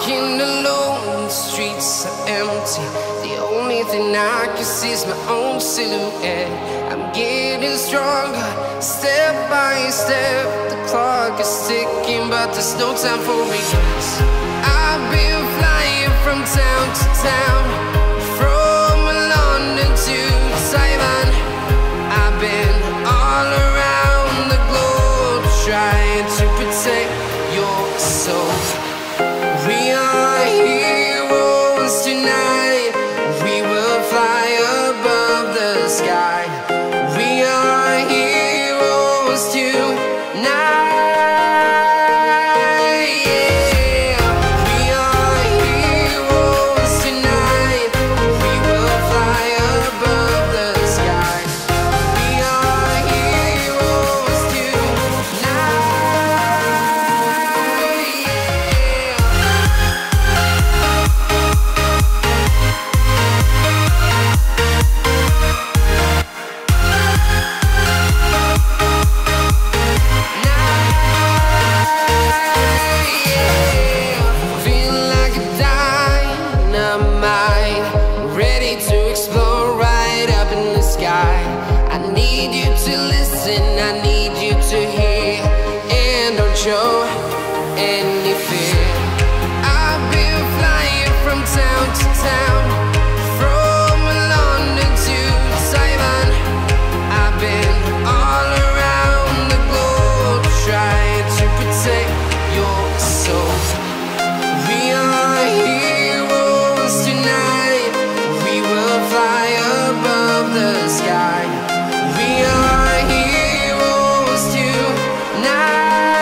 walking alone, the streets are empty. The only thing I can see is my own silhouette. I'm getting stronger, step by step. The clock is ticking, but there's no time for regrets. I've been flying from town to town, from London to Taiwan. I've been all around the globe, trying to protect your soul. We are heroes tonight. We will fly above the sky. We are heroes tonight. Show any fear. I've been flying from town to town, from London to Taiwan. I've been all around the globe, trying to protect your soul. We are heroes tonight. We will fly above the sky. We are heroes tonight.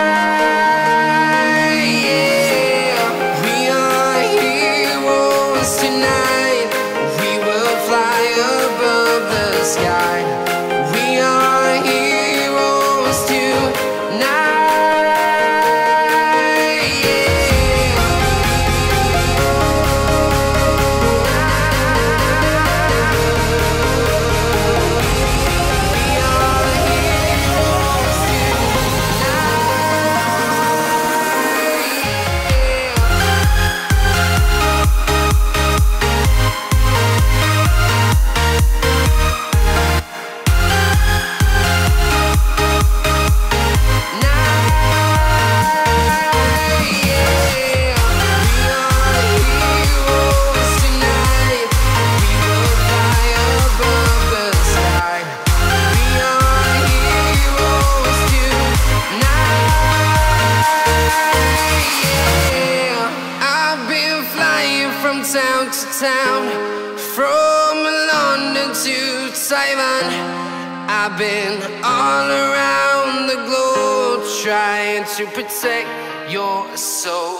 Town to town, from London to Taiwan. I've been all around the globe, trying to protect your soul.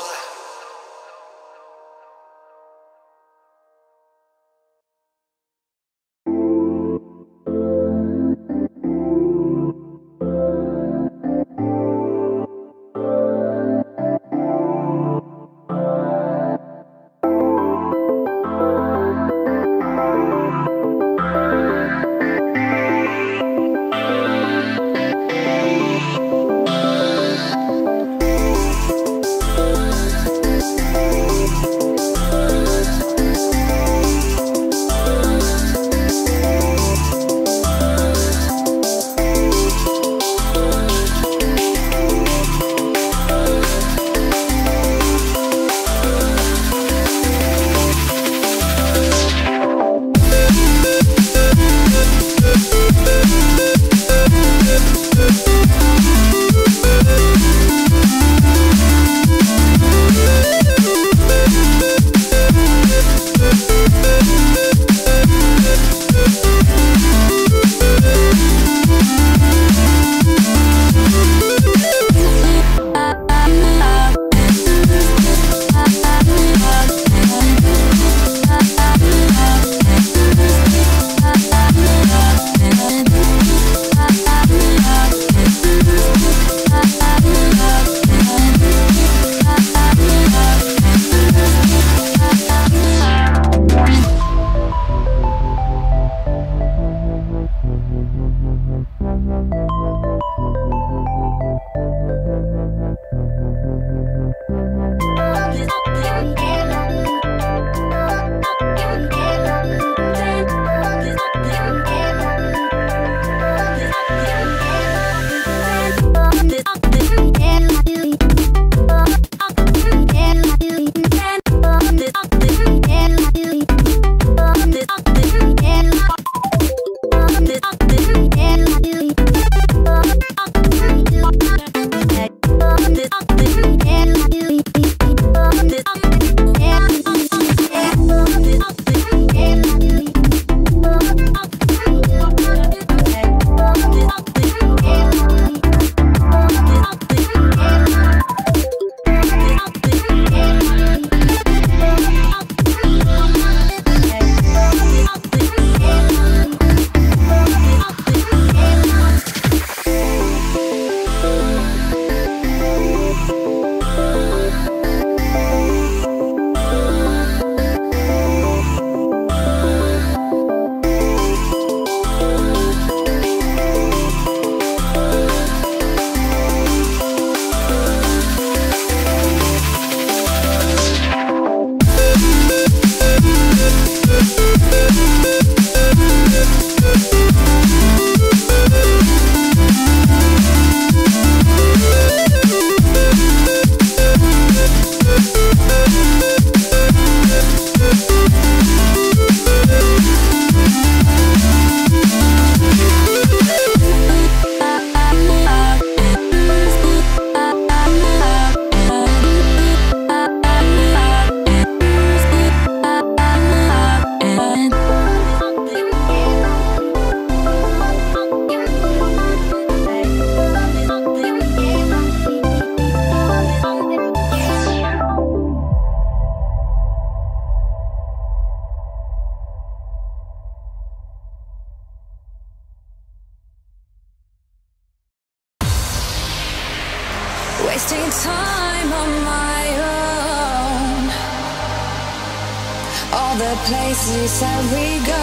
the places that we go.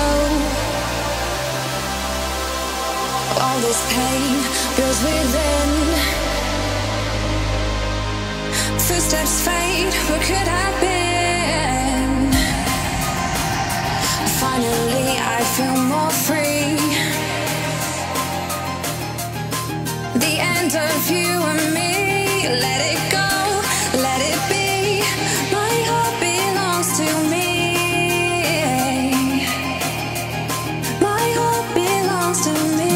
All this pain builds within. Footsteps fade, what could have been? Finally I feel more free. The end of you and me, let it go, let it be. My heart belongs to me. My heart belongs to me.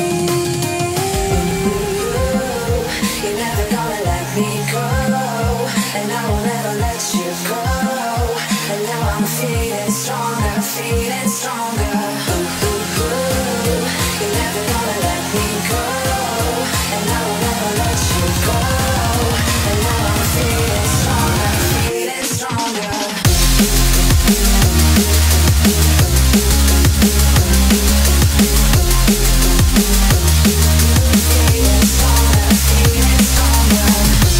You're never gonna let me go, and I will never let you go. And now I'm feeling stronger, feeling stronger. You're never gonna let me go, and I will never let you go. And now I'm feeling stronger, feeling stronger. Feeling stronger, feeling stronger.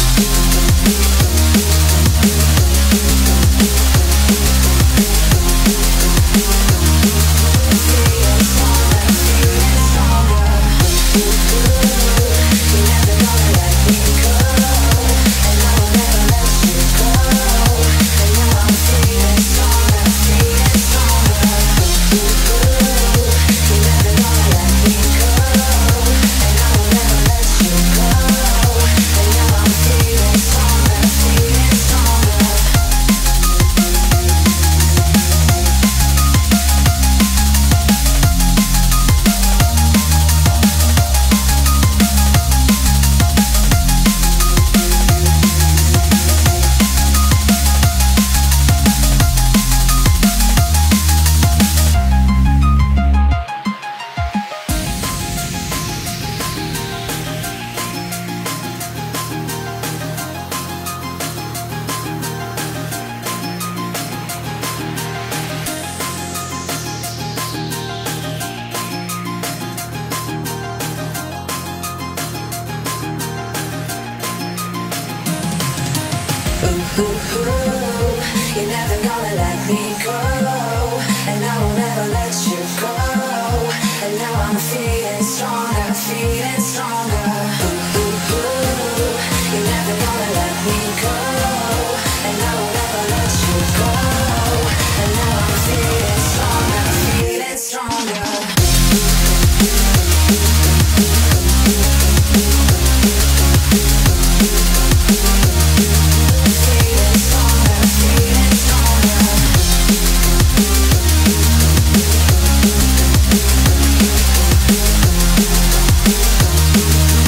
You're never gonna let me go, and I will never let you go. And now I'm feeling stronger, feeling stronger. You're never gonna let me go, and I will never let you go. And now I'm feeling stronger, feeling stronger. Feeling stronger, feeling stronger.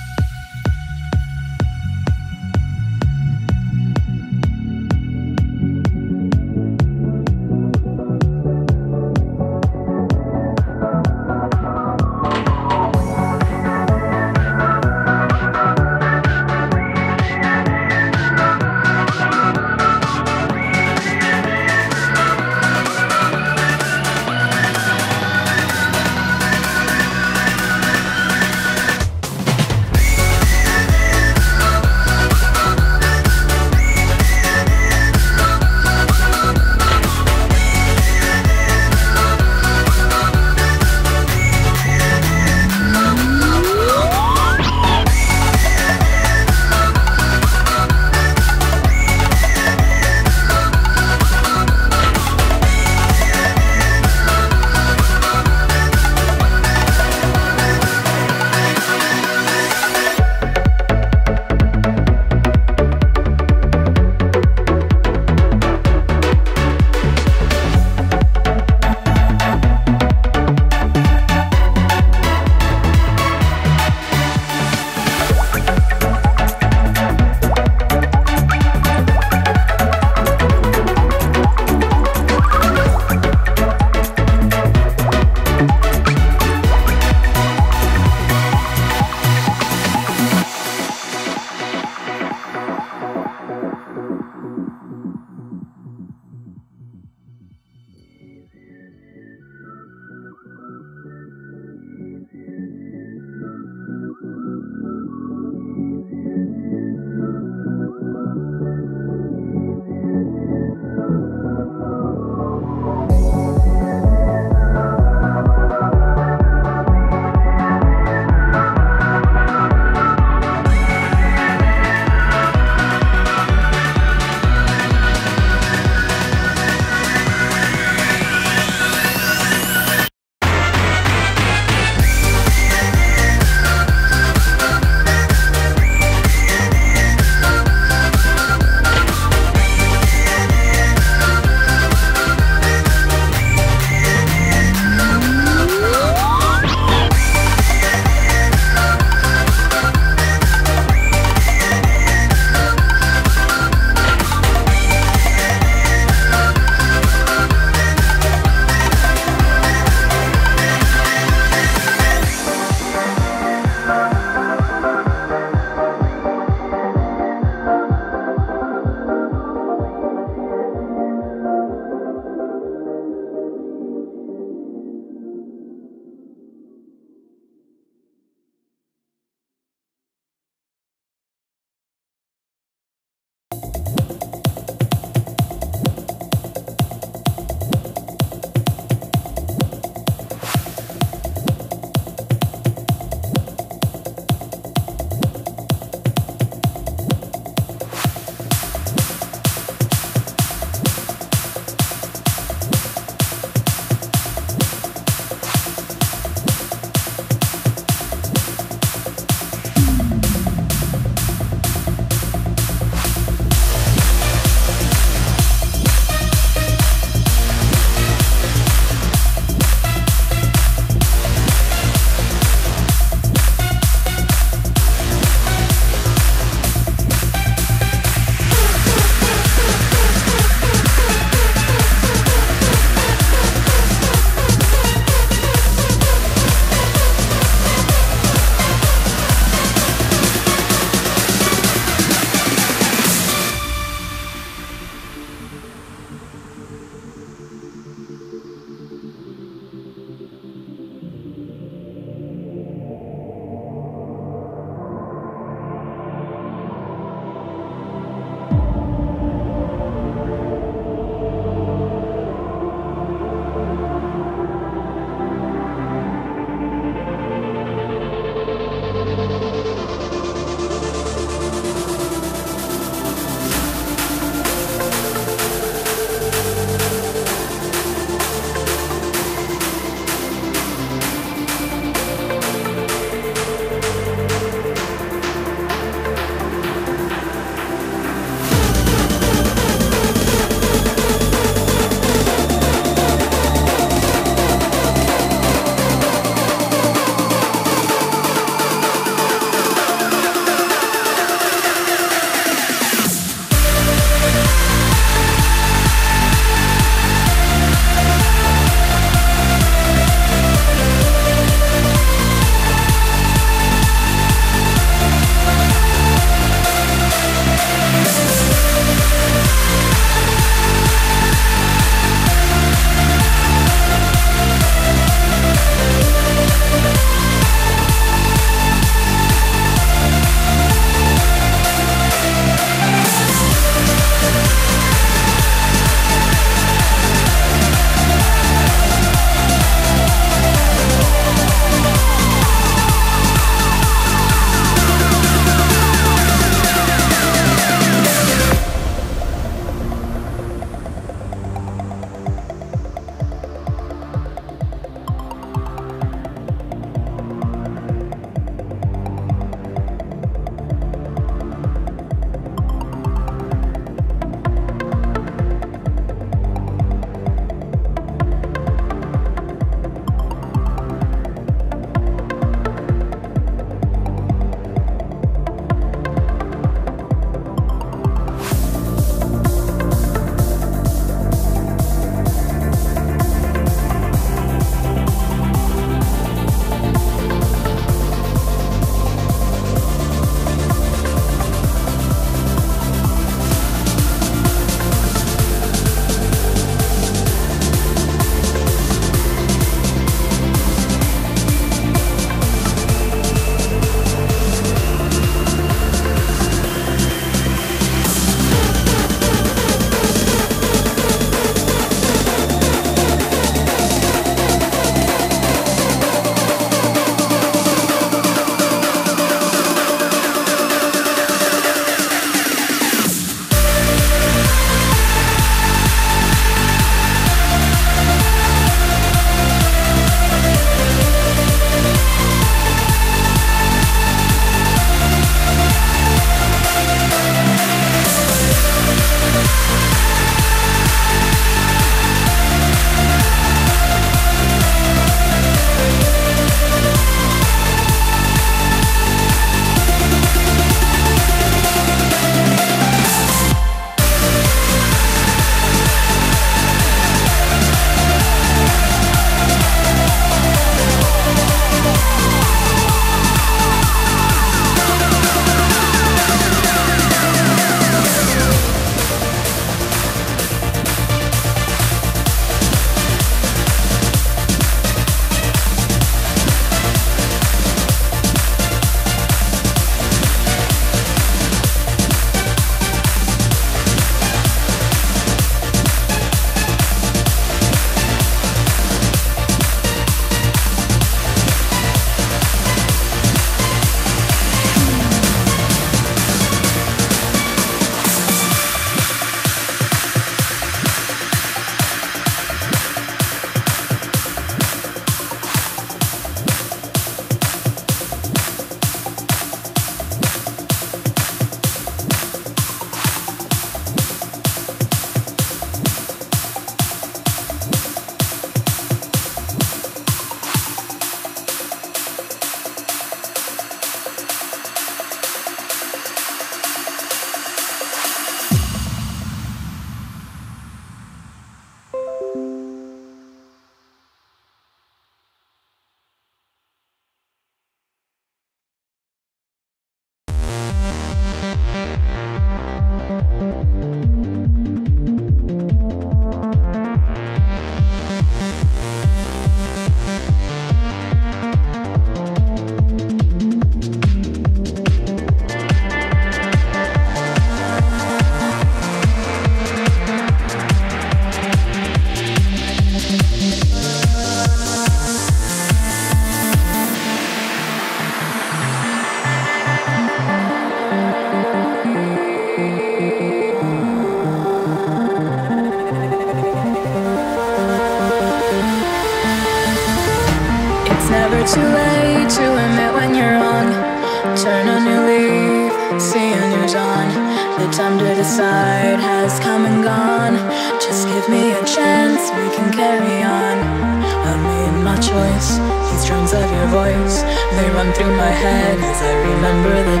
decide has come and gone. Just give me a chance, we can carry on. I've made my choice, these drums of your voice, they run through my head as I remember the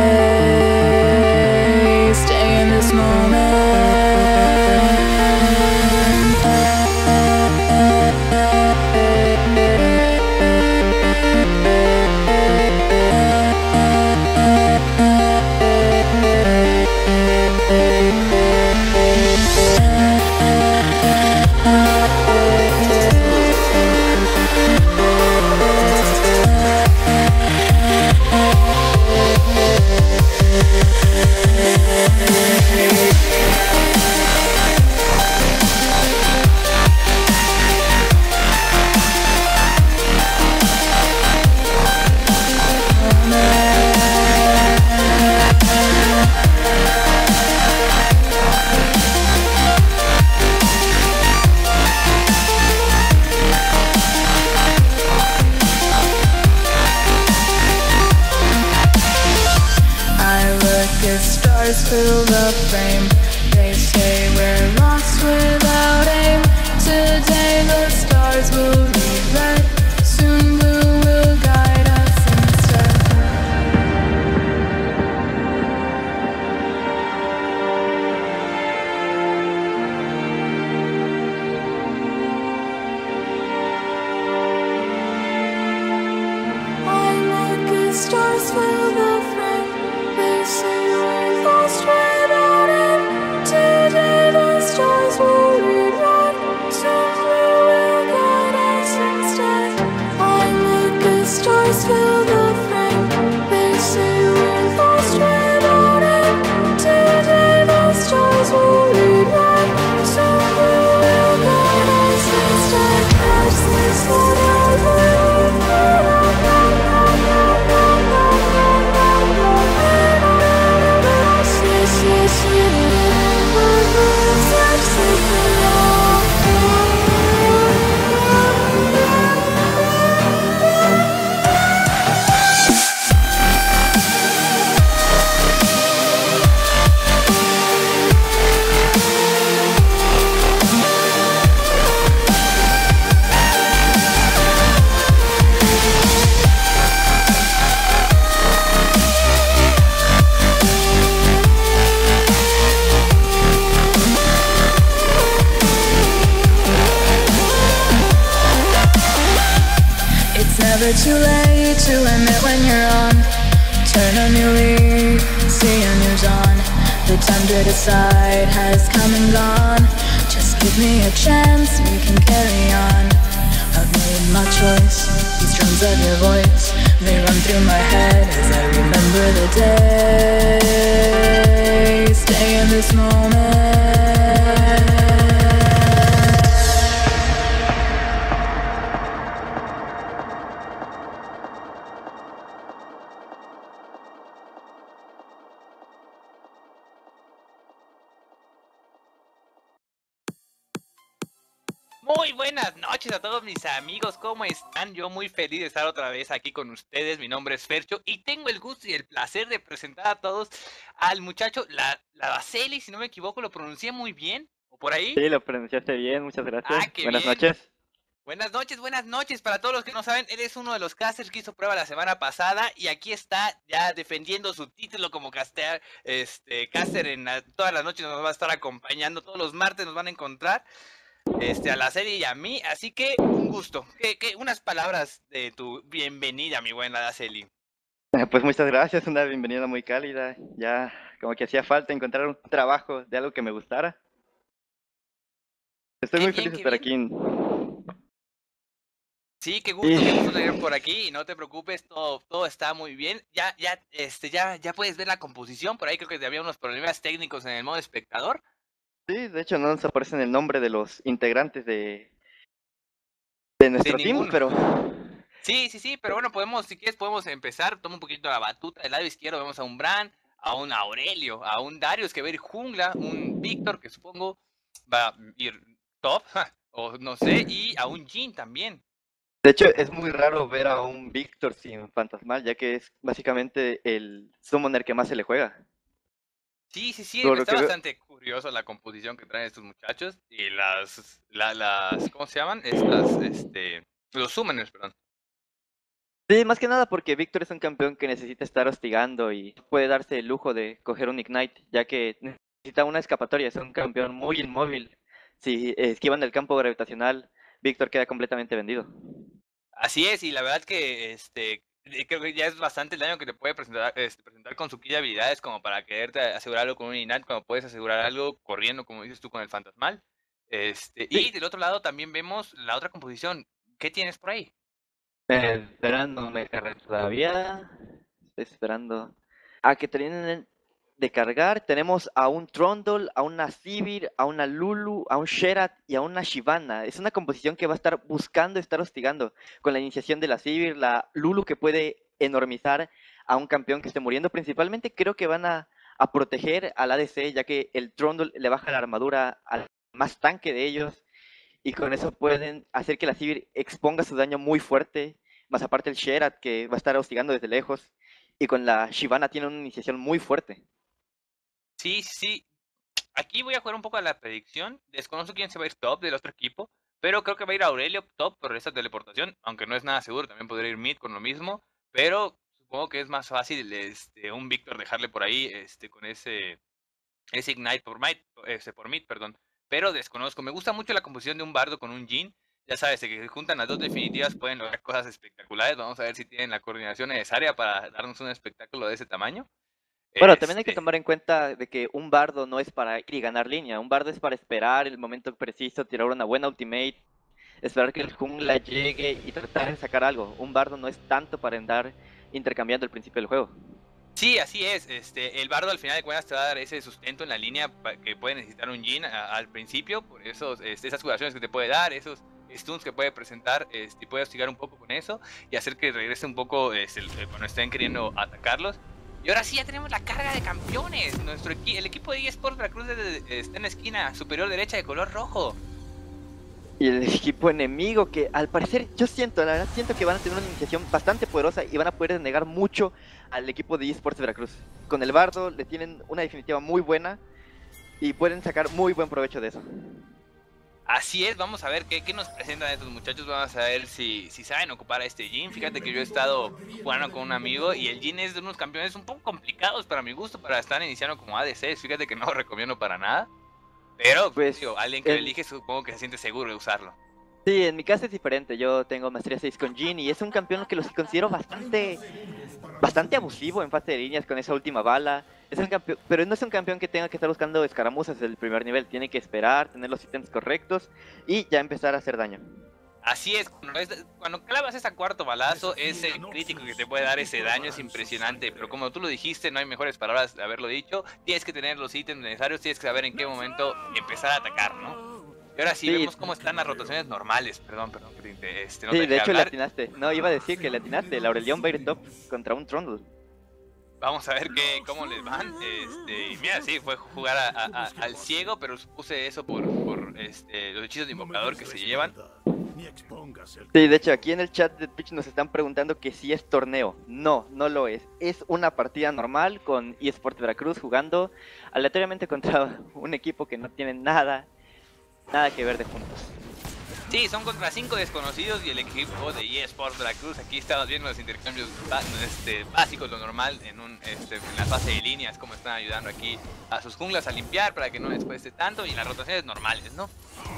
day. Stay in this moment. Fill the frame. They say we're lost without aim. Today the stars will read red. Soon blue will guide us instead. I look at stars fill the frame. They say we're lost without aim. Today the stars will read red. Soon blue will guide us instead. I look at stars fill the frame. They say we're lost without aim. Today the stars will read red. Soon blue will guide us instead. As this what I believe. Never too late to admit when you're on. Turn a new leaf, see a new dawn. The time to decide has come and gone. Just give me a chance, we can carry on. I've made my choice, these drums of your voice, they run through my head as I remember the day. Stay in this moment. Muy buenas noches a todos mis amigos, ¿cómo están? Yo muy feliz de estar otra vez aquí con ustedes, mi nombre es Fercho y tengo el gusto y el placer de presentar a todos al muchacho, la Araceli, si no me equivoco, lo pronuncié muy bien, ¿o por ahí? Sí, lo pronunciaste bien, muchas gracias. Ah, qué Buenas bien. noches. Buenas noches, para todos los que no saben, eres uno de los casters que hizo prueba la semana pasada y aquí está ya defendiendo su título como caster en todas las noches nos va a estar acompañando, todos los martes nos van a encontrar. A la serie y a mí, así que un gusto. Unas palabras de tu bienvenida, mi buena Araceli. Pues muchas gracias, una bienvenida muy cálida. Ya como que hacía falta encontrar un trabajo de algo que me gustara. Estoy muy feliz de estar aquí. Sí, qué gusto tener por aquí y no te preocupes, todo está muy bien. Ya puedes ver la composición, por ahí creo que había unos problemas técnicos en el modo espectador. Sí, de hecho no nos aparece el nombre de los integrantes de nuestro team, pero... Sí, pero bueno, si quieres podemos empezar, toma un poquito la batuta, del lado izquierdo vemos a un Bran, a un Aurelio, a un Darius que va a ir jungla, un Víctor que supongo va a ir top, o no sé, y a un Jhin también. De hecho, es muy raro ver a un Víctor sin fantasmal, ya que es básicamente el summoner que más se le juega. Sí, Por lo está que veo, bastante curioso la composición que traen estos muchachos y las, ¿cómo se llaman? Estas, los summoners, perdón. sí, más que nada porque Víctor es un campeón que necesita estar hostigando y puede darse el lujo de coger un Ignite, ya que necesita una escapatoria, es un campeón muy inmóvil. Si esquivan el campo gravitacional, Víctor queda completamente vendido. Así es, y la verdad que creo que ya es bastante el daño que te puede presentar con su kit de habilidades como para quererte asegurar algo con un Inat, cuando puedes asegurar algo corriendo, como dices tú, con el Fantasmal. Sí, Y del otro lado también vemos la otra composición. ¿Qué tienes por ahí? esperando me cargar todavía. Estoy esperando a que terminen de cargar. Tenemos a un Trundle, a una Sivir, a una Lulu, a un Sherat y a una Shyvana. Es una composición que va a estar buscando estar hostigando con la iniciación de la Sivir, la Lulu que puede enormizar a un campeón que esté muriendo. Principalmente creo que van a proteger al ADC, ya que el Trundle le baja la armadura al más tanque de ellos y con eso pueden hacer que la Sivir exponga su daño muy fuerte, más aparte el Sherat que va a estar hostigando desde lejos, y con la Shyvana tiene una iniciación muy fuerte. Sí. Aquí voy a jugar un poco a la predicción. Desconozco quién se va a ir top del otro equipo, pero creo que va a ir Aurelio top por esa teleportación, aunque no es nada seguro. También podría ir mid con lo mismo, pero supongo que es más fácil un Víctor dejarle por ahí con ese Ignite por mid, perdón. Pero desconozco. Me gusta mucho la composición de un bardo con un Jhin. Ya sabes, de que se juntan las dos definitivas pueden lograr cosas espectaculares. Vamos a ver si tienen la coordinación necesaria para darnos un espectáculo de ese tamaño. Bueno, también hay que Este, tomar en cuenta de que un bardo no es para ir y ganar línea, un bardo es para esperar el momento preciso, tirar una buena ultimate, esperar que el jungla llegue y tratar de sacar algo. Un bardo no es tanto para andar intercambiando al principio del juego. Sí, así es. El bardo al final de cuentas te va a dar ese sustento en la línea que puede necesitar un Jhin al principio, por esos, esas curaciones que te puede dar, esos stuns que puede presentar, y puede hostigar un poco con eso y hacer que regrese un poco cuando estén queriendo atacarlos. Y ahora sí ya tenemos la carga de campeones. El equipo de eSports Veracruz está en la esquina superior derecha de color rojo. Y el equipo enemigo que al parecer yo siento, la verdad siento que van a tener una iniciación bastante poderosa y van a poder negar mucho al equipo de eSports Veracruz. Con el bardo le tienen una definitiva muy buena y pueden sacar muy buen provecho de eso. Así es, vamos a ver qué nos presentan estos muchachos, vamos a ver si saben ocupar a este Jhin. Fíjate que yo he estado jugando con un amigo y el Jhin es de unos campeones un poco complicados para mi gusto, para estar iniciando como ADC, fíjate que no lo recomiendo para nada. Pero, Pues digo, alguien que lo elige supongo que se siente seguro de usarlo. sí, en mi caso es diferente. Yo tengo maestría 6 con Jhin y es un campeón que los considero bastante abusivo en fase de líneas con esa última bala. Es un campeón, pero no es un campeón que tenga que estar buscando escaramuzas desde el primer nivel. Tiene que esperar, tener los ítems correctos y ya empezar a hacer daño. Así es, cuando clavas ese cuarto balazo, ese crítico que te puede dar ese daño es impresionante, pero como tú lo dijiste, no hay mejores palabras de haberlo dicho, tienes que tener los ítems necesarios, tienes que saber en qué momento empezar a atacar, ¿no? Y ahora sí, vemos cómo están las rotaciones normales, perdón, que no Sí, te de dejé hecho le hablar. atinaste. No, iba a decir que le atinaste. El Aurelion va a ir top contra un Trundle. Vamos a ver cómo les van. Y mira, sí, fue jugar al ciego, pero supuse eso por los hechizos de invocador que se llevan. Sí, de hecho aquí en el chat de Twitch nos están preguntando que si es torneo. No, no lo es. Es una partida normal con eSports Veracruz jugando aleatoriamente contra un equipo que no tiene nada que ver de juntos. Sí, son contra 5 desconocidos y el equipo de eSports Veracruz. Aquí estamos viendo los intercambios básicos, lo normal en la fase de líneas, como están ayudando aquí a sus junglas a limpiar para que no les cueste tanto y las rotaciones normales, ¿no?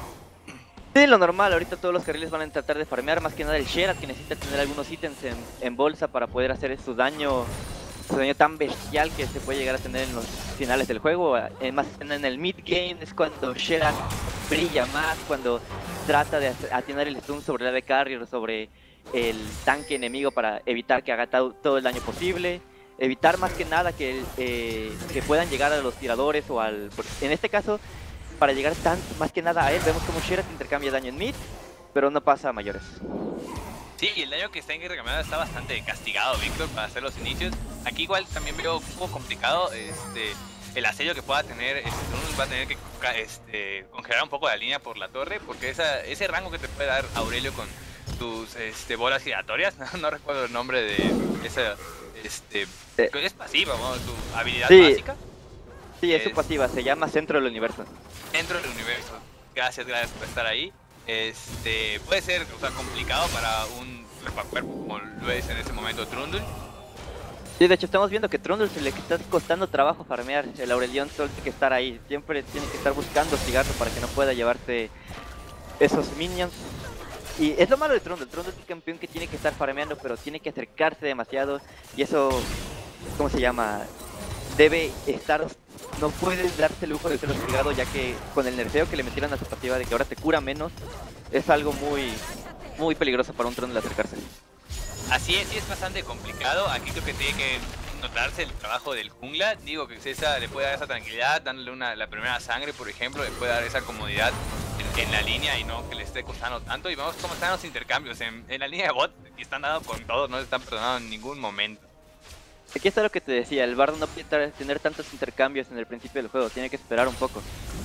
Sí, lo normal, ahorita todos los carriles van a tratar de farmear, más que nada el Sherat que necesita tener algunos ítems en bolsa para poder hacer su daño tan bestial que se puede llegar a tener en los finales del juego. Más en el mid game es cuando Sherat brilla más, cuando trata de atinar el stun sobre el AD Carrier, sobre el tanque enemigo para evitar que haga todo el daño posible. Evitar más que nada que puedan llegar a los tiradores o en este caso, para llegar más que nada a él. Vemos como Sherat intercambia daño en mid, pero no pasa a mayores. Sí, y el daño que está intercambiando está bastante castigado, Víctor, para hacer los inicios. Aquí igual también veo un poco complicado el asedio que pueda tener va a tener que congelar un poco la línea por la torre, porque ese rango que te puede dar Aurelio con tus bolas giratorias, no recuerdo el nombre de esa, es pasiva, ¿no? Tu habilidad básica. Sí, es su pasiva, se llama Centro del Universo. Dentro del universo. Gracias por estar ahí. Puede ser, o sea, complicado para un cuerpo a cuerpo como lo es en ese momento Trundle. Sí, de hecho estamos viendo que Trundle se le está costando trabajo farmear. El Aurelion Sol tiene que estar ahí, siempre tiene que estar buscando hostigarlo para que no pueda llevarse esos minions. Y es lo malo de Trundle. Trundle es un campeón que tiene que estar farmeando, pero tiene que acercarse demasiado. Y eso, ¿cómo se llama? Debe estar... No puede darse el lujo de ser hostigado, ya que con el nerfeo que le metieron a su pasiva de que ahora te cura menos, es algo muy peligroso para un Trundle acercarse. Así es, sí es bastante complicado. Aquí creo que tiene que notarse el trabajo del jungla. Digo que César le puede dar esa tranquilidad, dándole la primera sangre, por ejemplo, le puede dar esa comodidad en la línea y no que le esté costando tanto. Y vemos cómo están los intercambios en la línea de bot, y están dando con todo, no se están perdonando en ningún momento. Aquí está lo que te decía, el bardo no puede tener tantos intercambios en el principio del juego, tiene que esperar un poco.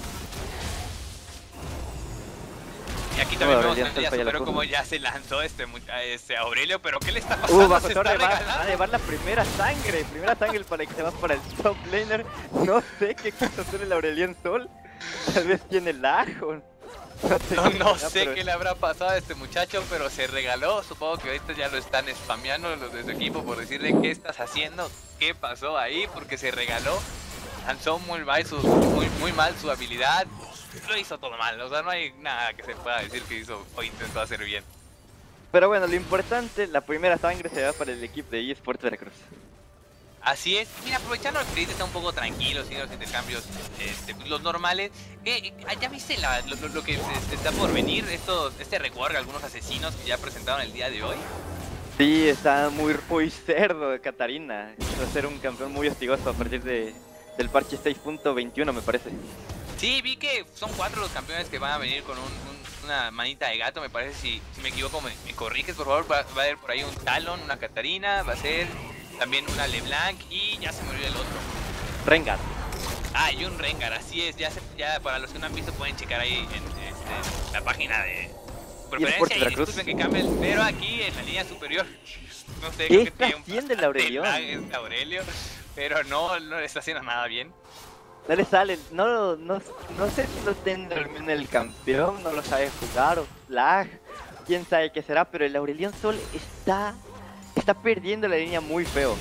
Y aquí también vemos Aurelion Sol falla la pero curva. como ya se lanzó este Aurelio, pero ¿qué le está pasando? Bajo Se torre está va a regalando. llevar la primera sangre para que se va para el top laner. No sé qué quiso hacer el Aurelion Sol, tal vez tiene lag o... No sé pero- qué le habrá pasado a este muchacho, pero se regaló. Supongo que ahorita ya lo están spameando los de su equipo por decirle qué estás haciendo, qué pasó ahí, porque se regaló. Lanzó muy mal su habilidad. Lo hizo todo mal, o sea, no hay nada que se pueda decir que hizo o intentó hacer bien. Pero bueno, lo importante, la primera sangre se va para el equipo de eSports Veracruz. Así es, mira, aprovechando el Freddy está un poco tranquilo, sin los intercambios, los normales. ¿Ya viste lo que se está por venir? Este rework, algunos asesinos que ya presentaron el día de hoy. Sí, está muy cerdo Katarina. Va a ser un campeón muy hostigoso a partir del parche 6.21 me parece. Sí, vi que son 4 los campeones que van a venir con una manita de gato, me parece, si me equivoco me corriges por favor. Va a haber por ahí un Talon, una Katarina, va a ser también una LeBlanc y ya se me olvidó el otro. Rengar. Ah, y un Rengar, así es, ya para los que no han visto pueden checar ahí en la página de preferencia y Veracruz. disculpen que cambien, pero aquí en la línea superior, no sé, ¿Qué creo que está tiene un haciendo el Aurelion? este Aurelio, pero no le está haciendo nada bien. No le sale, no sé si lo tendrá en el campeón, no lo sabe jugar o lag, quién sabe qué será, pero el Aurelion Sol está perdiendo la línea muy feo.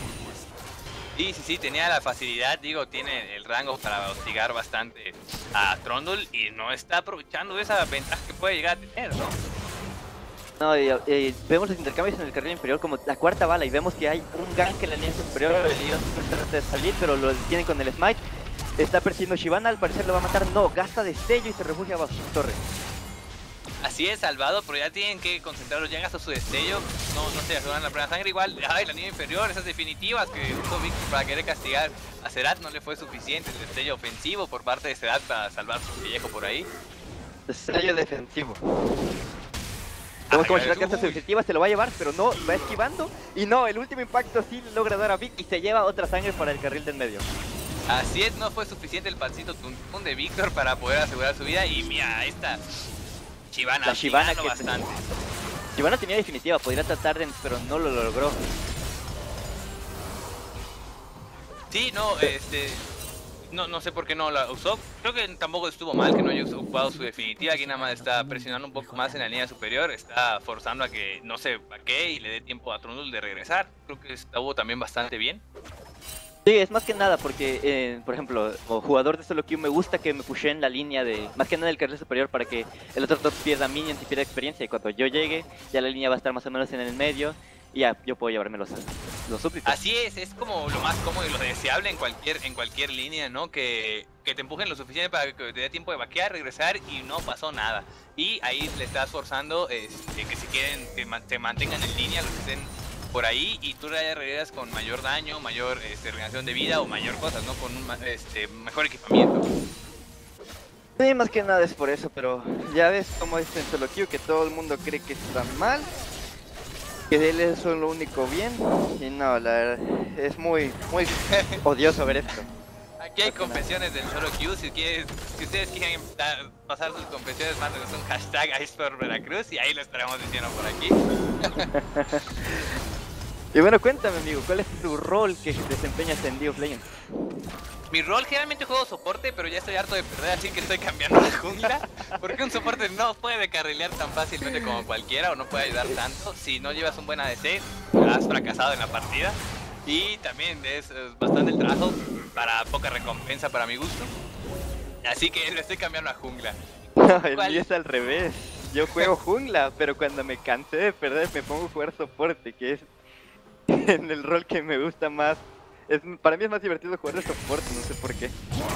Sí, tenía la facilidad, digo, tiene el rango para hostigar bastante a Trundle y no está aprovechando esa ventaja que puede llegar a tener, ¿no? No, vemos los intercambios en el carril inferior como la cuarta bala y vemos que hay un gank en la línea superior, el Aurelion trata de salir, pero lo detiene con el smite. Está persiguiendo Shyvana, al parecer lo va a matar, no, gasta destello y se refugia bajo su torre. Así es, salvado, pero ya tienen que concentrarlos, ya gastó su destello, no se aseguran la primera sangre, igual, ay, la línea inferior, esas definitivas que usó Víctor para querer castigar a Serat no le fue suficiente, el destello ofensivo por parte de Serat para salvar su pellejo por ahí. Destello defensivo. Vemos como Shyvana gasta su defensiva, se lo va a llevar, pero no, va esquivando. Y no, el último impacto sí logra dar a Vic y se lleva otra sangre para el carril del medio. Así es, no fue suficiente el pancito de Víctor para poder asegurar su vida y mira, esta Shyvana, La Shyvana hostigando que bastante. Shyvana tenía definitiva, podría tratar de, pero no lo logró. Sí, no sé por qué no la usó. Creo que tampoco estuvo mal que no haya ocupado su definitiva. Aquí nada más está presionando un poco más en la línea superior. Está forzando a que no se vaquee y le dé tiempo a Trundle de regresar. Creo que estuvo también bastante bien. Sí, es más que nada porque, por ejemplo, como jugador de solo queue me gusta que me pusheen la línea de, más que nada el carril superior para que el otro top pierda minions y pierda experiencia y cuando yo llegue ya la línea va a estar más o menos en el medio y ya yo puedo llevarme los súbditos. Así es como lo más cómodo y lo deseable en cualquier línea, ¿no? Que te empujen lo suficiente para que te dé tiempo de vaquear, regresar y no pasó nada. Y ahí le estás forzando que si quieren que se mantengan en línea, los que estén por ahí y tú ya regresas con mayor daño, mayor regeneración de vida o mayor cosas, ¿no? Con un mejor equipamiento. Sí, más que nada es por eso, pero ya ves cómo es en solo queue que todo el mundo cree que está mal, que él es lo único bien y no, la verdad es muy odioso ver esto. Aquí hay confesiones del solo queue, si ustedes quieren pasar sus confesiones, mándenos un hashtag #IceForVeracruz y ahí lo estaremos diciendo por aquí. Y bueno, cuéntame amigo, ¿cuál es tu rol que desempeñas en League of Legends? Mi rol generalmente juego soporte, pero ya estoy harto de perder, así que estoy cambiando la jungla. Porque un soporte no puede carrilear tan fácilmente como cualquiera o no puede ayudar tanto. Si no llevas un buen ADC, has fracasado en la partida. Y también es bastante el trabajo para poca recompensa para mi gusto. Así que le estoy cambiando a jungla. No, el mío es al revés. Yo juego jungla, pero cuando me cansé de perder me pongo a jugar soporte, que es en el rol que me gusta más. Para mí es más divertido jugar de soporte, no sé por qué.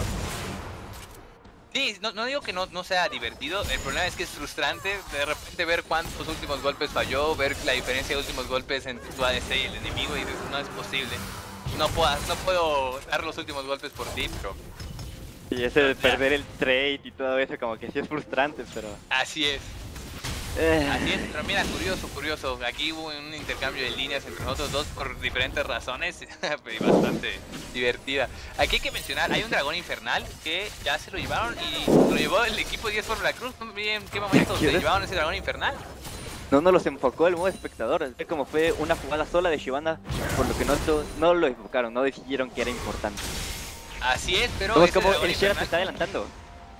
Sí, no digo que no sea divertido, el problema es que es frustrante de repente ver cuántos últimos golpes falló, ver la diferencia de últimos golpes entre tu ADC y el enemigo y dices, no es posible. No puedo dar los últimos golpes por ti, pero... Y ese de perder el trade y todo eso, como que sí es frustrante, pero... Así es, pero mira, curioso, aquí hubo un intercambio de líneas entre nosotros dos por diferentes razones y bastante divertida. Aquí hay que mencionar, hay un dragón infernal que ya se lo llevaron y lo llevó el equipo de 10 por Veracruz. No me en qué momento se llevaron ese dragón infernal. No nos los enfocó el modo espectador, es como fue una jugada sola de Shyvana, por lo que no lo enfocaron, no decidieron que era importante. Así es, pero Vemos ese como dragón el Shera infernal- se está adelantando.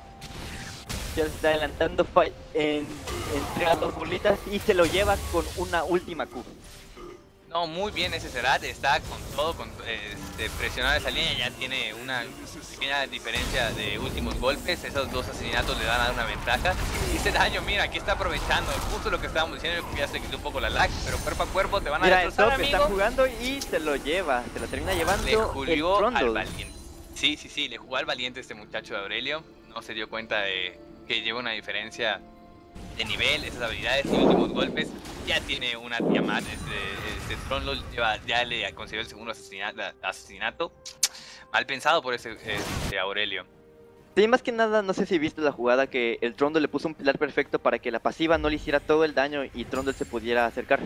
Ya se está adelantando entre las dos bolitas y se lo lleva con una última Q. No, muy bien ese Zerat, está con todo, presionar esa línea, ya tiene una pequeña diferencia de últimos golpes, esos dos asesinatos le van a dar una ventaja. Y ese daño, mira, aquí está aprovechando, justo lo que estábamos diciendo, que ya se quitó un poco la lag, pero cuerpo a cuerpo te van a Mira, el destrozar, top está amigo. jugando y se lo lleva, se lo termina llevando Le el julió al Trundle. valiente. Sí, le jugó al valiente este muchacho de Aurelio, no se dio cuenta de que lleva una diferencia de nivel, esas habilidades y últimos golpes. Ya tiene una Tiamat, este Trundle ya le consideró el segundo asesinato. Mal pensado por ese Aurelio. Sí, más que nada, no sé si viste la jugada que el Trundle le puso un pilar perfecto para que la pasiva no le hiciera todo el daño y Trundle se pudiera acercar.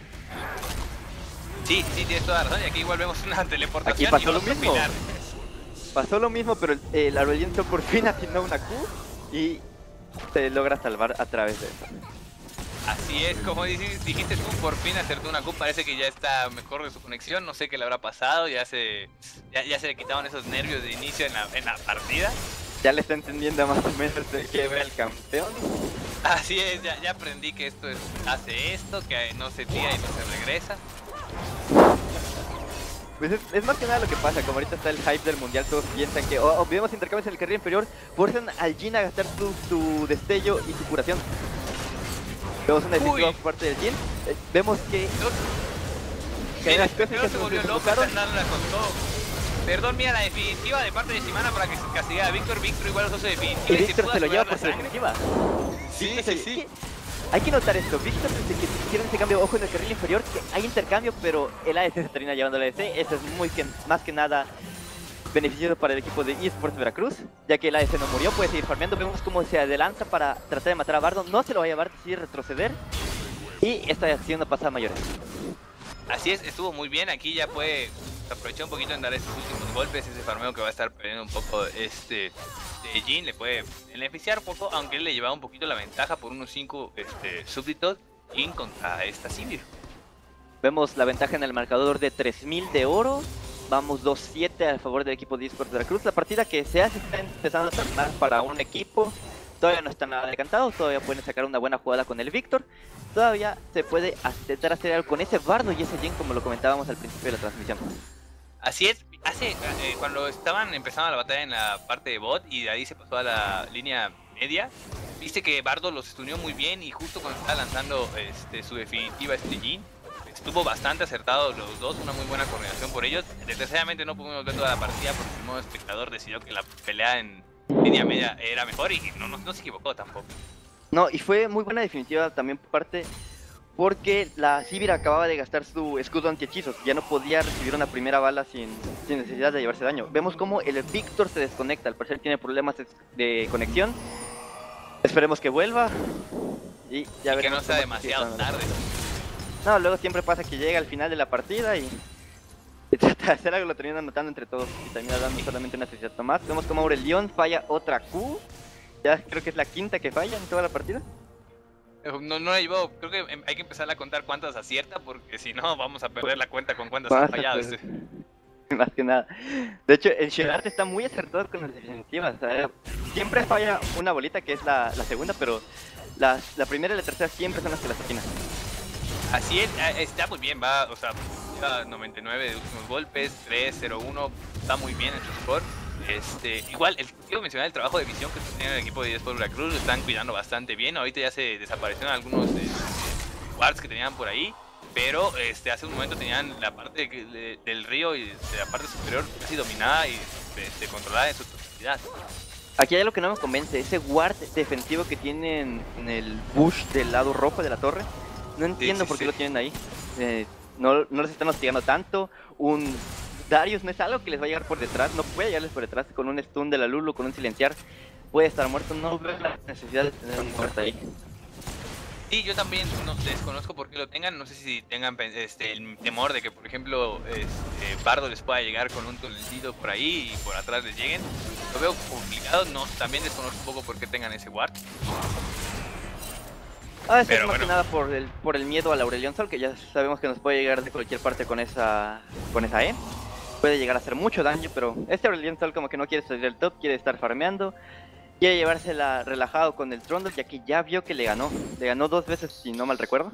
Sí, tienes toda la razón. Y aquí igual vemos una teleportación. Aquí pasó y lo otro mismo. pilar. Pasó lo mismo, pero el Aureliento por fin atinó una Q y se logra salvar a través de eso. Así es, como dijiste tú, por fin acertó una Q. Parece que ya está mejor de su conexión. No sé qué le habrá pasado. Ya se le quitaron esos nervios de inicio en la partida. Ya le está entendiendo más o menos de qué ve el campeón. Así es, ya aprendí que esto hace esto, que no se tira y no se regresa. Pues es más que nada lo que pasa, como ahorita está el hype del mundial, todos piensan que vemos intercambios en el carril inferior, fuerzan al Jhin a gastar su destello y su curación. Vemos una defensiva Uy. por parte del Jhin, vemos que... Mira, las cosas primero que se volvió se loco, buscaron. Fernando la contó. Perdón, mira, la definitiva de parte de Shimana para que se castigara a Víctor. Víctor igual usó su definitiva Y y se Víctor pudo se lo lleva asegurar por la su sangre. defensiva. Sí. Es que hay que notar esto, Víctor desde que hicieron ese cambio, ojo en el carril inferior, que hay intercambio, pero el ADC se termina llevando el ADC, eso es más que nada beneficioso para el equipo de eSports Veracruz, ya que el ADC no murió, puede seguir farmeando, vemos cómo se adelanta para tratar de matar a Bardo, no se lo va a llevar, decide retroceder, y esta acción no pasa a mayores. Así es, estuvo muy bien. Aquí ya puede aprovechar un poquito en dar estos últimos golpes. Ese farmeo que va a estar perdiendo un poco de Jhin le puede beneficiar un poco, aunque él le llevaba un poquito la ventaja por unos 5 súbditos Jhin contra esta Sivir. Vemos la ventaja en el marcador de 3000 de oro. Vamos 2-7 a favor del equipo de eSports Veracruz. La partida que se hace está empezando a terminar para un equipo. Todavía no está nada decantado, todavía pueden sacar una buena jugada con el Víctor. Todavía se puede intentar hacer algo con ese Bardo y ese Jhin, como lo comentábamos al principio de la transmisión. Así es, cuando estaban empezando la batalla en la parte de bot y de ahí se pasó a la línea media, viste que Bardo los estunió muy bien y justo cuando estaba lanzando su definitiva Jhin, estuvo bastante acertado los dos, una muy buena coordinación por ellos. Desgraciadamente no pudimos ver toda la partida porque el modo espectador decidió que la pelea en línea media era mejor y no se equivocó tampoco. No, y fue muy buena definitiva también por parte, porque la Sivir acababa de gastar su escudo antihechizos, ya no podía recibir una primera bala sin necesidad de llevarse daño. Vemos como el Víctor se desconecta, al parecer tiene problemas de conexión. Esperemos que vuelva y ya Y que veremos no sea cómo demasiado sigue. tarde. No, luego siempre pasa que llega al final de la partida y trata de hacer algo, lo termina anotando entre todos y termina dando solamente una asesinato más. Vemos como Aurelion falla otra Q. Ya creo que es la quinta que falla en toda la partida. No la llevó, creo que hay que empezar a contar cuántas acierta porque si no vamos a perder la cuenta con cuántas ha Vas a fallado. perder. más que nada. De hecho, el Sherat está muy acertado con las defensivas. O sea, siempre falla una bolita que es la segunda, pero la primera y la tercera siempre son las que las atinan. Así es, está muy bien, va, o sea, lleva 99 de últimos golpes, 3-0-1, está muy bien en su score. Igual, quiero mencionar el trabajo de visión que tiene el equipo de eSports Veracruz, lo están cuidando bastante bien. Ahorita ya se desaparecieron algunos wards que tenían por ahí, pero hace un momento tenían la parte del río y la parte superior casi dominada y controlada en su totalidad. Aquí hay algo que no me convence, ese ward defensivo que tienen en el bush del lado rojo de la torre. No entiendo por qué lo tienen ahí. No les están hostigando tanto. Un Darius no es algo que les va a llegar por detrás. No puede llegarles por detrás con un stun de la Lulu, con un silenciar. Puede estar muerto. No veo la necesidad de tener un muerto ahí. Sí, yo también no desconozco por qué lo tengan. No sé si tengan el temor de que, por ejemplo, Bardo les pueda llegar con un tunelcito por ahí y por atrás les lleguen. Lo veo complicado. No, también desconozco un poco por qué tengan ese ward. Es más que nada por el miedo al Aurelion Sol, que ya sabemos que nos puede llegar de cualquier parte con esa E. Puede llegar a hacer mucho daño, pero este Aurelion Sol como que no quiere salir del top, quiere estar farmeando. Quiere llevársela relajado con el Trundle, ya que ya vio que le ganó. Le ganó 2 veces, si no mal recuerdo.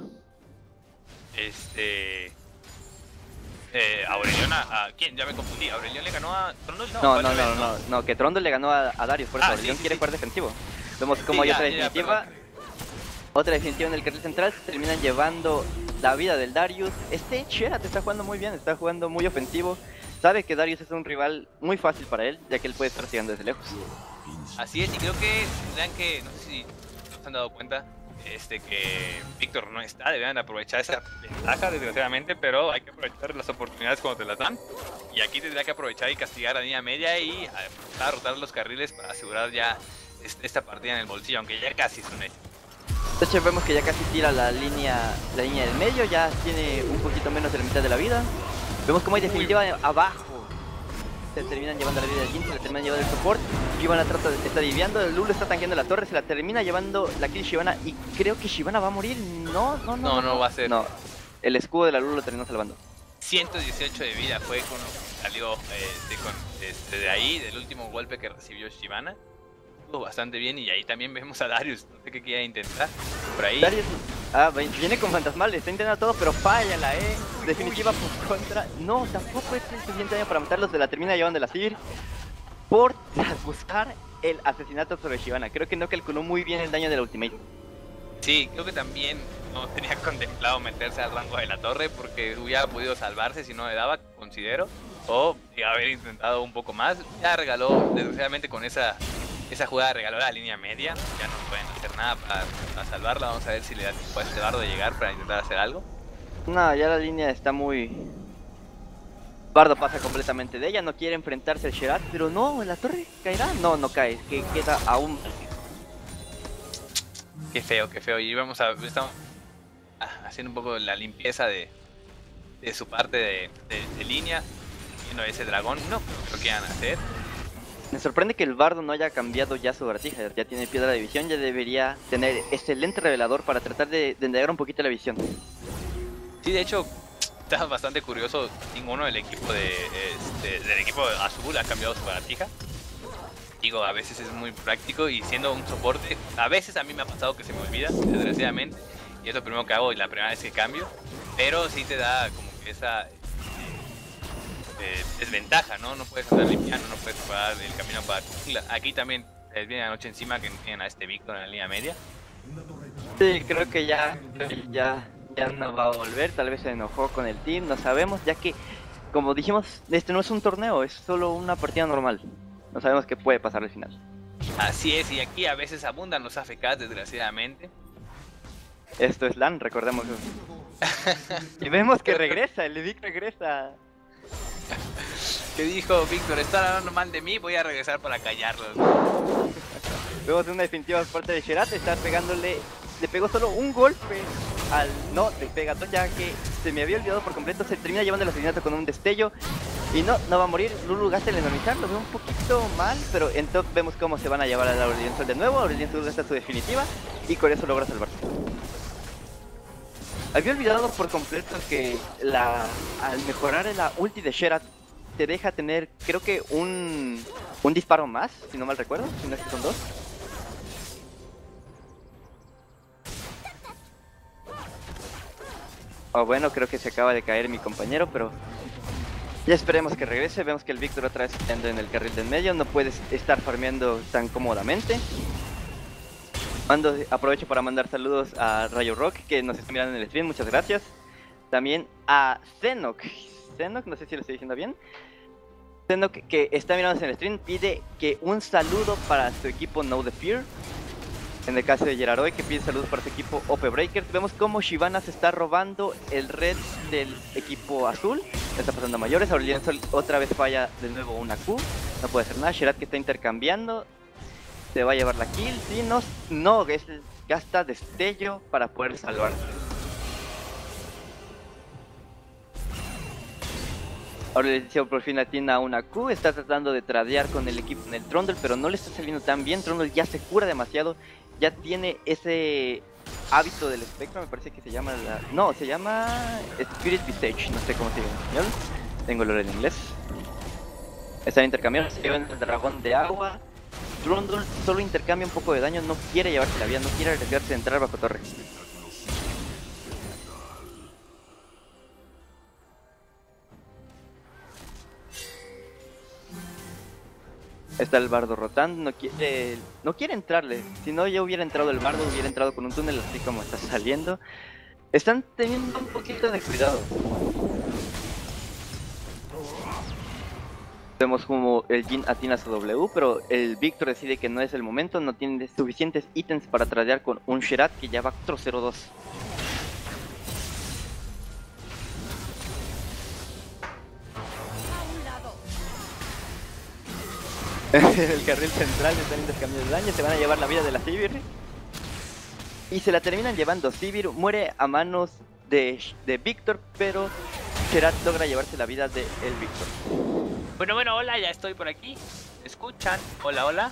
Aurelion ¿a quién? Ya me confundí. ¿Aurelion le ganó a Trundle? No, que Trundle le ganó a Darius, por eso Aurelion quiere jugar defensivo. Vemos como hay otra definitiva. Otra definitiva en el carril central, se terminan llevando la vida del Darius. Sherat está jugando muy bien, está jugando muy ofensivo. Sabe que Darius es un rival muy fácil para él, ya que él puede estar siguiendo desde lejos. Así es, y creo que tendrán que, no sé si se han dado cuenta, que Víctor no está, deberían aprovechar esa ventaja desgraciadamente, pero hay que aprovechar las oportunidades cuando te las dan. Y aquí tendrá que aprovechar y castigar a la línea media y a rotar los carriles para asegurar ya esta partida en el bolsillo, aunque ya casi es un hecho. De hecho vemos que ya casi tira la línea del medio, ya tiene un poquito menos de la mitad de la vida. Vemos como hay definitiva abajo. Se terminan llevando la vida de Jin, se le terminan llevando el support. Shyvana está diviando, el Lulu está tanqueando la torre, se la termina llevando la kill Shyvana y creo que Shyvana va a morir. No va a ser. No, el escudo de la Lulu lo terminó salvando. 118 de vida fue con lo que salió de ahí, del último golpe que recibió Shyvana. Bastante bien, y ahí también vemos a Darius, no sé qué quiera intentar por ahí. Darius, viene con fantasmal, está intentando todo, pero falla la definitiva por contra. No, tampoco es suficiente daño para matarlos, se la termina llevando la Sivir por buscar el asesinato sobre Shyvana. Creo que no calculó muy bien el daño de la ultimate. Sí, creo que también no tenía contemplado meterse al rango de la torre porque hubiera podido salvarse si no le daba, considero, o haber intentado un poco más. Ya regaló, desgraciadamente con esa jugada regaló la línea media, ya no pueden hacer nada para salvarla. Vamos a ver si le da tiempo a este Bardo de llegar para intentar hacer algo. No, ya la línea está muy... Bardo pasa completamente de ella, no quiere enfrentarse al Sherat, pero no, ¿la torre caerá? No cae, que queda aún... Qué feo, y estamos haciendo un poco la limpieza de su parte de línea, viendo ese dragón, no creo que van a hacer. Me sorprende que el Bardo no haya cambiado ya su vertija, ya tiene piedra de visión, ya debería tener excelente revelador para tratar de endegar un poquito la visión. Sí, de hecho, está bastante curioso, ninguno del equipo del equipo azul ha cambiado su vertija. Digo, a veces es muy práctico y siendo un soporte, a veces a mí me ha pasado que se me olvida, desgraciadamente, y es lo primero que hago y la primera vez que cambio, pero sí te da como que esa... desventaja, ¿no? No puedes andar limpiando, no puedes jugar el camino para... Aquí también les viene la noche encima que tienen a este Víctor en la línea media. Sí, creo que ya no va a volver, tal vez se enojó con el team, no sabemos, ya que, como dijimos, no es un torneo, es solo una partida normal. No sabemos qué puede pasar al final. Así es, y aquí a veces abundan los AFKs, desgraciadamente. Esto es LAN, recordemos. Y vemos que regresa, el Vic regresa. ¿Qué dijo Víctor? Están hablando mal de mí, voy a regresar para callarlos. Vemos una definitiva por parte de Sherat, está pegándole, le pegó solo un golpe al... No, le pega dos, ya que se me había olvidado por completo, se termina llevando el asesinato con un destello. Y no va a morir, Lulu gasta el enormizar, lo veo un poquito mal, pero en top vemos cómo se van a llevar al Aurelion Sol de nuevo, Aurelion Sol gasta su definitiva y con eso logra salvarse. Había olvidado por completo que al mejorar la ulti de Sherat te deja tener, creo que un disparo más, si no mal recuerdo, si no es que son 2. Oh, bueno, creo que se acaba de caer mi compañero, pero ya esperemos que regrese. Vemos que el Víctor otra vez anda en el carril del medio, no puedes estar farmeando tan cómodamente. Aprovecho para mandar saludos a Rayo Rock, que nos está mirando en el stream, muchas gracias. También a Zenok, no sé si lo estoy diciendo bien. Zenok, que está mirando en el stream, pide que un saludo para su equipo Know the Fear. En el caso de Gerardoy, que pide saludos para su equipo OP Breakers. Vemos como Shyvana se está robando el red del equipo azul. Está pasando a mayores. Aurelion Sol otra vez falla de nuevo una Q. No puede hacer nada. Sherat, que está intercambiando, se va a llevar la kill. Sí, no, gasta destello para poder salvarse. Aurelion por fin atina una Q. Está tratando de tradear con el equipo en el Trundle, pero no le está saliendo tan bien. Trundle ya se cura demasiado. Ya tiene ese hábito del espectro, me parece que se llama se llama Spirit Visage, no sé cómo se llama en español. Tengo el en inglés. Están intercambiando, se llevan el dragón de agua. Trundle solo intercambia un poco de daño, no quiere llevarse la vida, no quiere arriesgarse de entrar bajo torre. Está el bardo rotando, no quiere entrarle. Si no, ya hubiera entrado el bardo, hubiera entrado con un túnel así como está saliendo. Están teniendo un poquito de cuidado. Vemos como el Jhin atina su W, pero el Víctor decide que no es el momento, no tiene suficientes ítems para tradear con un Sherat que ya va 4-0-2. En el carril central están intercambiando daño, se van a llevar la vida de la Sivir. Y se la terminan llevando. Sivir muere a manos de Víctor, pero Sherat logra llevarse la vida de el Víctor. Bueno, hola, ya estoy por aquí. ¿Me escuchan? Hola.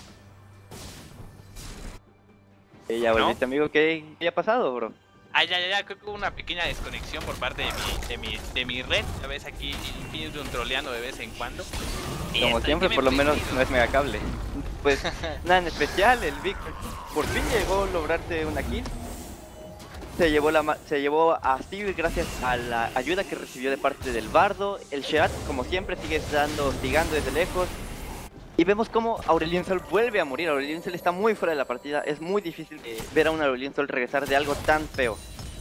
Ya volviste, amigo, ¿qué ha pasado, bro? Ya, creo que hubo una pequeña desconexión por parte de mi red. Ya ves aquí, Infinitum troleando de vez en cuando. Y como siempre, por lo menos no es megacable. Pues nada en especial, el Víctor por fin llegó a lograrse una kill. Se llevó a Sivir gracias a la ayuda que recibió de parte del bardo. El Sherat, como siempre, sigue hostigando desde lejos. Y vemos como Aurelion Sol vuelve a morir. Aurelion Sol está muy fuera de la partida. Es muy difícil ver a un Aurelion Sol regresar de algo tan feo.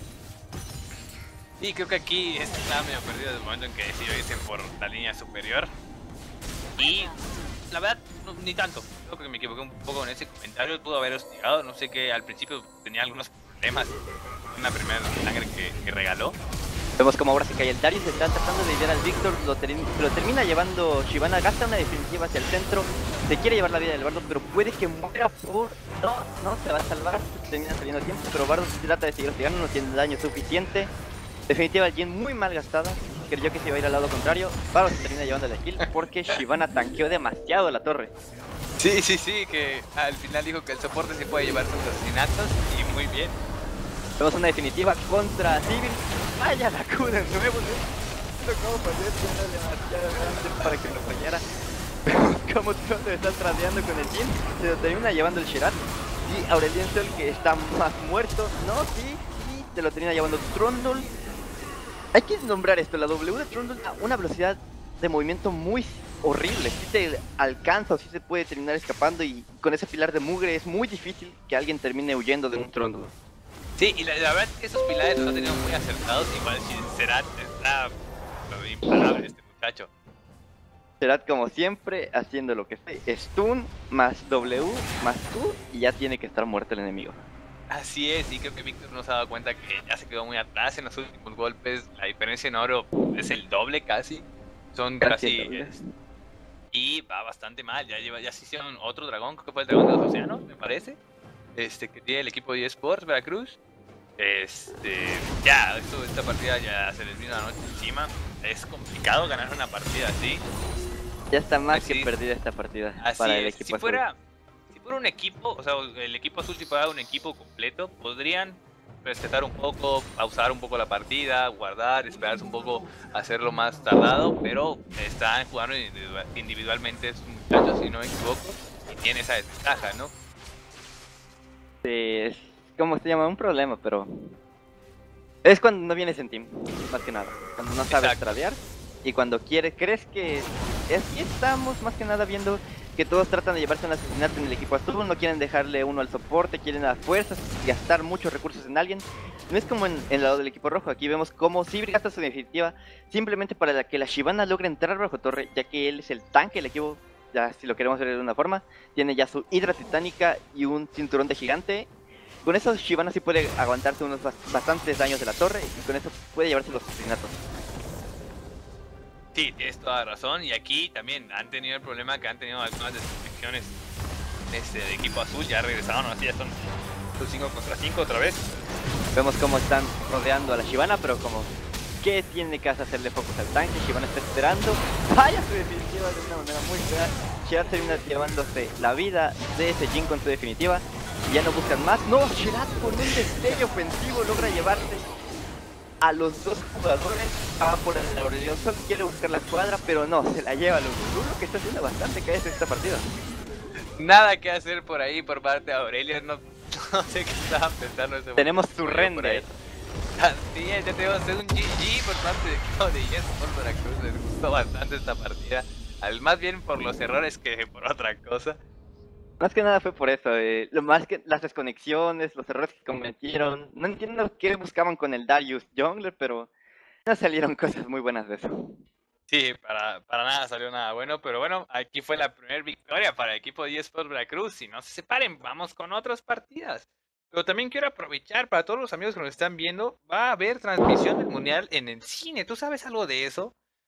Sí, creo que aquí estaba medio perdido desde el momento en que decidió irse por la línea superior. Y la verdad, ni tanto. Creo que me equivoqué un poco en ese comentario. Pudo haber hostigado. No sé, que al principio tenía algunos problemas en la primera sangre que regaló. Vemos como ahora se cae el Darius, está tratando de idear al Víctor, lo termina llevando Shyvana, gasta una definitiva hacia el centro, se quiere llevar la vida del bardo, pero puede que muera por... No, se va a salvar, termina saliendo a tiempo, pero bardo trata de seguir hostigando, no tiene daño suficiente. Definitiva, el Jhin muy mal gastada, creyó que se iba a ir al lado contrario, bardo se termina llevando la kill porque Shyvana tanqueó demasiado la torre. Sí, que al final dijo que el soporte se puede llevar sus asesinatos y muy bien. Vemos una definitiva contra Sivir. Vaya la Q de nuevo, ¿no? ¿Cómo pasé? Era demasiado grande para que lo fallara. Vemos como Trundle está tradeando con el Jhin. Se lo termina llevando el Sherat. Y Aurelion Sol, que está más muerto. No, sí, se lo termina llevando Trundle. Hay que nombrar esto, la W de Trundle da una velocidad de movimiento muy horrible. Si te alcanza o si se puede terminar escapando, y con ese pilar de mugre es muy difícil que alguien termine huyendo de un Trundle. Sí, y la verdad es que esos pilares los ha tenido muy acertados. Igual Sherat está imparable este muchacho. Sherat, como siempre, haciendo lo que sé. Stun más W más Q y ya tiene que estar muerto el enemigo. Así es, y creo que Víctor no se ha dado cuenta que ya se quedó muy atrás en los últimos golpes. La diferencia en oro es el doble casi. Son casi... y va bastante mal. Ya se hicieron otro dragón, creo que fue el dragón de los océanos, me parece. Que tiene el equipo de eSports Veracruz. Esta partida ya se les vino la noche encima. Es complicado ganar una partida así. Ya está más que perdida esta partida para el equipo azul. Si fuera un equipo, o sea, el equipo azul, si fuera un equipo completo, podrían respetar un poco, pausar un poco la partida, guardar, esperarse un poco, hacerlo más tardado, pero están jugando individualmente estos muchachos, si no me equivoco, y tiene esa desventaja, ¿no? Es como se llama un problema, pero es cuando no vienes en team, más que nada. Cuando no sabes Exacto. tradear y cuando crees que así estamos más que nada viendo que todos tratan de llevarse un asesinato en el equipo azul, no quieren dejarle uno al soporte, quieren a fuerzas gastar muchos recursos en alguien. No es como en el lado del equipo rojo, aquí vemos cómo Sivir gasta su definitiva simplemente para que la Shyvana logre entrar bajo torre, ya que él es el tanque del equipo, ya si lo queremos ver de una forma. Tiene ya su hidra titánica y un cinturón de gigante. Con eso Shyvana sí puede aguantarse unos bastantes daños de la torre y con eso puede llevarse los asesinatos. Sí, tienes toda razón. Y aquí también han tenido el problema que han tenido algunas destrucciones de equipo azul. Ya regresaron, así ya son 5 contra 5 otra vez. Vemos cómo están rodeando a la Shyvana, pero como ¿qué tiene que hacerle focus al tanque? Shyvana está esperando. Falla su definitiva de una manera muy fea. Sherat termina llevándose la vida de ese Jhin con su definitiva. Y ya no buscan más. No, Sherat con un destello ofensivo logra llevarse a los dos jugadores. Va por el Aurelion Sol, quiere buscar la escuadra, pero no, se la lleva Lulu, que está haciendo bastante KS esta partida. Nada que hacer por ahí por parte de Aurelia. No, no sé qué estaba pensando ese Tenemos momento, su por ahí. render. Así es, ya tenemos un GG por parte del equipo de eSports Veracruz. Les gustó bastante esta partida. Más bien por los errores que por otra cosa. Más que nada fue por eso, lo más que las desconexiones, los errores que cometieron. No entiendo qué buscaban con el Darius Jungler, pero no salieron cosas muy buenas de eso. Sí, para nada salió nada bueno, pero bueno, aquí fue la primera victoria para el equipo de eSports Veracruz. Y no se separen, vamos con otras partidas. Pero también quiero aprovechar para todos los amigos que nos están viendo, va a haber transmisión del Mundial en el cine. ¿Tú sabes algo de eso?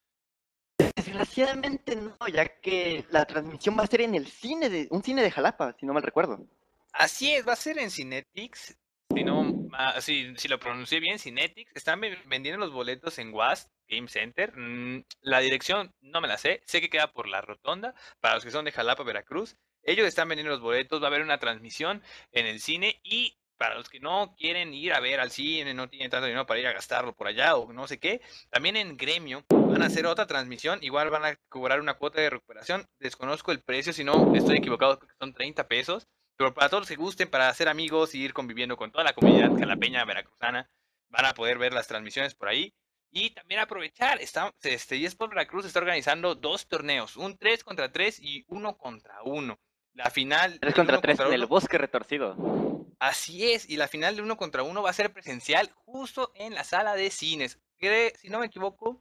Desgraciadamente no, ya que la transmisión va a ser en el cine un cine de Jalapa, si no mal recuerdo. Así es, va a ser en Cinetics. Si no, si lo pronuncié bien, Cinetics. Están vendiendo los boletos en WAS Game Center. La dirección no me la sé. Sé que queda por la Rotonda. Para los que son de Jalapa, Veracruz. Ellos están vendiendo los boletos. Va a haber una transmisión en el cine. Y para los que no quieren ir a ver al cine, no tienen tanto dinero para ir a gastarlo por allá o no sé qué, también en Gremio van a hacer otra transmisión. Igual van a cobrar una cuota de recuperación. Desconozco el precio, si no estoy equivocado, creo que son 30 pesos. Pero para todos los que gusten, para hacer amigos y ir conviviendo con toda la comunidad jalapeña veracruzana, van a poder ver las transmisiones por ahí. Y también aprovechar, eSports Veracruz está organizando 2 torneos, un 3 contra 3 y 1 contra 1. La final 3 del contra 1 3 contra en 1, el bosque retorcido. así es, y la final de 1 contra 1 va a ser presencial justo en la sala de cines. Que, si no me equivoco,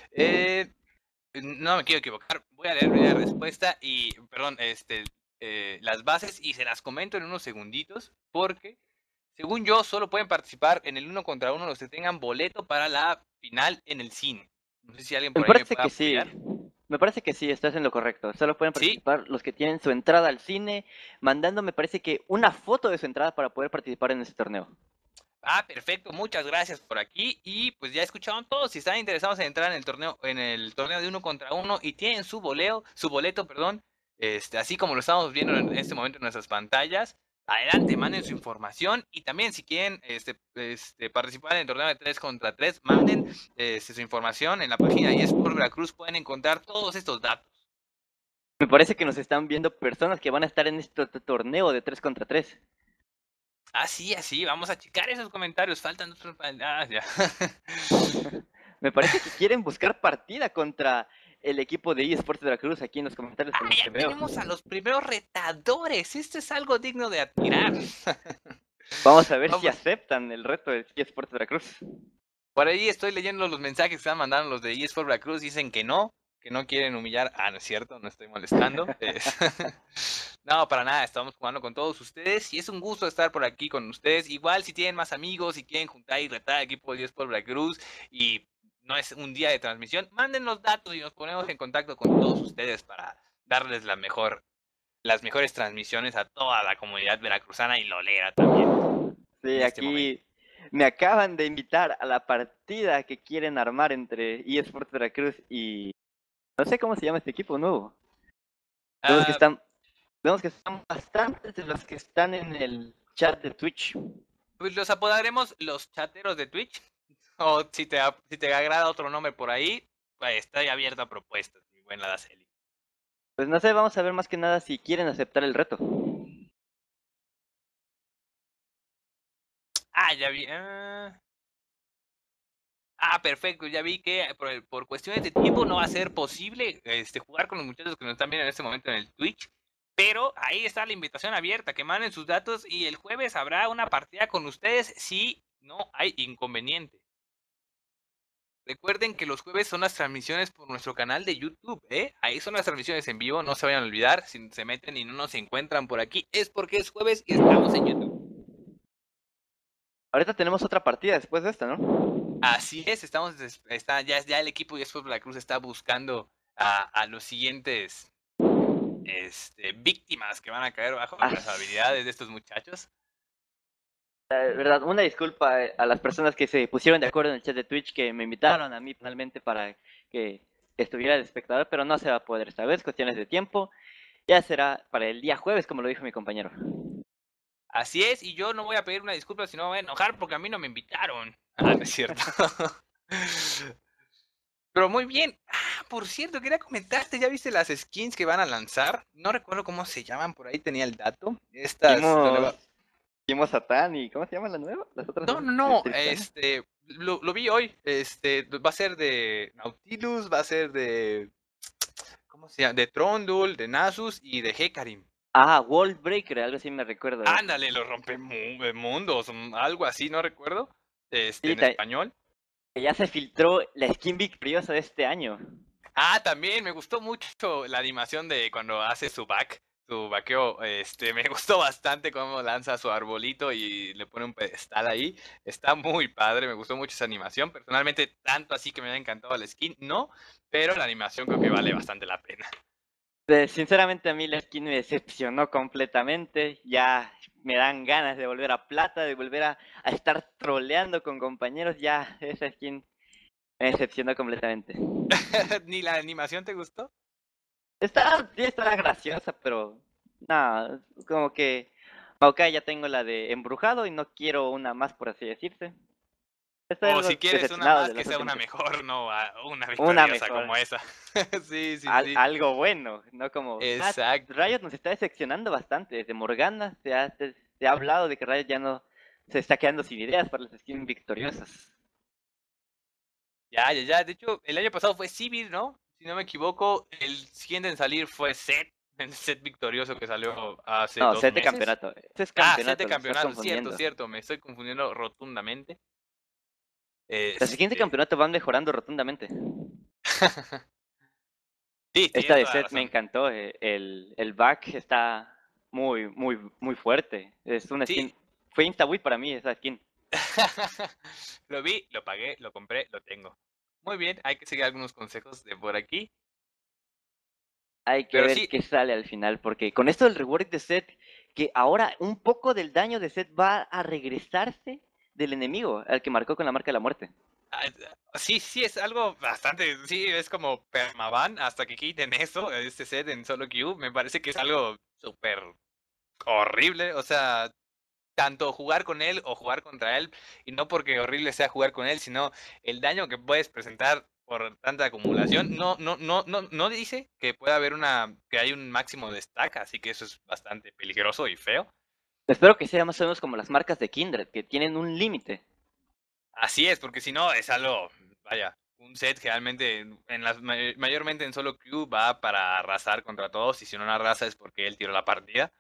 no me quiero equivocar, voy a leer la respuesta y, perdón, las bases y se las comento en unos segunditos, porque según yo solo pueden participar en el 1 contra 1 los que tengan boleto para la final en el cine. No sé si alguien Me por ahí me parece puede que sí. apoyar. Me parece que sí, estás en lo correcto. Solo pueden Sí, participar los que tienen su entrada al cine, mandando, me parece que una foto de su entrada para poder participar en ese torneo. perfecto, muchas gracias por aquí. Y pues ya escucharon todos, si están interesados en entrar en el torneo de 1 contra 1 y tienen su boleto, perdón, así como lo estamos viendo en este momento en nuestras pantallas, adelante, manden su información. Y también si quieren participar en el torneo de 3 contra 3, manden su información en la página de eSports Veracruz, pueden encontrar todos estos datos. Me parece que nos están viendo personas que van a estar en este torneo de 3 contra 3. Así, vamos a checar esos comentarios, faltan otros. Ya. Me parece que quieren buscar partida contra el equipo de eSports Veracruz aquí en los comentarios. Por lo Ya que veo. tenemos a los primeros retadores. Esto es algo digno de admirar. Vamos a ver si Vamos. aceptan el reto de eSports Veracruz. Por ahí estoy leyendo los mensajes que están mandando los de eSports Veracruz. Dicen que no quieren humillar. No es cierto, no estoy molestando. No, para nada, estamos jugando con todos ustedes y es un gusto estar por aquí con ustedes. Igual si tienen más amigos, si quieren juntar y retar al equipo de eSports Veracruz y no es un día de transmisión, manden los datos y nos ponemos en contacto con todos ustedes para darles las mejores transmisiones a toda la comunidad veracruzana y lolera también. Sí, en este aquí me acaban de invitar a la partida que quieren armar entre eSports Veracruz y... No sé cómo se llama este equipo nuevo. Vemos que están bastantes de los que están en el chat de Twitch. Pues los apodaremos los chateros de Twitch. O si te agrada otro nombre por ahí, pues estoy abierto a propuestas, mi buen Araceli. Pues no sé, vamos a ver más que nada si quieren aceptar el reto. Ah, ya vi. Perfecto, ya vi que por cuestiones de tiempo no va a ser posible jugar con los muchachos que nos están viendo en este momento en el Twitch. Pero ahí está la invitación abierta, que manden sus datos y el jueves habrá una partida con ustedes si no hay inconveniente. Recuerden que los jueves son las transmisiones por nuestro canal de YouTube, ¿eh? Ahí son las transmisiones en vivo, no se vayan a olvidar. Si se meten y no nos encuentran por aquí, es porque es jueves y estamos en YouTube. Ahorita tenemos otra partida después de esta, ¿no? Así es, ya el equipo de Esports Veracruz está buscando a los siguientes víctimas que van a caer bajo las habilidades de estos muchachos. Verdad, una disculpa a las personas que se pusieron de acuerdo en el chat de Twitch que me invitaron a mí finalmente para que estuviera de espectador, pero no se va a poder esta vez, cuestiones de tiempo. Ya será para el día jueves, como lo dijo mi compañero. Así es, y yo no voy a pedir una disculpa, sino me voy a enojar porque a mí no me invitaron. No es cierto. Pero muy bien. Por cierto, quería comentarte, ¿ya viste las skins que van a lanzar? No recuerdo cómo se llaman, por ahí tenía el dato. Vimos Satán y ¿cómo se llama la nueva? Las otras No, Tristana. lo vi hoy. Va a ser de Nautilus, va a ser de ¿cómo se llama? De Trondul, de Nasus y de Hecarim. World Breaker, algo así me recuerdo. Ándale, los rompemundos, algo así, no recuerdo. Sí, En español. ya se filtró la skin victoriosa de este año. También me gustó mucho la animación de cuando hace su vaqueo. Me gustó bastante cómo lanza su arbolito y le pone un pedestal ahí. Está muy padre, me gustó mucho esa animación. Personalmente, tanto así que me haya encantado la skin, no, pero la animación creo que vale bastante la pena. Sinceramente a mí la skin me decepcionó completamente, ya me dan ganas de volver a plata, de volver a estar troleando con compañeros, ya esa skin me decepcionó completamente. ¿Ni la animación te gustó? Sí está graciosa, pero nada, como que Maokai ya tengo la de embrujado y no quiero una más, por así decirse. Estoy O algo si quieres una decepcionado más, de que las sea una últimas. mejor, no una Una victoriosa mejor, como esa. Sí. algo bueno, no como... Exacto. Riot nos está decepcionando bastante, desde Morgana se ha hablado de que Riot ya no se está quedando sin ideas para las skins victoriosas. Ya. De hecho, el año pasado fue Sivir, ¿no? Si no me equivoco, el siguiente en salir fue Zed, el Zed victorioso que salió hace No, 2 set de meses. campeonato. Este es Zed de campeonato, lo estás campeonato, confundiendo. cierto, me estoy confundiendo rotundamente. Las skins de campeonato van mejorando rotundamente. Sí, Esta tienes de toda la set me razón. encantó. El back está muy fuerte. Es una Sí. skin. Fue insta para mí esa skin. Lo vi, lo pagué, lo compré, lo tengo. Muy bien, hay que seguir algunos consejos de por aquí. Hay que Pero ver sí, qué sale al final, porque con esto del rework de set, que ahora un poco del daño de set va a regresarse del enemigo, al que marcó con la marca de la muerte. sí, es algo bastante, sí, es como permaban hasta que quiten eso, este set en solo queue, me parece que es algo súper horrible, o sea, tanto jugar con él o jugar contra él, y no porque horrible sea jugar con él, sino el daño que puedes presentar por tanta acumulación, no dice que pueda haber que hay un máximo de stack, así que eso es bastante peligroso y feo. Espero que sea más o menos como las marcas de Kindred, que tienen un límite. Así es, porque si no es algo, vaya, un set generalmente, mayormente en solo queue va para arrasar contra todos, y si no arrasa es porque él tiró la partida.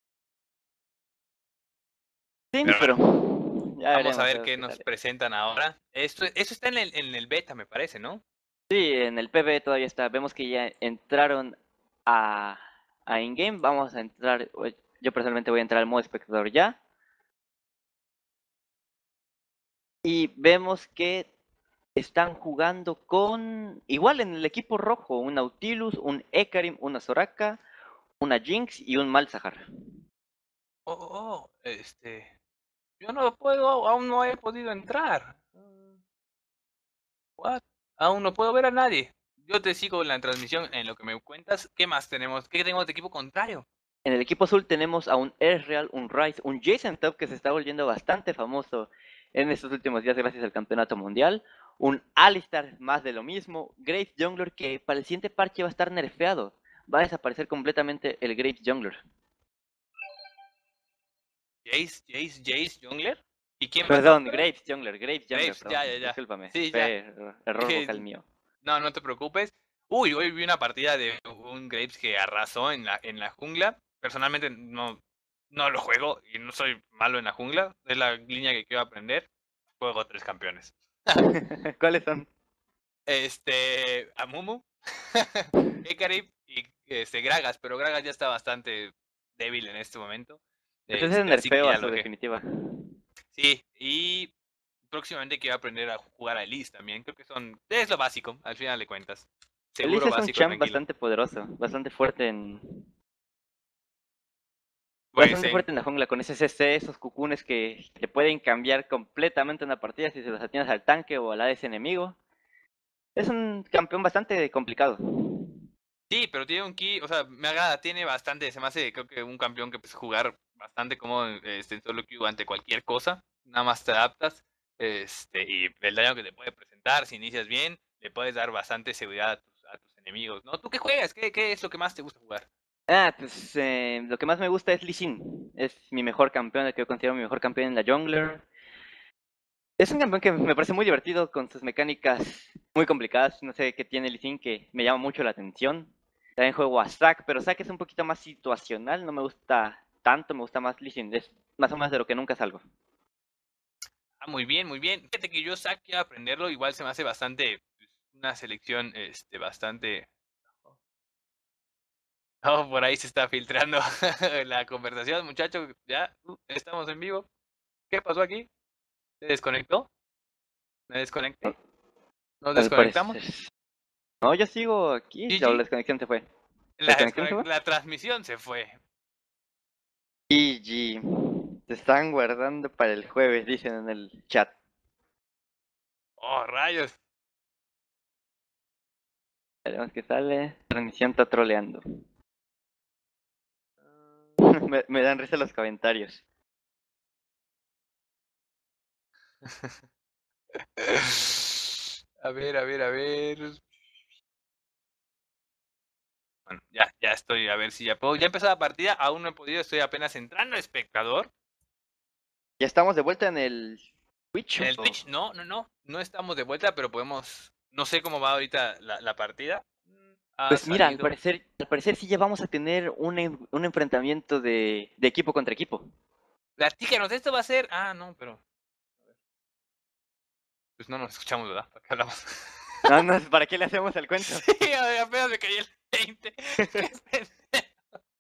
Sí, Pero pero bueno, ya vamos a veremos ver qué qué nos sale. presentan ahora. Eso está en el beta, me parece, ¿no? Sí, en el PB todavía está. Vemos que ya entraron a, a in-game. Vamos a entrar. Yo personalmente voy a entrar al modo espectador ya. Y vemos que están jugando con. Igual en el equipo rojo: un Nautilus, un Hecarim, una Soraka, una Jinx y un Malzahar. Yo no puedo, aún no he podido entrar. What? Aún no puedo ver a nadie. Yo te sigo en la transmisión en lo que me cuentas. ¿Qué más tenemos? ¿Qué tenemos de equipo contrario? En el equipo azul tenemos a un Ezreal, un Ryze, un Jason Top que se está volviendo bastante famoso en estos últimos días gracias al campeonato mundial. Un Alistar, más de lo mismo. Graves Jungler que para el siguiente parche va a estar nerfeado. Va a desaparecer completamente el Graves Jungler. Jace Jungler. ¿Y quién Perdón, más? Graves Jungler, Graves, perdón, ya. discúlpame. Sí, Fue error vocal mío. No te preocupes. Uy, hoy vi una partida de un Graves que arrasó en la jungla. Personalmente no lo juego y no soy malo en la jungla. Es la línea que quiero aprender. Juego 3 campeones. ¿Cuáles son? Amumu, Hecarim y Gragas, pero Gragas ya está bastante débil en este momento. Entonces es Así que nerfeo ya a su lo dejé. definitiva. Sí, y próximamente quiero aprender a jugar a Elise también. Creo que es lo básico, al final de cuentas. Seguro Elise es un básico, champ tranquilo. bastante poderoso, bastante fuerte en... Pues, Bastante fuerte en la jungla, con ese CC, esos cucunes que te pueden cambiar completamente una partida si se los atiendes al tanque o al ADC enemigo. Es un campeón bastante complicado. sí, pero tiene un ki, o sea, me agrada, tiene bastante, se me hace, creo que un campeón que puedes jugar bastante como en solo queue ante cualquier cosa, nada más te adaptas, y el daño que te puede presentar, si inicias bien, le puedes dar bastante seguridad a tus enemigos, ¿no? ¿Tú qué juegas? ¿Qué es lo que más te gusta jugar? Pues lo que más me gusta es Lee Sin. Es mi mejor campeón, el que yo considero mi mejor campeón en la jungler. Es un campeón que me parece muy divertido con sus mecánicas muy complicadas. No sé qué tiene Lee Sin que me llama mucho la atención. También juego a Zac, pero Zac es un poquito más situacional. No me gusta tanto, me gusta más Lee Sin. Es más o menos de lo que nunca salgo. Ah, muy bien, muy bien. Fíjate que yo saqué a aprenderlo, igual se me hace bastante, una selección, bastante... Oh, por ahí se está filtrando la conversación, muchachos, ya, estamos en vivo. ¿Qué pasó aquí? ¿Se desconectó? ¿Me desconecté? ¿Nos Al desconectamos? parecer. No, yo sigo aquí. La GG. desconexión se fue. ¿La desconexión se fue? La transmisión se fue. GG. Se están guardando para el jueves, dicen en el chat. Oh, rayos. Veremos qué sale. La transmisión está troleando. Me dan risa los comentarios. A ver. Bueno, ya estoy, a ver si ya puedo. Ya empezó la partida, aún no he podido, estoy apenas entrando a espectador. Ya estamos de vuelta en el Twitch. En el Twitch, no estamos de vuelta, pero podemos, no sé cómo va ahorita la partida. Pues mira, al Salido. parecer sí ya vamos a tener un enfrentamiento de equipo contra equipo. Platícanos, esto va a ser. Ah, no, pero. Pues no nos escuchamos, ¿verdad? ¿Para qué hablamos? No, no, ¿para qué le hacemos el cuento? Sí, apenas me caí el 20. Qué pendejo.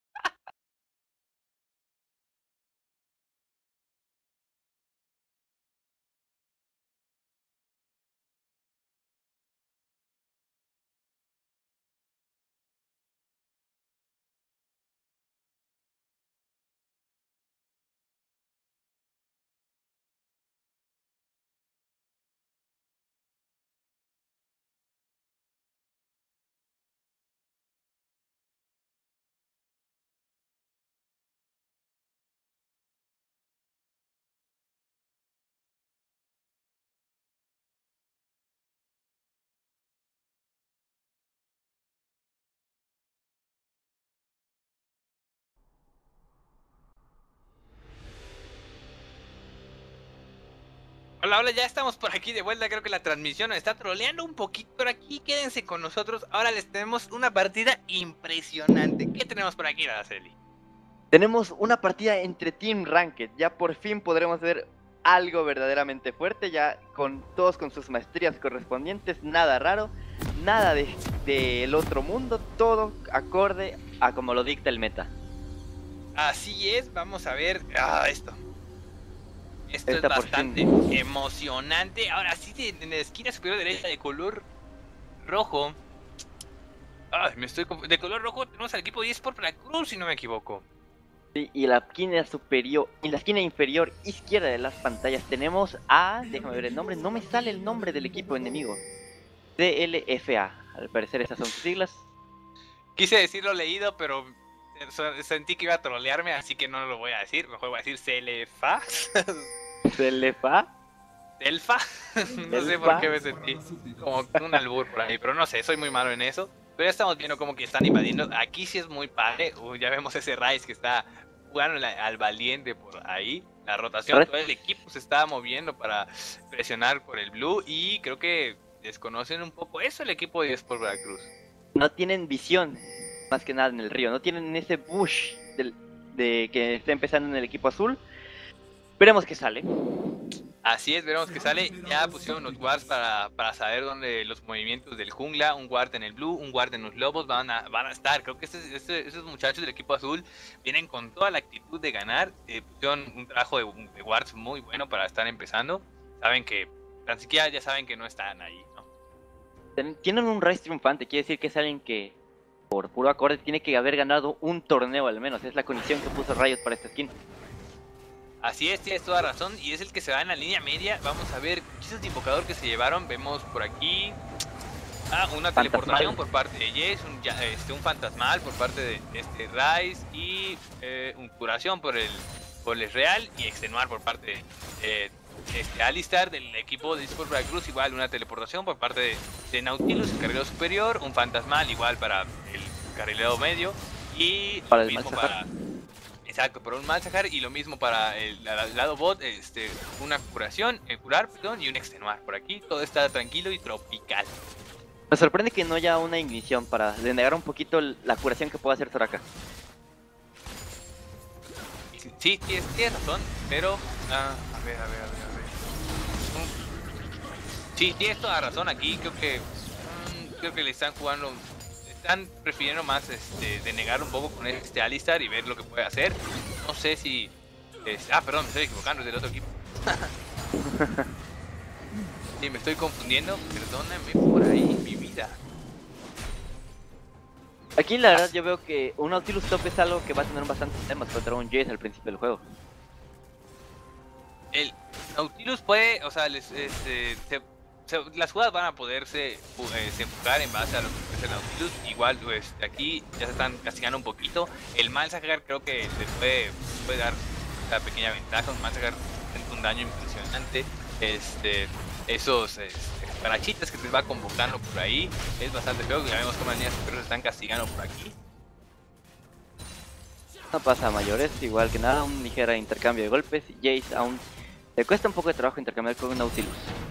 Hola, ya estamos por aquí de vuelta. Creo que la transmisión nos está troleando un poquito, pero aquí quédense con nosotros. Ahora les tenemos una partida impresionante. ¿Qué tenemos por aquí, Araceli? Tenemos una partida entre Team Ranked. Ya por fin podremos ver algo verdaderamente fuerte. Ya con todos con sus maestrías correspondientes. Nada raro. Nada del otro mundo. Todo acorde a como lo dicta el meta. Así es, vamos a ver esto. Esto Esta es por bastante fin. emocionante. Ahora sí, en la esquina superior derecha de color rojo. De color rojo tenemos al equipo de eSport Veracruz, si no me equivoco. Sí, y la esquina superior y la esquina inferior izquierda de las pantallas tenemos a, déjame ver el nombre, no me sale el nombre del equipo enemigo. DLFA, al parecer esas son sus siglas. Quise decirlo leído, pero sentí que iba a trolearme, así que no lo voy a decir. Mejor voy a decir Celefa. ¿Celefa? ¿Elfa? No sé por qué me sentí como un albur por ahí, pero no sé, soy muy malo en eso. Pero ya estamos viendo como que están invadiendo. Aquí sí es muy padre. Ya vemos ese Ryze que está jugando al valiente por ahí. La rotación, todo el equipo se está moviendo para presionar por el blue. Y creo que desconocen un poco eso el equipo de eSport Veracruz. No tienen visión, más que nada en el río. No tienen ese push de que está empezando en el equipo azul. Veremos qué sale. Así es, veremos que sale. Ya pusieron los wards para saber dónde los movimientos del jungla. Un ward en el blue, un ward en los lobos van a estar. Creo que esos muchachos del equipo azul vienen con toda la actitud de ganar. Pusieron un trabajo de wards muy bueno para estar empezando. Saben que, tan siquiera ya saben que no están ahí, ¿no? Tienen un Ryze triunfante, quiere decir que es alguien que, por puro acorde, tiene que haber ganado un torneo al menos. Es la condición que puso Riot para esta skin. Así es, tienes toda razón, y es el que se va en la línea media. Vamos a ver, ¿qué de invocador que se llevaron? Vemos por aquí una teleportación por parte de Jace, un fantasmal por parte de este Ryze y un curación por el Real y extenuar por parte de Alistar del equipo de eSport Veracruz. Igual una teleportación por parte de Nautilus, el carrilero superior, un fantasmal igual para el carrilero medio y para lo mismo para... Exacto, por un Malzahar y lo mismo para el lado bot, una curación, curar, perdón, y un extenuar. Por aquí todo está tranquilo y tropical. Me sorprende que no haya una ignición para denegar un poquito la curación que puede hacer Soraka. Sí, tienes razón, pero... a ver. Sí, tienes toda razón aquí, creo que le están jugando... Están prefiriendo más denegar un poco con este Alistar y ver lo que puede hacer. No sé si... perdón, me estoy equivocando, es del otro equipo. Sí, me estoy confundiendo. Perdóname por ahí, mi vida. Aquí la verdad yo veo que un Nautilus top es algo que va a tener bastantes temas contra un Jace al principio del juego. El Nautilus puede, o sea, las jugadas van a poderse enfocar en base a lo que es el Nautilus. Igual aquí ya se están castigando un poquito. El Malzahar creo que le puede dar una pequeña ventaja. Un Malzahar tiene un daño impresionante. Esos parachitas que te va convocando por ahí es bastante feo. Ya vemos cómo las líneas superiores se están castigando por aquí. No pasa a mayores, igual que nada, un ligero intercambio de golpes. Jace aún le cuesta un poco de trabajo intercambiar con un Nautilus.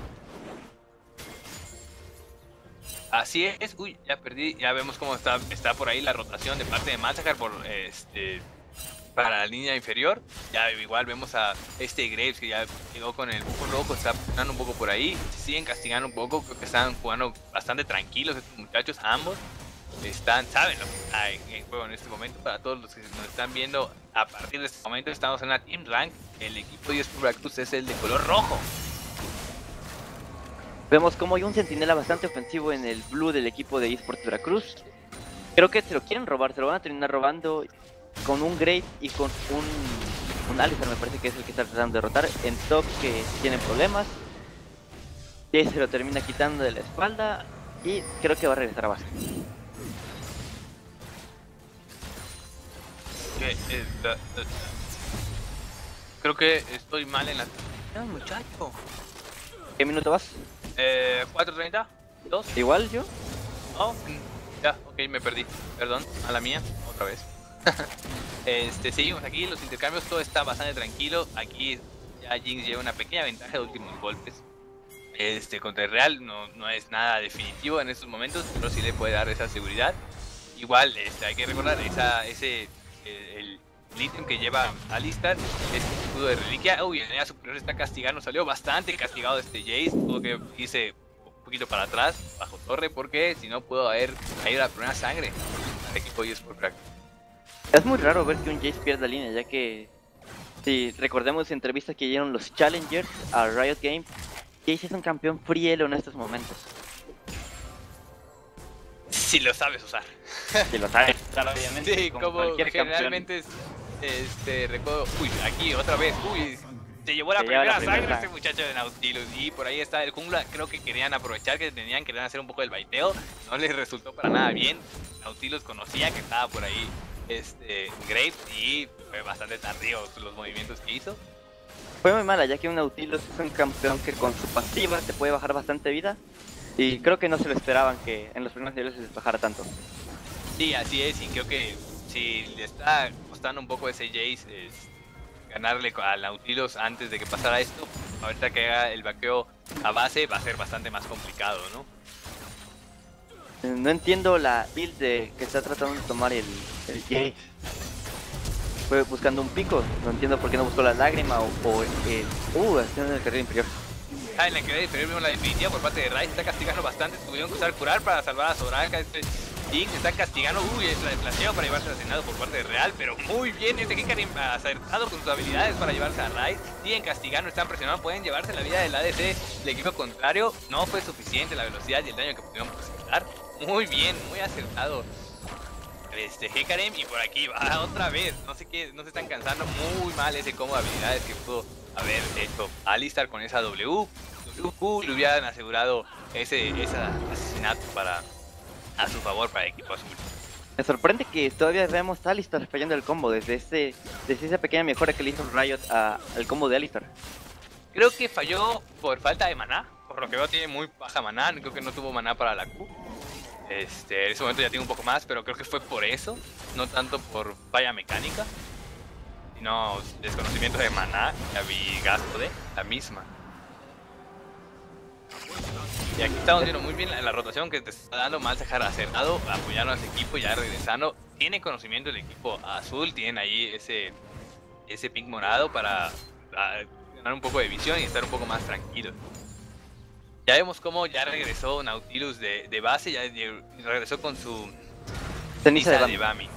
Así es, uy, ya perdí, ya vemos cómo está por ahí la rotación de parte de Malzahar para la línea inferior. Ya igual vemos a Graves que ya llegó con el bujo rojo, está apuntando un poco por ahí, siguen castigando un poco, creo que están jugando bastante tranquilos estos muchachos, ambos. Saben lo que está en juego en este momento. Para todos los que nos están viendo, a partir de este momento estamos en la Team Rank, el equipo de eSport Veracruz es el de color rojo. Vemos como hay un centinela bastante ofensivo en el blue del equipo de eSports Veracruz. Creo que se lo quieren robar, se lo van a terminar robando con un Graves y con un Alistar, me parece que es el que está tratando de derrotar. En top que tienen problemas. Y se lo termina quitando de la espalda y creo que va a regresar a base. Creo que estoy mal en la... muchacho. ¿Qué minuto vas? 4:30, 2. ¿Igual yo? Oh, ya, ok, me perdí. Perdón, a la mía, otra vez. Seguimos aquí, los intercambios, todo está bastante tranquilo. Aquí ya Jinx lleva una pequeña ventaja de últimos golpes. Contra el Real no es nada definitivo en estos momentos, pero sí le puede dar esa seguridad. Igual, hay que recordar el ítem que lleva Alistar, escudo de reliquia. Uy, el línea superior está castigando, salió bastante castigado Jace, tuvo que irse un poquito para atrás, bajo torre, porque si no pudo haber caído la primera sangre al equipo de eSport Veracruz. Es muy raro ver que un Jace pierda línea, ya que si recordemos entrevistas que dieron los Challengers a Riot Games, Jace es un campeón frielo en estos momentos. Si lo sabes usar. Si lo sabes usar, obviamente. Sí, como generalmente recuerdo. Uy, aquí otra vez. Uy, se llevó la primera sangre este muchacho de Nautilus. Y por ahí está el jungla. Creo que querían aprovechar que querían hacer un poco del baiteo. No les resultó para nada bien. Nautilus conocía que estaba por ahí Graves y fue bastante tardío los movimientos que hizo. Fue muy mala, ya que un Nautilus es un campeón que con su pasiva te puede bajar bastante vida. Y creo que no se lo esperaban que en los primeros niveles les bajara tanto. Sí, así es, y creo que si le está costando un poco ese Jace ganarle al Nautilus antes de que pasara esto, ahorita que haga el vaqueo a base va a ser bastante más complicado, ¿no? No entiendo la build que está tratando de tomar el Jace. Fue buscando un pico, no entiendo por qué no buscó la lágrima o el... haciendo el carril inferior. En la que inferior vimos la definitiva por parte de Ryze, está castigando bastante, tuvieron que usar curar para salvar a Soraka, Jinx está castigando, es la de flasheo para llevarse al Senado por parte de Real, pero muy bien, Hecarim acertado con sus habilidades para llevarse a Ryze, siguen castigando, están presionando, pueden llevarse la vida del ADC del equipo contrario, no fue suficiente la velocidad y el daño que pudieron presentar, muy bien, muy acertado. Hecarim y por aquí va otra vez, no sé qué, no se están cansando, muy mal ese combo de habilidades que pudo haber hecho Alistar con esa WQ, le hubieran asegurado ese asesinato a su favor para el equipo azul. Me sorprende que todavía veamos a Alistar fallando el combo desde esa pequeña mejora que le hizo Riot al combo de Alistar. Creo que falló por falta de maná, por lo que veo tiene muy baja maná, creo que no tuvo maná para la Q. En ese momento ya tiene un poco más, pero creo que fue por eso, no tanto por falla mecánica, sino desconocimiento de maná y gasto de la misma. Y aquí estamos viendo muy bien la rotación que te está dando Malzahar acertado, apoyando a ese equipo, ya regresando. Tiene conocimiento del equipo azul, tienen ahí ese ping morado para ganar un poco de visión y estar un poco más tranquilos. Ya vemos cómo ya regresó Nautilus de base, ya regresó con su ceniza de Bami.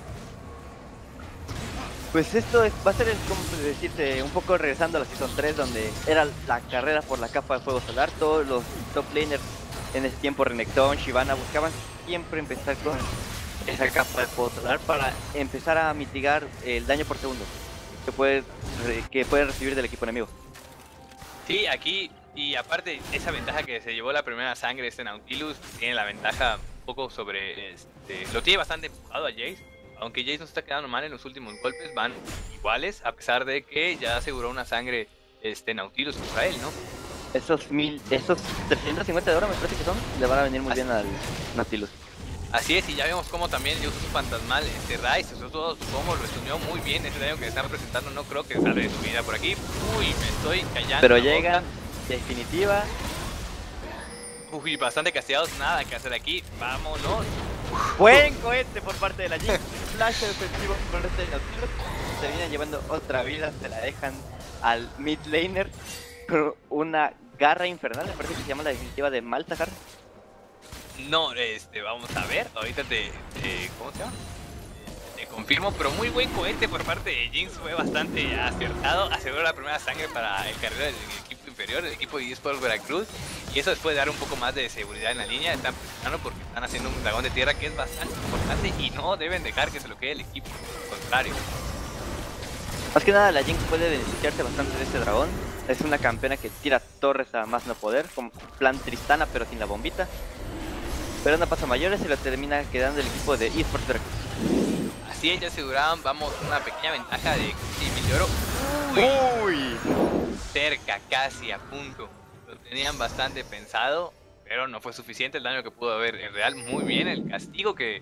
Pues esto va a ser, como decirte, un poco regresando a la Season 3, donde era la carrera por la capa de fuego solar. Todos los top laners en ese tiempo, Renekton, Shyvana, buscaban siempre empezar con esa capa de fuego solar para empezar a mitigar el daño por segundo que puede recibir del equipo enemigo. Sí, aquí, y aparte esa ventaja que se llevó la primera sangre Nautilus, tiene la ventaja un poco sobre, lo tiene bastante empujado a Jace, aunque Jace no se está quedando mal en los últimos golpes, van iguales, a pesar de que ya aseguró una sangre Nautilus contra él, ¿no? Esos 350 de oro me parece que son, le van a venir muy bien al Nautilus. Así es, y ya vemos cómo también usó su fantasmal Ryze, usó todo su combo, lo estudió muy bien, ese daño que están presentando no creo que salga de su vida por aquí. Uy, me estoy callando. Pero llega, definitiva. Uy, bastante castigados, nada que hacer aquí, vámonos. Buen cohete por parte de la Jinx, flash defensivo por parte de Nautilus. Se vienen llevando otra vida, se la dejan al mid laner con una garra infernal, me parece que se llama la definitiva de Malzahar. No, vamos a ver, ahorita ¿cómo se llama? Te confirmo, pero muy buen cohete por parte de Jinx, fue bastante acertado, aseguró la primera sangre para el carrero del equipo inferior, el equipo de eSports Veracruz, y eso les puede dar un poco más de seguridad en la línea, están presionando porque están haciendo un dragón de tierra que es bastante importante y no deben dejar que se lo quede el equipo contrario. Más que nada la Jinx puede beneficiarse bastante de este dragón, es una campeona que tira torres a más no poder, como plan Tristana pero sin la bombita. Pero no pasa mayores, se lo termina quedando el equipo de eSports Veracruz. Así es, ya aseguraban, vamos, una pequeña ventaja de 100.000 de oro. ¡Uy! Cerca, casi a punto. Lo tenían bastante pensado, pero no fue suficiente el daño que pudo haber en Real. Muy bien el castigo que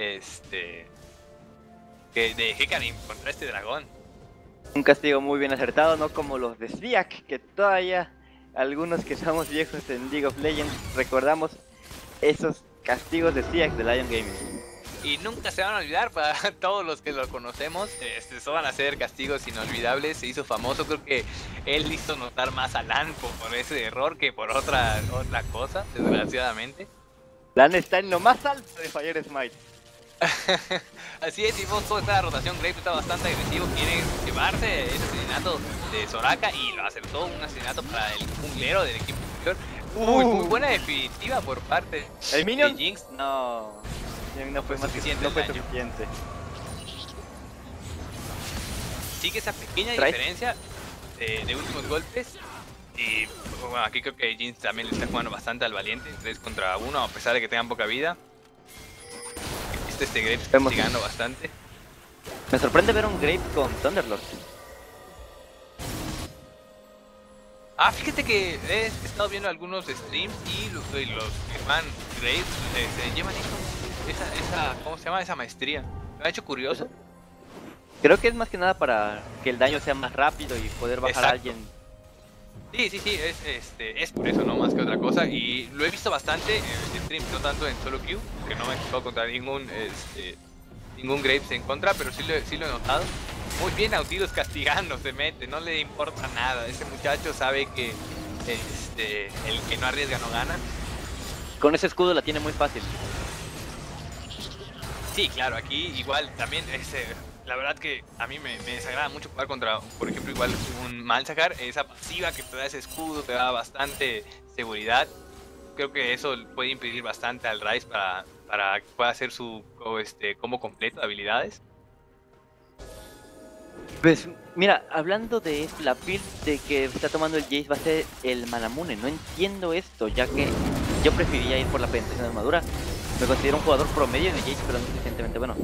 de Hecarim contra este dragón. Un castigo muy bien acertado, no como los de Sviak, que todavía algunos que somos viejos en League of Legends recordamos esos castigos de Sviak de Lion Gaming. Y nunca se van a olvidar para todos los que lo conocemos, eso van a ser castigos inolvidables, se hizo famoso, creo que él hizo notar más a Lan por ese error que por otra cosa, desgraciadamente. Lan está en lo más alto de Fire Smite. Así es, y vos toda esta rotación, Graves está bastante agresivo, quiere llevarse ese asesinato de Soraka y lo acertó, un asesinato para el junglero del equipo superior. Muy buena definitiva por parte ¿El minion? de Jinx. No fue suficiente. No fue suficiente. Sigue esa pequeña diferencia de últimos golpes. Y bueno, aquí creo que Jinx también le está jugando bastante al valiente, 3 contra 1, a pesar de que tengan poca vida. Graves castigando bastante. Me sorprende ver un Graves con Thunderlord. Ah, fíjate que he estado viendo algunos streams y los que van Graves se llevan esa, ¿cómo se llama? Esa maestría. Me ha hecho curioso. Creo que es más que nada para que el daño sea más rápido y poder bajar a Exacto. alguien. Sí, es por eso, no más que otra cosa. Y lo he visto bastante en streams, no tanto en solo queue, que no me he tocado contra ningún Graves en contra, pero sí lo he notado. Muy bien, Nautilus castigando, se mete, no le importa nada. Ese muchacho sabe que el que no arriesga no gana. Con ese escudo la tiene muy fácil. Sí, claro, aquí igual también la verdad que a mí me desagrada mucho jugar contra, por ejemplo, igual un Malzahar, esa pasiva que te da ese escudo, te da bastante seguridad. Creo que eso puede impedir bastante al Ryze para que pueda hacer su combo completo de habilidades. Pues mira, hablando de la build de que está tomando el Jace va a ser el Manamune, no entiendo esto, ya que yo preferiría ir por la penetración de armadura. Me considero un jugador promedio de Jace, pero no suficientemente bueno.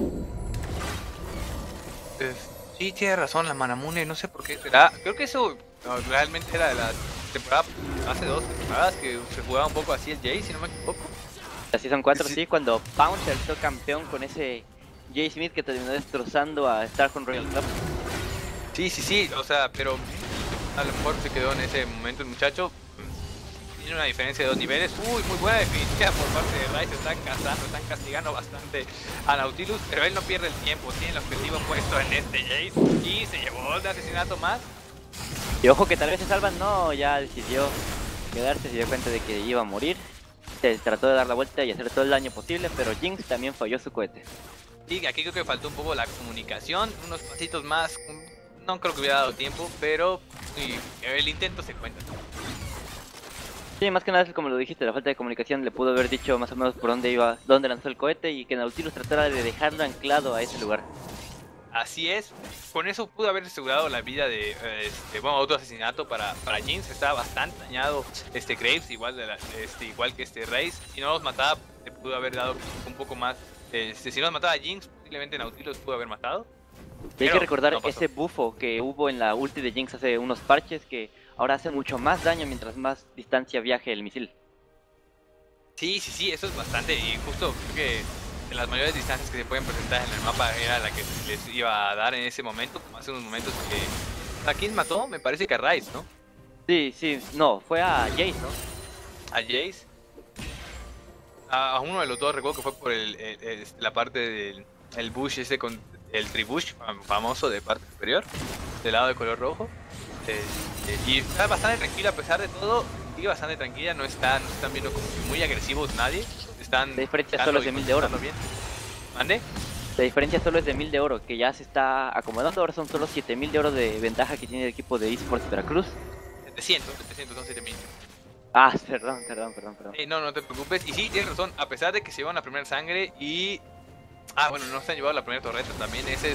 Sí, tiene razón, la Manamune, no sé por qué será. Creo que eso realmente era de la temporada, hace 2 temporadas que se jugaba un poco así el Jace, si no me equivoco. La Season 4 Sí. sí, cuando Pound se alzó campeón con ese Jay Smith que terminó destrozando a Starhorn Royal Club. Sí, o sea, pero a lo mejor se quedó en ese momento el muchacho. Tiene una diferencia de 2 niveles. Uy, muy buena definitiva por parte de Ryze. Están castigando bastante a Nautilus, pero él no pierde el tiempo. Tiene el objetivo puesto en este Jace y se llevó el de asesinato más. Y ojo que tal vez se salvan, no, ya decidió quedarse, se dio cuenta de que iba a morir. Se trató de dar la vuelta y hacer todo el daño posible, pero Jinx también falló su cohete. Sí, aquí creo que faltó un poco la comunicación, unos pasitos más. No creo que hubiera dado tiempo, pero sí, el intento se cuenta. Sí, más que nada es como lo dijiste, la falta de comunicación le pudo haber dicho más o menos por dónde iba, dónde lanzó el cohete y que Nautilus tratara de dejarlo anclado a ese lugar. Así es, con eso pudo haber asegurado la vida de otro asesinato para Jinx. Estaba bastante dañado Graves, igual que Ryze. Si no los mataba, le pudo haber dado un poco más. Si no los mataba a Jinx, posiblemente Nautilus pudo haber matado. Y hay que recordar no pasó. ese bufo que hubo en la ulti de Jinx hace unos parches que ahora hace mucho más daño mientras más distancia viaje el misil. Sí, eso es bastante. Y justo creo que de las mayores distancias que se pueden presentar en el mapa era la que les iba a dar en ese momento, como hace unos momentos que... ¿A quién mató? Me parece que a Ryze, ¿no? Sí, no, fue a Jace, ¿no? A Jace. A uno de los dos, recuerdo que fue por la parte del bush con el tribush famoso de parte superior, del lado de color rojo. Y está bastante tranquila a pesar de todo, sigue bastante tranquila, no están viendo como que muy agresivos nadie. Están La diferencia solo es de 1000 de oro. bien. ¿Mande? La diferencia solo es de 1000 de oro, que ya se está acomodando, ahora son solo 7000 de oro de ventaja que tiene el equipo de eSports Veracruz. 700, son 7000. Ah, perdón. No te preocupes. Y sí, tienes razón, a pesar de que se llevan la primera sangre y... bueno, no se han llevado la primera torreta también. Ese es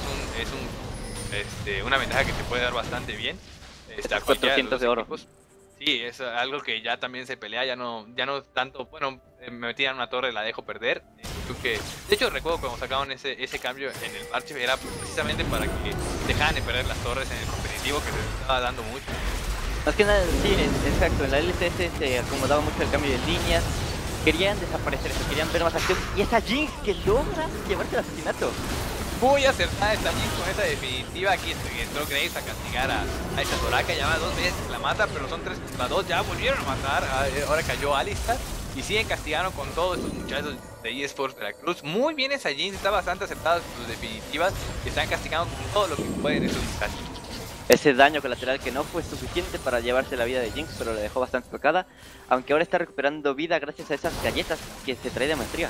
una ventaja que te puede dar bastante bien. Estos 400 de oro. Equipos. Sí, es algo que ya también se pelea, ya no tanto, bueno, me metían una torre, la dejo perder. Creo que, de hecho recuerdo cuando sacaron ese cambio en el parche, era precisamente para que dejaran de perder las torres en el competitivo, que se estaba dando mucho. Más que nada, sí, exacto, en la LCS se acomodaba mucho el cambio de líneas, querían desaparecer eso, querían ver más acción, y esa Jinx que logra llevarse el asesinato. Muy acertada esta Jinx con esta definitiva. Aquí entró Graves a castigar a esta Soraka. Ya va 2 veces que la mata, pero son 3 contra 2. Ya volvieron a matar. Ahora cayó Alistar. Y siguen castigando con todos estos muchachos de eSports Veracruz. Muy bien esa Jinx. Está bastante acertada sus definitivas. Están castigando con todo lo que pueden esos muchachos. Ese daño colateral que no fue suficiente para llevarse la vida de Jinx, pero la dejó bastante tocada. Aunque ahora está recuperando vida gracias a esas galletas que se trae de maestría.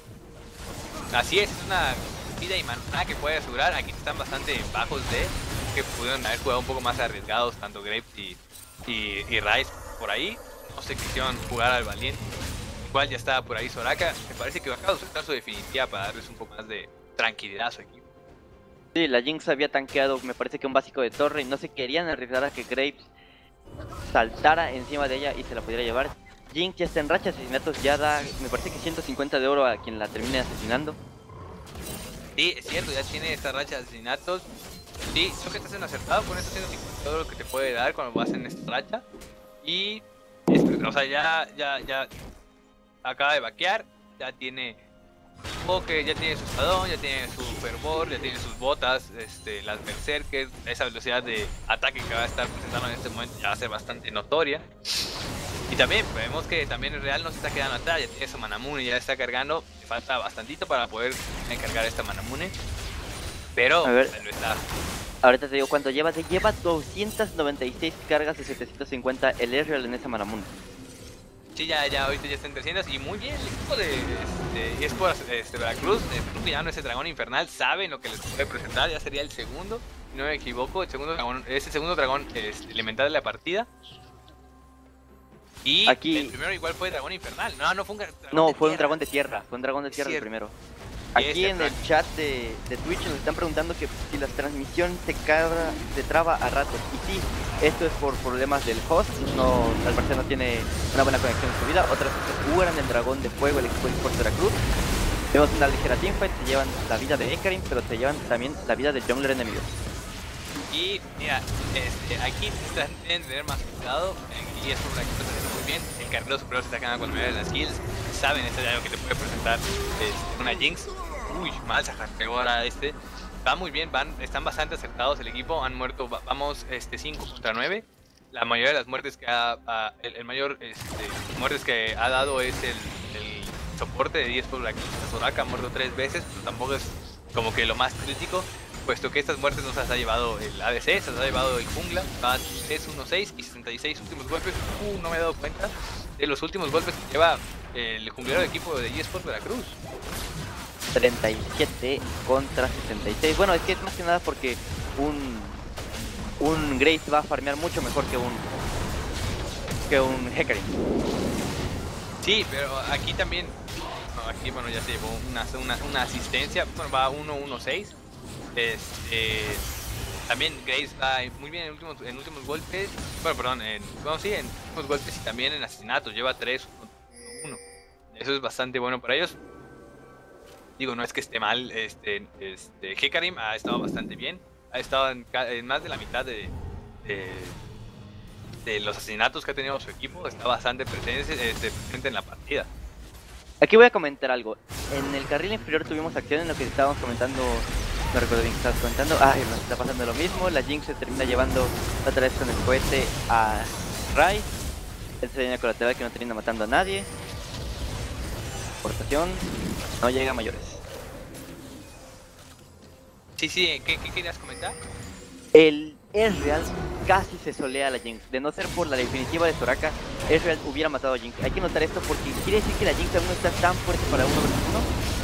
Así es una vida y maná que puede asegurar. Aquí están bastante bajos que pudieron haber jugado un poco más arriesgados, tanto Graves y Ryze por ahí. No se quisieron jugar al valiente. Igual ya estaba por ahí Soraka. Me parece que acaba de soltar su definitiva para darles un poco más de tranquilidad a su equipo. Sí, la Jinx había tanqueado, me parece que un básico de torre y no se querían arriesgar a que Graves saltara encima de ella y se la pudiera llevar. Jinx ya está en racha de asesinatos, ya da, me parece que 150 de oro a quien la termine asesinando. Sí, es cierto, ya tiene esta racha de asesinatos. Sí, creo que estás en acertado con esto, haciendo todo lo que te puede dar cuando vas en esta racha. Y, o sea, ya acaba de vaquear, ya tiene Poke, ya tiene su espadón, ya tiene su fervor, ya tiene sus botas, las berserkers, esa velocidad de ataque que va a estar presentando en este momento ya va a ser bastante notoria. Y también vemos que también el Real no se está quedando atrás, ya tiene su Manamune, ya está cargando, le falta bastantito para poder encargar esta Manamune, pero A ver. lo está. Ahorita te digo cuánto lleva. Te lleva 296 cargas de 750 el Ezreal en esa Manamune. Sí, ya ahorita ya está en 300 y muy bien el equipo de eSports Veracruz, cuidando ese dragón infernal, saben lo que les puede presentar, ya sería el segundo, si no me equivoco, el segundo dragón elemental de la partida. Y Aquí- el primero igual fue dragón infernal, no fue un dragón No, de fue un tierra. dragón de tierra. Fue un dragón de tierra el Cierto. primero. Y Aquí en el dragón. chat de Twitch nos están preguntando que si la transmisión se traba a ratos. Y sí, esto es por problemas del host. No, al parecer no tiene una buena conexión en su vida. Otras se jugaron el dragón de fuego, el equipo de eSports Veracruz. Vemos una ligera teamfight, se llevan la vida de Hecarim, pero se llevan también la vida del jungler enemigo. Y mira, aquí deben tener más cuidado, y es una que está haciendo muy bien, el carrilero superior se está ganando con la mayoría de las kills, saben esto es algo que te puede presentar una Jinx, uy, mal sacarpegó ahora va muy bien, están bastante acertados el equipo, han muerto, vamos 5 contra 9, la mayoría de las muertes que el mayor muertes que ha dado es el soporte de 10 por la Soraka, ha muerto 3 veces, pero tampoco es como que lo más crítico, puesto que estas muertes no se las ha llevado el ADC, se las ha llevado el jungla, va 3-1-6 y 66 últimos golpes, no me he dado cuenta de los últimos golpes que lleva el junglero de equipo de eSports Veracruz. 37 contra 66. Bueno, es que es más que nada porque un Grace va a farmear mucho mejor que un Hecarim. Sí, pero aquí también, no, aquí bueno ya se llevó una asistencia, bueno va 1-1-6. También Grace va muy bien en últimos golpes, bueno perdón, en últimos golpes y también en asesinatos, lleva 3-1. Eso es bastante bueno para ellos. Digo, no es que esté mal, Hecarim ha estado bastante bien, ha estado en más de la mitad de los asesinatos que ha tenido su equipo, está bastante presente en la partida. Aquí voy a comentar algo. En el carril inferior tuvimos acción en lo que estábamos comentando. No recuerdo bien qué estabas comentando. Nos está pasando lo mismo. La Jinx se termina llevando otra vez con el cohete a Rai. Esta daño colateral que no termina matando a nadie. Portación. No llega a mayores. Sí, ¿qué querías comentar? El Ezreal casi se solea a la Jinx. De no ser por la definitiva de Soraka, Ezreal hubiera matado a Jinx. Hay que notar esto porque quiere decir que la Jinx aún no está tan fuerte para 1 vs 1.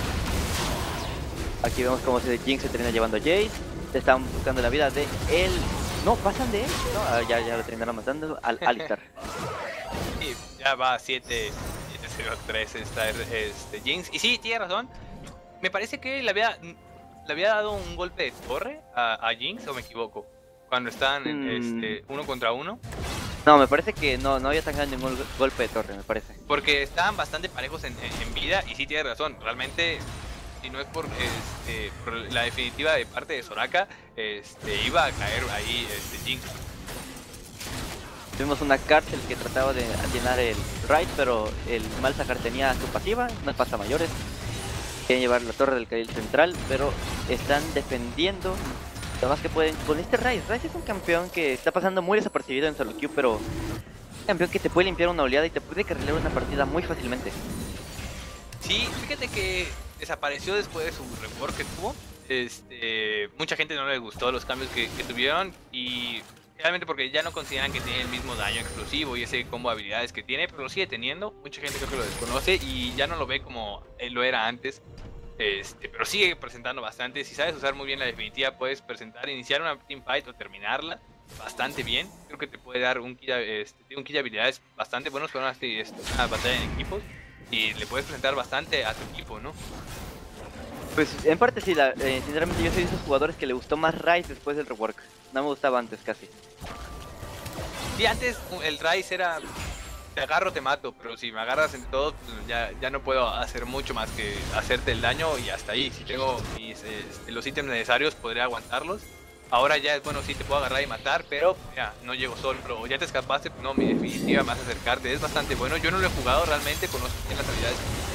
Aquí vemos cómo Jinx se termina llevando a Jace. Están buscando la vida de él. No, pasan de él. No, ya lo terminaron matando al Alistar. Sí, ya va 7-0-3 esta Jinx. Y sí, tiene razón. Me parece que le había dado un golpe de torre a Jinx, o me equivoco. Cuando están en 1 contra 1. No, me parece que no había sacado ningún golpe de torre, me parece. Porque estaban bastante parejos en vida. Y sí, tiene razón. Realmente, si no es por la definitiva de parte de Soraka, iba a caer ahí Jinx. Tuvimos una cárcel que trataba de llenar el raid, pero el Malzahar tenía su pasiva, no pasa mayores. Quieren llevar la torre del carril central, pero están defendiendo lo más que pueden con este Ryze. Ryze es un campeón que está pasando muy desapercibido en solo queue, pero un campeón que te puede limpiar una oleada y te puede carrilear una partida muy fácilmente. Sí, fíjate que desapareció después de su rework que tuvo. Mucha gente no le gustó los cambios que tuvieron y realmente porque ya no consideran que tiene el mismo daño explosivo y ese combo de habilidades que tiene, pero lo sigue teniendo. Mucha gente creo que lo desconoce y ya no lo ve como él lo era antes. Pero sigue presentando bastante. Si sabes usar muy bien la definitiva, puedes iniciar una teamfight o terminarla bastante bien. Creo que te puede dar un kit de habilidades bastante buenos para una batalla en equipos y le puedes presentar bastante a tu equipo, ¿no? Pues en parte sí, sinceramente yo soy de esos jugadores que le gustó más Ryze después del rework. No me gustaba antes casi. Sí, antes el Ryze era te agarro, te mato, pero si me agarras en todo, pues, ya no puedo hacer mucho más que hacerte el daño y hasta ahí. Si tengo los ítems necesarios, podría aguantarlos. Ahora ya es bueno, sí te puedo agarrar y matar, pero ya no llego solo. Pero ya te escapaste, pues no, mi definitiva más acercarte. Es bastante bueno. Yo no lo he jugado realmente, conozco bien las habilidades.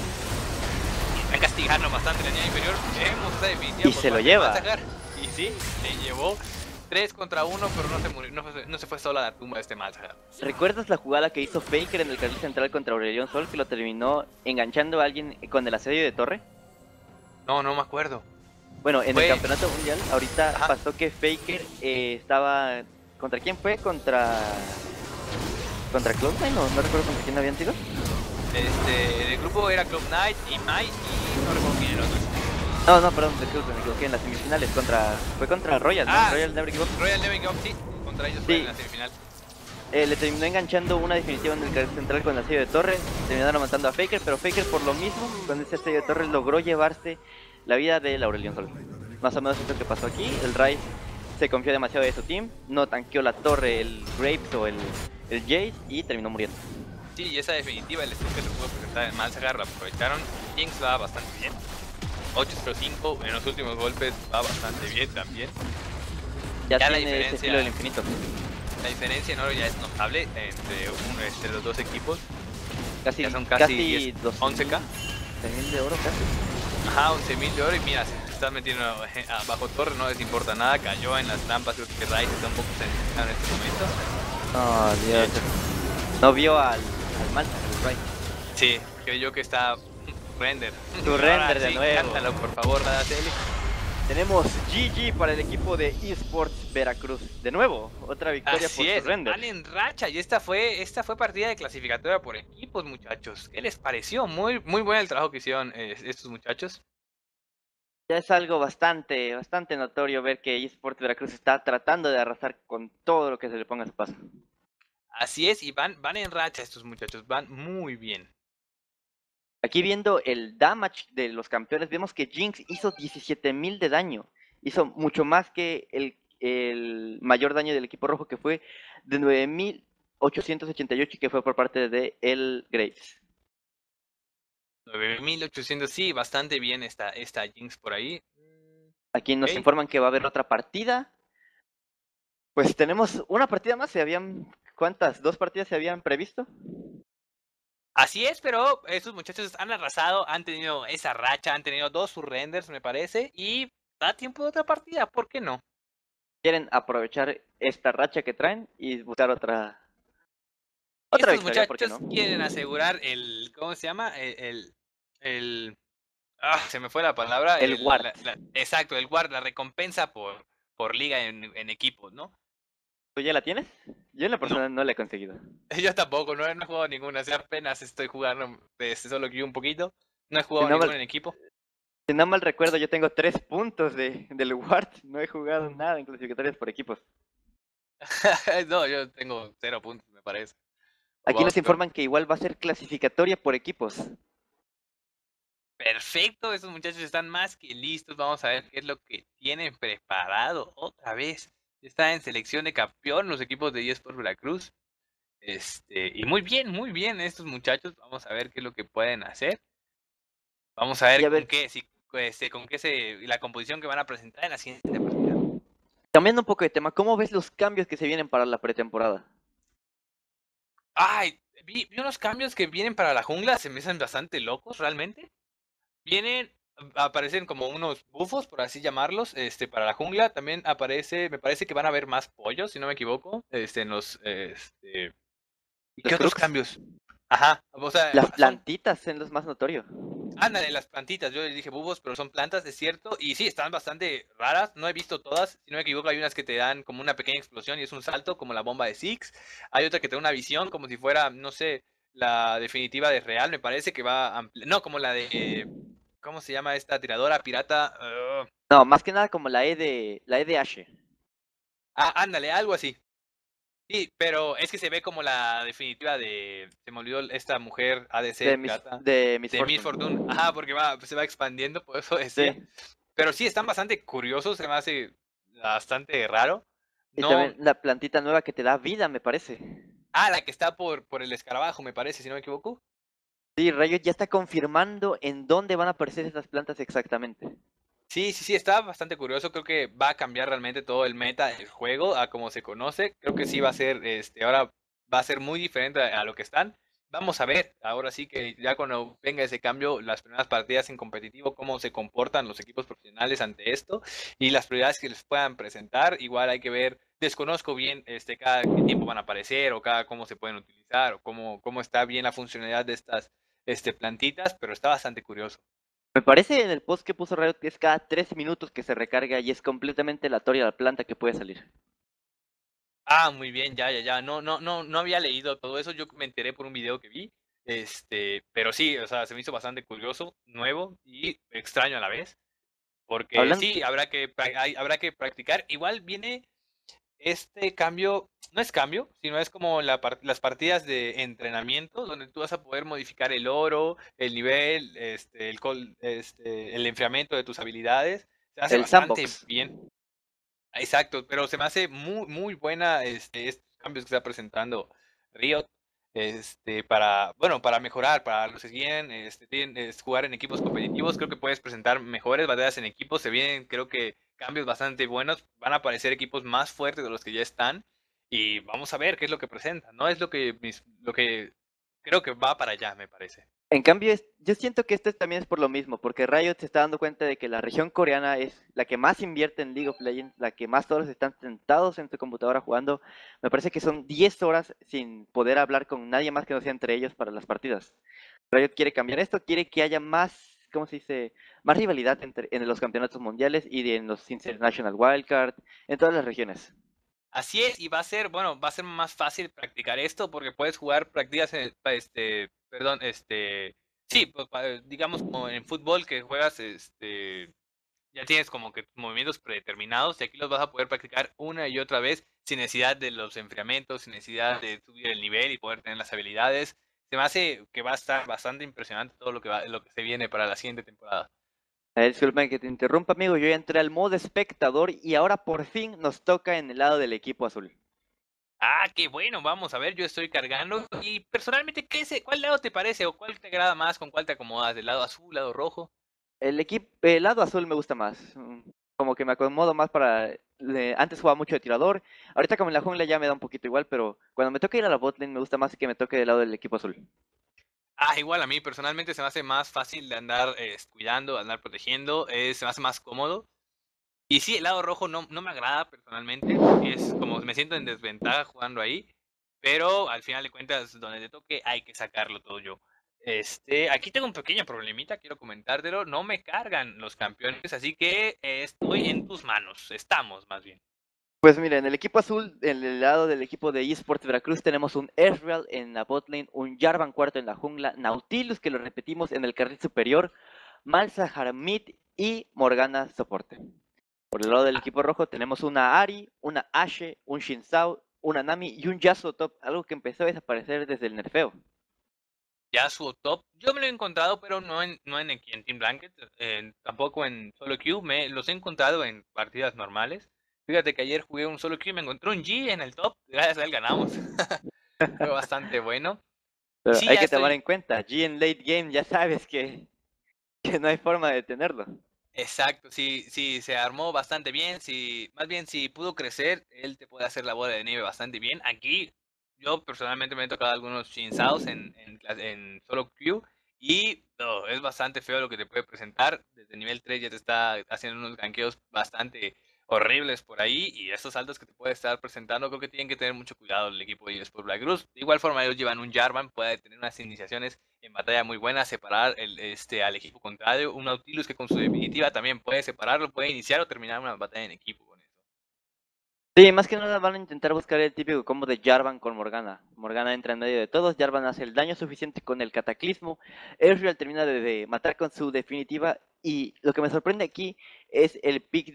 Están castigando bastante la línea inferior. Vemos esa definitiva. Y se lo lleva. Y sí, se llevó 3 contra 1, pero no se murió, no se fue sola a la tumba de este Malzahar. ¿Recuerdas la jugada que hizo Faker en el carril central contra Aurelion Sol, que lo terminó enganchando a alguien con el asedio de torre? No me acuerdo. Bueno, en Fue- el campeonato mundial, ahorita Ajá. pasó que Faker estaba... ¿Contra quién fue? ¿Contra Cloud9? No recuerdo contra quién habían sido. El grupo era Club Knight y Mai y no recuerdo quién era el otro. No, perdón, me equivoqué, en las semifinales fue contra Royal, ¿no? Ah. Royal Never Give Up. Royal Never Give Up, sí, contra ellos fue Sí. en la semifinal. Le terminó enganchando una definitiva en el carril central con el asedio de torre, terminaron matando a Faker, pero Faker por lo mismo, con ese asedio de torre logró llevarse la vida del Aurelion Sol. Más o menos es lo que pasó aquí, el Ryze se confió demasiado de su team, no tanqueó la torre, el Graves o el Jace y terminó muriendo. Sí, y esa definitiva, el estilo que se pudo presentar en Malzahar, la aprovecharon. Jinx va bastante bien. 8-0-5 en los últimos golpes va bastante bien también. Ya Ya la tiene ese diferencia- estilo del infinito. La diferencia en oro ya es notable entre los dos equipos. Casi, Ya son casi 10, 11k. 1000 de oro casi. Ajá, 11.000 de oro y mira, se está metiendo bajo torre, no les importa nada, cayó en las trampas, creo que Ryze está un poco sensibilizado en este momento. Oh, Dios. No vio al Malzahar, al Ryze. Sí, creyó que está render. Tu Ahora render de sí, nuevo. cántalo, por favor, Radateli. Tenemos GG para el equipo de eSports Veracruz. De nuevo, otra victoria Así por es, su render. van en racha y esta fue partida de clasificatoria por equipos, muchachos. ¿Qué les pareció? Muy bueno el trabajo que hicieron estos muchachos. Ya es algo bastante notorio ver que eSports Veracruz está tratando de arrasar con todo lo que se le ponga a su paso. Así es, y van en racha estos muchachos, van muy bien. Aquí viendo el damage de los campeones, vemos que Jinx hizo 17,000 de daño. Hizo mucho más que el mayor daño del equipo rojo, que fue de 9,888, que fue por parte de el Graves. 9.800, sí, bastante bien esta Jinx por ahí. Aquí nos Ok. informan que va a haber otra partida. Pues tenemos una partida más. ¿Cuántas? ¿2 partidas se habían previsto? Así es, pero estos muchachos han arrasado, han tenido esa racha, han tenido 2 surrenders, me parece, y da tiempo de otra partida, ¿por qué no? Quieren aprovechar esta racha que traen y buscar otra Estos victoria, ¿por qué muchachos no? quieren asegurar ¿cómo se llama? Se me fue la palabra. El ward. Exacto, el ward, la recompensa por liga en equipos, ¿no? ¿Tú ya la tienes? Yo en la persona no la he conseguido. Yo tampoco, no he jugado ninguna, apenas estoy jugando solo que un poquito. No he jugado Si no ninguna mal- en equipo. Si no mal recuerdo, yo tengo 3 puntos del Ward. No he jugado nada en clasificatorias por equipos. No, yo tengo 0 puntos, me parece. Aquí Vamos nos con- informan que igual va a ser clasificatoria por equipos. Perfecto, esos muchachos están más que listos. Vamos a ver qué es lo que tienen preparado otra vez. Está en selección de campeón los equipos de eSports Veracruz. Y muy bien estos muchachos. Vamos a ver qué es lo que pueden hacer. Vamos a ver, Y a ver- la composición que van a presentar en la siguiente partida. Cambiando un poco de tema, ¿cómo ves los cambios que se vienen para la pretemporada? Ay, vi unos cambios que vienen para la jungla, se me hacen bastante locos realmente. Aparecen como unos bufos, por así llamarlos, para la jungla. También me parece que van a haber más pollos, si no me equivoco, en los, ¿y qué ¿Los otros Crux? cambios? Ajá, o sea, Las son, plantitas son los más notorios. ándale, las plantitas, yo les dije bufos, pero son plantas, es cierto, y sí, están bastante raras, no he visto todas, si no me equivoco, hay unas que te dan como una pequeña explosión y es un salto, como la bomba de Six, hay otra que te da una visión, como si fuera, no sé, la definitiva de Real, me parece que va no, como la de, ¿cómo se llama esta tiradora pirata? No, más que nada como la E de Ashe. Ándale, algo así. Sí, pero es que se ve como la definitiva se me olvidó esta mujer ADC De Miss, pirata. de Miss De Miss Fortune. Fortune. Ajá, porque se va expandiendo, por eso decía. Sí. Pero sí, están bastante curiosos, se me hace bastante raro. Y No, también la plantita nueva que te da vida, me parece. Ah, la que está por el escarabajo, me parece, si no me equivoco. Sí, Riot ya está confirmando en dónde van a aparecer estas plantas exactamente. Sí, sí, sí, está bastante curioso. Creo que va a cambiar realmente todo el meta del juego a como se conoce. Creo que sí va a ser, ahora va a ser muy diferente a lo que están. Vamos a ver, ahora sí que ya cuando venga ese cambio, las primeras partidas en competitivo, cómo se comportan los equipos profesionales ante esto y las prioridades que les puedan presentar. Igual hay que ver, desconozco bien cada qué tiempo van a aparecer o cada cómo se pueden utilizar o cómo está bien la funcionalidad de estas plantitas, pero está bastante curioso. Me parece en el post que puso Riot que es cada 3 minutos que se recarga y es completamente aleatoria la planta que puede salir. Ah, muy bien, ya, ya, ya. No había leído todo eso. Yo me enteré por un video que vi. Pero sí, o sea, se me hizo bastante curioso, nuevo y extraño a la vez. Porque Hablando, sí, habrá que practicar. Igual viene este cambio, no es cambio, sino es como las partidas de entrenamiento, donde tú vas a poder modificar el oro, el nivel, el enfriamiento de tus habilidades. Se hace el bastante sandbox. bien. Exacto, pero se me hace muy, muy buena estos cambios que está presentando Riot, para mejorar, para los que quieren jugar en equipos competitivos, creo que puedes presentar mejores batallas en equipos, se vienen creo que cambios bastante buenos, van a aparecer equipos más fuertes de los que ya están, y vamos a ver qué es lo que presentan, ¿no? Es lo que creo que va para allá, me parece. En cambio, yo siento que esto también es por lo mismo, porque Riot se está dando cuenta de que la región coreana es la que más invierte en League of Legends, la que más todos están sentados en su computadora jugando. Me parece que son 10 horas sin poder hablar con nadie más que no sea entre ellos para las partidas. Riot quiere cambiar esto, quiere que haya más, ¿cómo se dice? Más rivalidad en los campeonatos mundiales y en los International Wildcard, en todas las regiones. Así es, y va a ser, bueno, va a ser más fácil practicar esto porque puedes jugar prácticas sí, pues, digamos como en fútbol que juegas, ya tienes como que tus movimientos predeterminados y aquí los vas a poder practicar una y otra vez sin necesidad de los enfriamientos, sin necesidad de subir el nivel y poder tener las habilidades. Se me hace que va a estar bastante impresionante todo lo que se viene para la siguiente temporada. Disculpen que te interrumpa, amigo. Yo ya entré al modo espectador y ahora por fin nos toca en el lado del equipo azul. Ah, qué bueno, vamos a ver, yo estoy cargando. Y personalmente, ¿cuál lado te parece o cuál te agrada más, con cuál te acomodas? ¿Del lado azul, lado rojo? El lado azul me gusta más. Como que me acomodo más para. Antes jugaba mucho de tirador. Ahorita como en la jungla ya me da un poquito igual, pero cuando me toca ir a la botlane me gusta más que me toque del lado del equipo azul. Ah, igual a mí personalmente se me hace más fácil de andar cuidando, andar protegiendo, se me hace más cómodo. Y sí, el lado rojo no me agrada personalmente, porque es como me siento en desventaja jugando ahí, pero al final de cuentas, donde te toque hay que sacarlo todo yo. Aquí tengo un pequeño problemita, quiero comentártelo, no me cargan los campeones, así que estoy en tus manos, estamos más bien. Pues mira, en el equipo azul, en el lado del equipo de eSports Veracruz, tenemos un Ezreal en la botlane, un Jarvan cuarto en la jungla, Nautilus, que lo repetimos en el carril superior, Malzahar mid y Morgana soporte. Por el lado del equipo rojo tenemos una Ari, una Ashe, un Xin Zhao, una Nami y un Yasuo top, algo que empezó a desaparecer desde el nerfeo. Ya su top, yo me lo he encontrado, pero aquí en Team Blanket, tampoco en solo queue, los he encontrado en partidas normales. Fíjate que ayer jugué un solo queue y me encontré un G en el top, gracias a él ganamos. Fue bastante bueno. Y Pero sí, hay ya que tomar estoy, en cuenta, G en late game ya sabes que no hay forma de detenerlo. exacto, sí, sí, se armó bastante bien, más bien si pudo crecer, él te puede hacer la bola de nieve bastante bien. Aquí, yo personalmente me he tocado algunos chinsaos en solo queue y es bastante feo lo que te puede presentar. Desde nivel 3 ya te está haciendo unos ganqueos bastante horribles por ahí y estos saltos que te puede estar presentando, creo que tienen que tener mucho cuidado el equipo de eSports Black Cruz. De igual forma, ellos llevan un Jarvan, puede tener unas iniciaciones en batalla muy buenas, separar al equipo contrario, un Nautilus que con su definitiva también puede separarlo, puede iniciar o terminar una batalla en equipo con eso. Sí, más que nada van a intentar buscar el típico combo de Jarvan con Morgana. Morgana entra en medio de todos, Jarvan hace el daño suficiente con el cataclismo, Ezreal termina de matar con su definitiva y lo que me sorprende aquí es el pick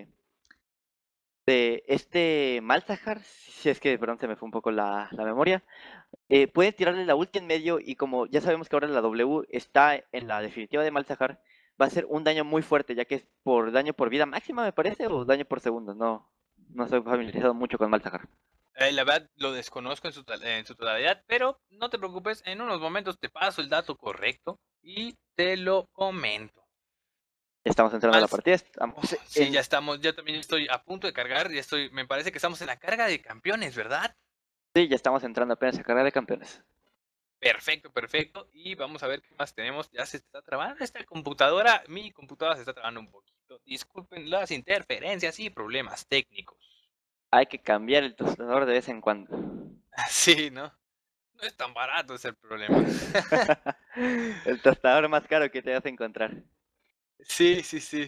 de este Malzahar, si es que, perdón, se me fue un poco la memoria. Puede tirarle la ulti en medio y como ya sabemos que ahora la W está en la definitiva de Malzahar, va a ser un daño muy fuerte, ya que es por daño por vida máxima, me parece, o daño por segundo. No estoy familiarizado mucho con Malzahar. La verdad lo desconozco en su totalidad, pero no te preocupes, en unos momentos te paso el dato correcto y te lo comento. Estamos entrando a la Mal- partida. Estamos Sí, en- ya estamos, yo también estoy a punto de cargar, me parece que estamos en la carga de campeones, ¿verdad? Sí, ya estamos entrando apenas a carrera de campeones. Perfecto, perfecto. Y vamos a ver qué más tenemos. Ya se está trabando esta computadora. Mi computadora se está trabando un poquito. Disculpen las interferencias y problemas técnicos. Hay que cambiar el tostador de vez en cuando. Sí, ¿no? No es tan barato, es el problema. El tostador más caro que te vas a encontrar. Sí, sí, sí.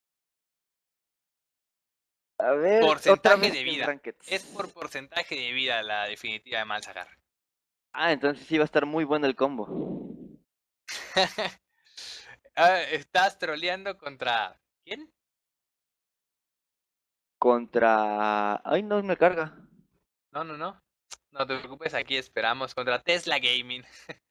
A ver, otra Porcentaje vez de en vida. Ranked. Es por porcentaje de vida la definitiva de Malzahar. Ah, entonces sí va a estar muy bueno el combo. Estás troleando contra... ¿Quién? Contra... Ay, no me carga. No, no, no. No te preocupes, aquí esperamos contra Tesla Gaming.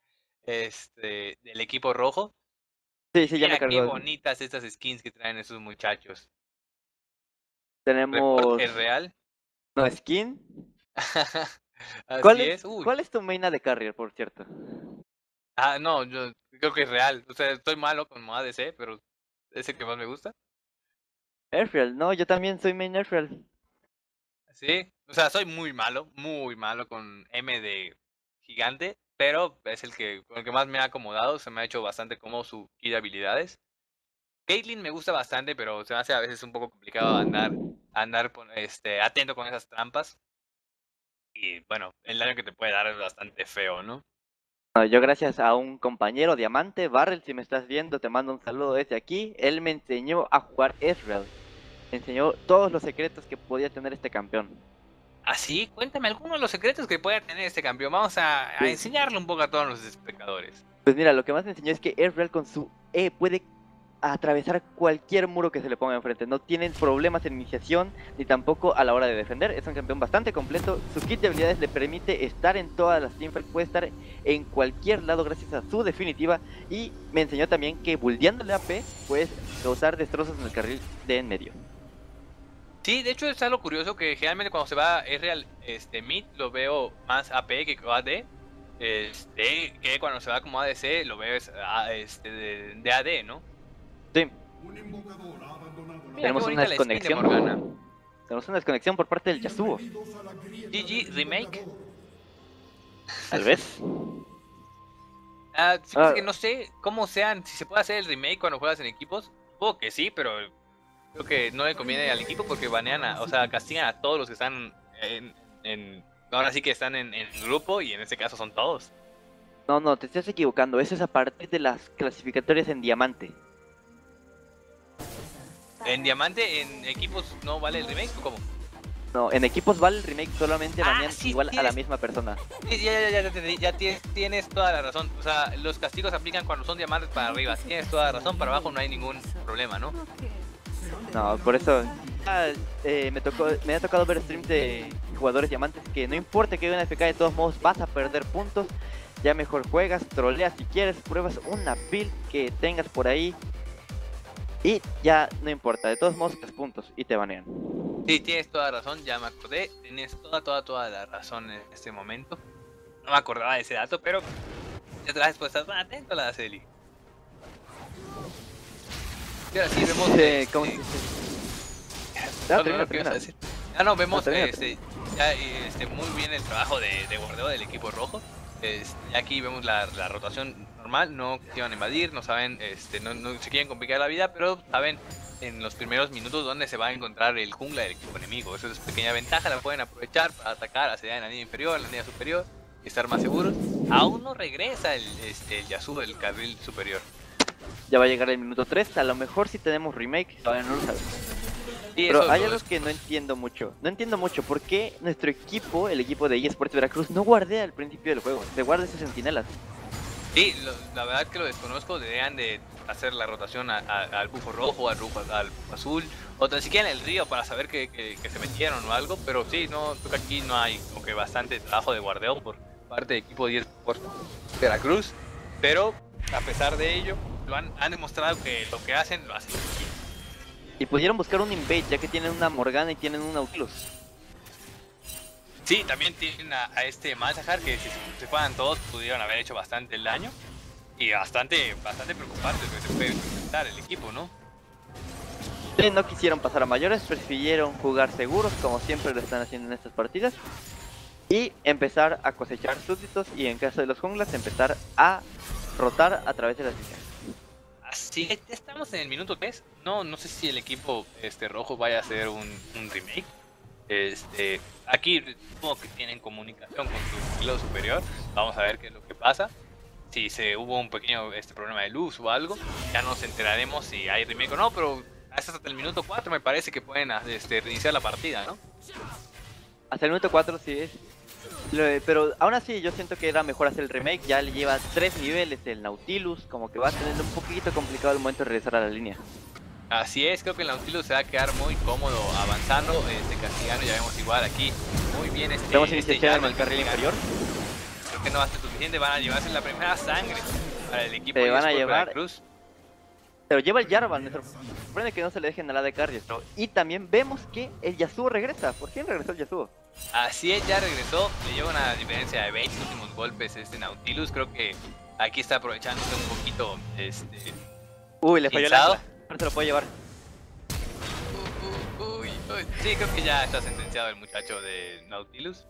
Del equipo rojo. Sí, Y sí, ya me mira qué cargó. bonitas estas skins que traen esos muchachos. Tenemos... Report es real. No, skin. Así es. Uy. ¿Cuál es tu maina de carrier, por cierto? Ah, no, yo creo que es real. O sea, estoy malo con ADC, pero es el que más me gusta. Airfield, no, yo también soy main Airfield. Sí. O sea, soy muy malo con M de gigante, pero es con el que más me ha acomodado. Se me ha hecho bastante cómodo su key de habilidades. Caitlyn me gusta bastante, pero se me hace a veces un poco complicado andar atento con esas trampas. Y bueno, el daño que te puede dar es bastante feo, ¿no? No, yo gracias a un compañero diamante, Barrel, si me estás viendo, te mando un saludo desde aquí. Él me enseñó a jugar Ezreal. Me enseñó todos los secretos que podía tener este campeón. Así, cuéntame algunos de los secretos que pueda tener este campeón. Vamos a Sí. enseñarle un poco a todos los espectadores. Pues mira, lo que más me enseñó es que Ezreal con su E puede atravesar cualquier muro que se le ponga enfrente. No tienen problemas en iniciación ni tampoco a la hora de defender. Es un campeón bastante completo. Su kit de habilidades le permite estar en todas las teamfights, puede estar en cualquier lado gracias a su definitiva. Y me enseñó también que buldeándole AP puedes causar destrozos en el carril de en medio. Sí, de hecho es algo curioso que generalmente cuando se va Ezreal mid lo veo más AP que AD. Que cuando se va como ADC lo veo de AD, ¿no? Sí. Mira, Tenemos qué una bonita la skin de desconexión. Morgana. Tenemos una desconexión por parte del Yasuo. GG Remake. Tal vez. Fíjate que no sé cómo si se puede hacer el remake cuando juegas en equipos. Supongo que sí, pero creo que no le conviene al equipo porque banean o sea, castigan a todos los que están ahora sí que están en grupo y en este caso son todos. No, te estás equivocando. Eso es a partir de las clasificatorias en diamante. En diamante, en equipos no vale el remake, ¿o cómo? No, en equipos vale el remake, solamente banean sí, igual a la tienes- misma persona. Sí, ya tienes toda la razón. O sea, los castigos aplican cuando son diamantes para arriba. Tienes toda la razón, para abajo no hay ningún problema, ¿no? No, por eso me ha tocado ver streams de jugadores diamantes que no importa que haya una FK, de todos modos vas a perder puntos. Ya mejor juegas, troleas si quieres, pruebas una build que tengas por ahí y ya no importa, de todos modos 3 puntos y te banean. Sí, tienes toda la razón, ya me acordé. Tienes toda la razón en este momento. No me acordaba de ese dato, pero ya te la respuesta. Atento a la Celi. Y ahora sí vemos. ¿Cómo se dice? No, termina, ¿qué ibas a termina. decir? No, vemos termina, ya, muy bien el trabajo de guardeo del equipo rojo. Aquí vemos la rotación normal, no quisieron invadir, no saben, no se quieren complicar la vida, pero saben en los primeros minutos dónde se va a encontrar el jungla del equipo enemigo. Eso es pequeña ventaja, la pueden aprovechar para atacar hacia en la línea inferior, en la línea superior y estar más seguros. Aún no regresa el Yasuo del carril superior. Ya va a llegar el minuto 3, a lo mejor si tenemos remake, todavía no lo sabes. Sí, Pero eso hay lo algo que no entiendo mucho. No entiendo mucho por qué nuestro equipo, el equipo de eSports Veracruz, no guardea al principio del juego. Se guarda esas sentinelas. Sí, la verdad que lo desconozco, deberían de hacer la rotación al bufo rojo, al bufo azul, o tan siquiera en el río para saber que se metieron o algo, pero sí, no, creo que aquí no hay como que bastante trabajo de guardeo por parte del equipo de eSports Veracruz, pero a pesar de ello, han demostrado que lo que hacen, lo hacen bien. Y pudieron buscar un invade ya que tienen una Morgana y tienen un Nautilus. Sí, también tienen a este Malzahar que si se fueran todos pudieron haber hecho bastante el daño. Y bastante preocupante que se puede enfrentar el equipo, ¿no? Sí, no quisieron pasar a mayores, prefirieron jugar seguros como siempre lo están haciendo en estas partidas. Y empezar a cosechar súbditos y en caso de los junglas empezar a rotar a través de las líneas. Así que ya estamos en el minuto 3. No sé si el equipo rojo vaya a hacer un remake. Aquí supongo que tienen comunicación con su estilo superior. Vamos a ver qué es lo que pasa. Si hubo un pequeño problema de luz o algo, ya nos enteraremos si hay remake o no, pero hasta el minuto 4 me parece que pueden reiniciar la partida, ¿no? Hasta el minuto 4 sí es. Pero aún así yo siento que era mejor hacer el remake, ya le lleva 3 niveles el Nautilus, como que va a tener un poquito complicado el momento de regresar a la línea. Así es, creo que el Nautilus se va a quedar muy cómodo avanzando, castigando, ya vemos igual aquí, muy bien Vemos iniciación en el carril inferior. Creo que no va a ser suficiente, van a llevarse la primera sangre para el equipo Se y van a después para llevar Cruz. Pero lleva el Jarvan, me sorprende que no se le dejen a la de cardio. Y también vemos que el Yasuo regresa. ¿Por quién regresó el Yasuo? Así es, ya regresó, le lleva una diferencia de 20 últimos golpes Nautilus, creo que aquí está aprovechándose un poquito Uy, le falló el Pinzado. ancla. No se lo puede llevar. Uy, sí, creo que ya está sentenciado el muchacho de Nautilus.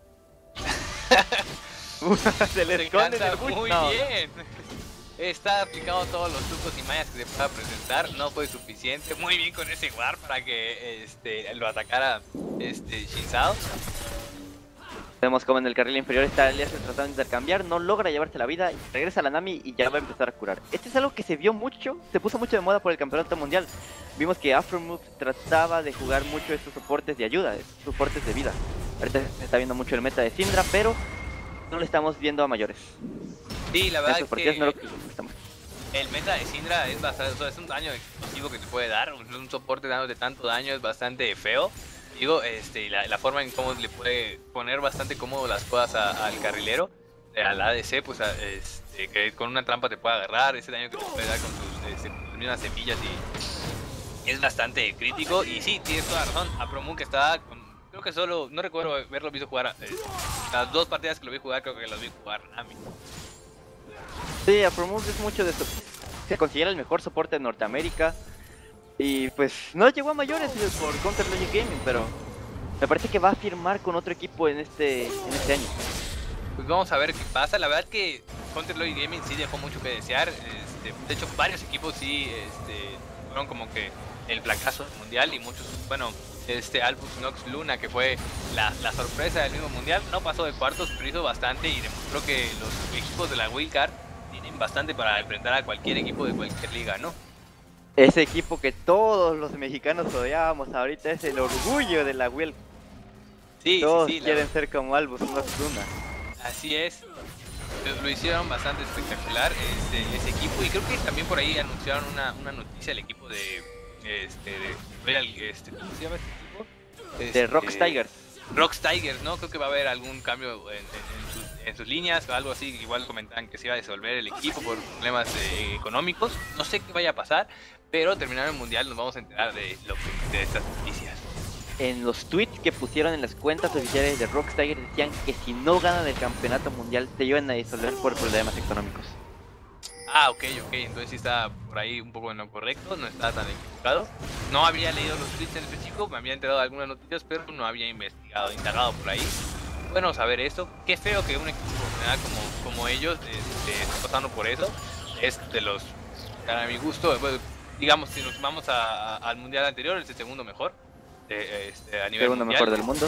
Se le Se esconde en encanta el bush. muy No. bien. Está aplicado todos los trucos y mallas que se pueda presentar. No fue suficiente. Muy bien con ese War para que lo atacara Shinzao. Vemos como en el carril inferior está Elias tratando de intercambiar, no logra llevarse la vida, regresa a la Nami y ya va a empezar a curar. Este es algo que se vio mucho, se puso mucho de moda por el campeonato mundial. Vimos que Aftermove trataba de jugar mucho estos soportes de ayuda, estos soportes de vida. Ahorita se está viendo mucho el meta de Syndra, pero no lo estamos viendo a mayores. Sí, la verdad Estas es partidas que no lo estamos. el meta de Syndra es bastante, o sea, es un daño exclusivo que te puede dar, un soporte dándote tanto daño es bastante feo. Digo, y la forma en cómo le puede poner bastante cómodo las cosas al carrilero, al ADC, pues que con una trampa te puede agarrar, ese daño que te puede dar con sus mismas semillas y es bastante crítico. Y sí, tienes toda la razón, a Promoon que estaba con, creo que solo, no recuerdo haberlo visto jugar, las 2 partidas que lo vi jugar creo que las vi jugar Nami. Sí, Aftermove es mucho de eso. Se considera el mejor soporte de Norteamérica. Y pues no llegó a mayores por Counter Logic Gaming, pero me parece que va a firmar con otro equipo en este año. Pues vamos a ver qué pasa. La verdad que Counter Logic Gaming sí dejó mucho que desear. De hecho, varios equipos sí fueron como que el fracaso mundial y muchos, bueno, Albus Nox Luna, que fue la sorpresa del mismo mundial, no pasó de cuartos, pero hizo bastante y demostró que los equipos de la Wildcard tienen bastante para enfrentar a cualquier equipo de cualquier liga, ¿no? Ese equipo que todos los mexicanos odiábamos ahorita es el orgullo de la Will. Sí, Todos sí, quieren ser como Albus Nox Luna. así es. Lo hicieron bastante espectacular ese equipo y creo que también por ahí anunciaron una noticia el equipo de Royal, ¿cómo se llama este equipo? De Rocks Tigers. Rocks Tigers, ¿no? Creo que va a haber algún cambio en sus líneas o algo así. Igual comentaban que se iba a disolver el equipo por problemas económicos. No sé qué vaya a pasar, pero terminando el mundial nos vamos a enterar de estas noticias. En los tweets que pusieron en las cuentas oficiales de Rocks Tigers decían que si no ganan el campeonato mundial se iban a disolver por problemas económicos. Ah, ok, entonces sí está por ahí un poco en lo correcto, no está tan equivocado. No había leído los tweets en específico, me había enterado de algunas noticias, pero no había indagado por ahí. Bueno saber esto, qué feo que un equipo como ellos esté pasando por eso. Es de los, para mi gusto, bueno, digamos, si nos vamos al mundial anterior, es el segundo mejor. A nivel Segundo mundial, mejor del mundo.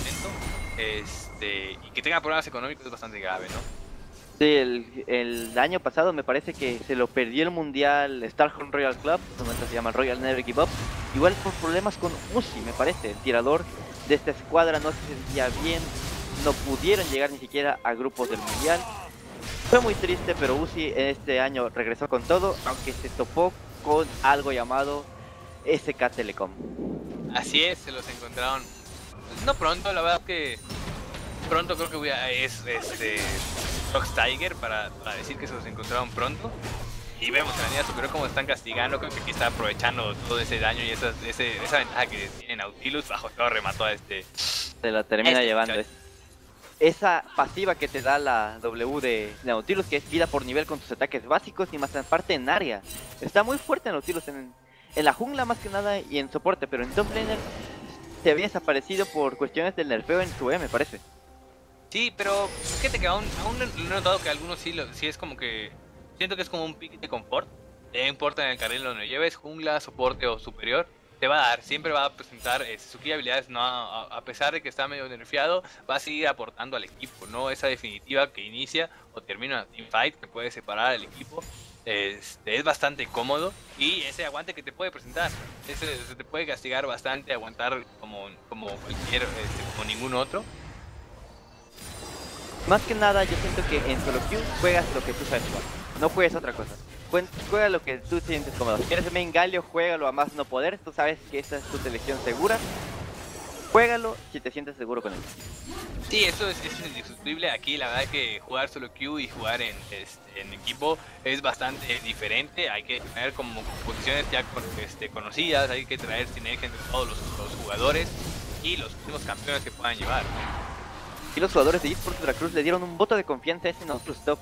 Y que tenga problemas económicos es bastante grave, ¿no? Sí, el año pasado me parece que se lo perdió el mundial Starhorn Royal Club, en este momento se llama Royal Never Give Up, igual por problemas con Uzi, me parece, el tirador de esta escuadra no se sentía bien, no pudieron llegar ni siquiera a grupos del mundial. Fue muy triste, pero Uzi este año regresó con todo, aunque se topó con algo llamado SK Telecom. Así es, se los encontraron, no pronto, la verdad que pronto creo que es Rocks Tiger para decir que se los encontraron pronto. Y vemos en la línea superior cómo están castigando, creo que aquí está aprovechando todo ese daño y esa ventaja que tiene Nautilus, bajo todo remató a Se la termina llevando. muchacho. esa pasiva que te da la W de Nautilus, que es vida por nivel con tus ataques básicos y más aparte en área. Está muy fuerte Nautilus en la jungla más que nada y en soporte, pero en top laner se había desaparecido por cuestiones del nerfeo en su E, me parece. Sí, pero fíjate que aún he notado que algunos sí es como que... Siento que es como un pick de confort. No importa en el carril donde lleves, jungla, soporte o superior, te va a dar, siempre va a presentar su key de habilidades, no, a pesar de que está medio nerfeado, va a seguir aportando al equipo, ¿no? Esa definitiva que inicia o termina una teamfight que puede separar al equipo. Es bastante cómodo y ese aguante que te puede presentar, se te puede castigar bastante, aguantar como cualquier, como ningún otro. Más que nada yo siento que en solo queue juegas lo que tú sabes jugar, no juegues otra cosa. Juega lo que tú sientes cómodo. Si quieres main Galio, juégalo a más no poder, tú sabes que esa es tu selección segura. Juégalo si te sientes seguro con él. Sí, eso es indiscutible. Aquí la verdad que jugar solo queue y jugar en equipo es bastante diferente. Hay que tener como posiciones ya conocidas, hay que traer sinergia entre todos los jugadores y los últimos campeones que puedan llevar, ¿no? Y los jugadores de eSports Veracruz le dieron un voto de confianza a ese Nautilus Top.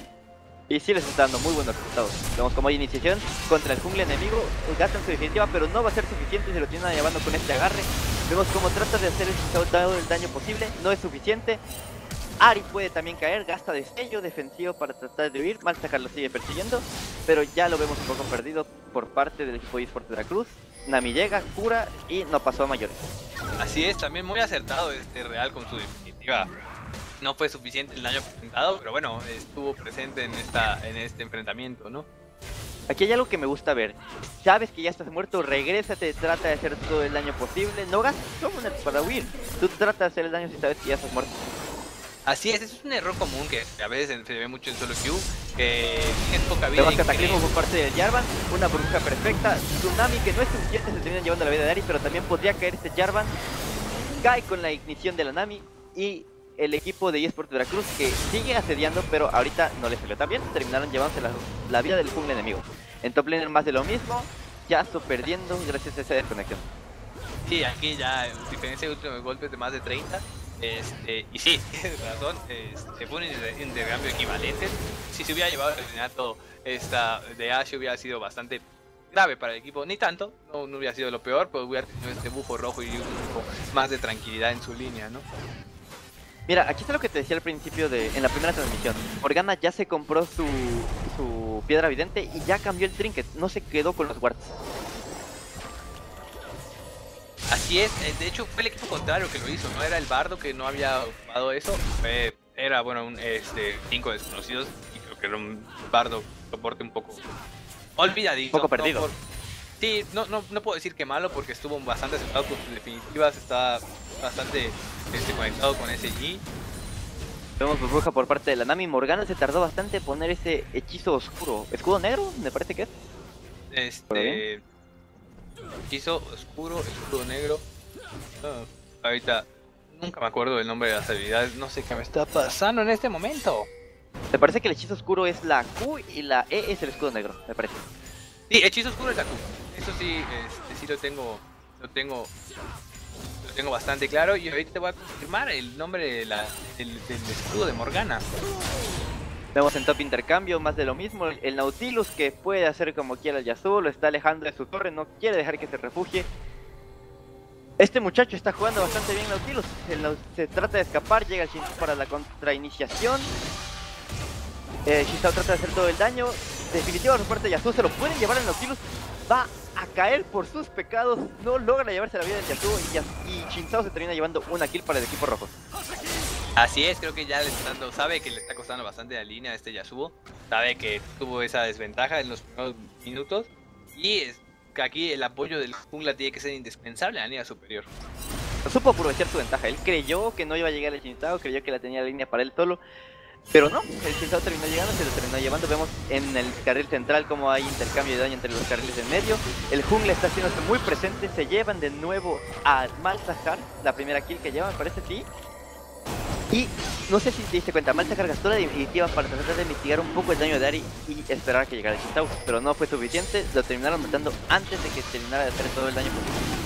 Y sí les está dando muy buenos resultados. Vemos como hay iniciación contra el jungle enemigo, gastan su definitiva, pero no va a ser suficiente y se lo tienen llevando con este agarre. Vemos como trata de hacer todo el daño posible, no es suficiente. Ari puede también caer, gasta destello defensivo para tratar de huir, Malzahar lo sigue persiguiendo, pero ya lo vemos un poco perdido por parte del equipo de eSports Veracruz. Nami llega, cura y no pasó a mayores. Así es, también muy acertado Real con su definitiva. No fue suficiente el daño presentado, pero bueno, estuvo presente en este enfrentamiento, ¿no? Aquí hay algo que me gusta ver. Sabes que ya estás muerto, regrésate, trata de hacer todo el daño posible. No gastes summoners para huir. Tú trata de hacer el daño si sabes que ya estás muerto. Así es un error común que a veces se ve mucho en solo queue, que tienes poca vida. Vemos cataclismo por parte del Jarvan, una burbuja perfecta, Tsunami que no es suficiente, se termina llevando la vida de Ari, pero también podría caer este Jarvan. Cae con la ignición de la Nami y el equipo de eSports Veracruz que sigue asediando, pero ahorita no les salió tan bien, terminaron llevándose la vida del jungle enemigo. En top laner más de lo mismo, Yasuo perdiendo gracias a esa desconexión. Sí, aquí ya diferencia de últimos golpes de más de 30. Y sí, tienes razón, se fue un intercambio equivalente. Si se hubiera llevado el asesinato de Ashe hubiera sido bastante grave para el equipo, ni tanto, no hubiera sido lo peor, pero hubiera tenido este bufo rojo y un poco más de tranquilidad en su línea, ¿no? Mira, aquí está lo que te decía al principio en la primera transmisión. Morgana ya se compró su piedra vidente y ya cambió el trinket, no se quedó con los wards. Así es, de hecho fue el equipo contrario que lo hizo, no era el bardo que no había ocupado eso, era bueno un 5 desconocidos y creo que era un bardo soporte un poco olvidadito. Un poco perdido. No sí, no puedo decir que malo porque estuvo bastante acertado con sus definitivas, está bastante conectado con ese G. Vemos burbuja por parte de la Nami. Morgana se tardó bastante en poner ese hechizo oscuro. ¿Escudo negro? Me parece que es. Hechizo oscuro, escudo negro. Ahorita nunca me acuerdo del nombre de las habilidades, no sé qué me está pasando en este momento. Me parece que el hechizo oscuro es la Q y la E es el escudo negro, me parece. Sí, hechizo oscuro es la Q. Eso sí, sí lo tengo bastante claro y ahorita te voy a confirmar el nombre del escudo de Morgana. Vemos en top intercambio, más de lo mismo, el Nautilus que puede hacer como quiera el Yasuo, lo está alejando de su torre, no quiere dejar que se refugie. Este muchacho está jugando bastante bien Nautilus, se trata de escapar, llega el Shinzo para la contrainiciación. Shizao trata de hacer todo el daño, definitiva por parte de Yasuo, se lo pueden llevar al Nautilus, va a caer por sus pecados, no logra llevarse la vida del Yasuo y Shizao se termina llevando una kill para el equipo rojo. Así es, creo que ya sabe que le está costando bastante la línea a este Yasuo, sabe que tuvo esa desventaja en los primeros minutos y es que aquí el apoyo del jungla tiene que ser indispensable en la línea superior. No supo aprovechar su ventaja, él creyó que no iba a llegar el Shizao, creyó que la tenía la línea para él solo, pero no, el Shizao terminó llegando, se lo terminó llevando. Vemos en el carril central como hay intercambio de daño entre los carriles en medio. El jungla está haciéndose muy presente, se llevan de nuevo a Malzahar, la primera kill que lleva, me parece, sí. Y no sé si te diste cuenta, Malzahar gastó la definitiva para tratar de mitigar un poco el daño de Ari y esperar a que llegara el Shizao, pero no fue suficiente, lo terminaron matando antes de que terminara de hacer todo el daño posible.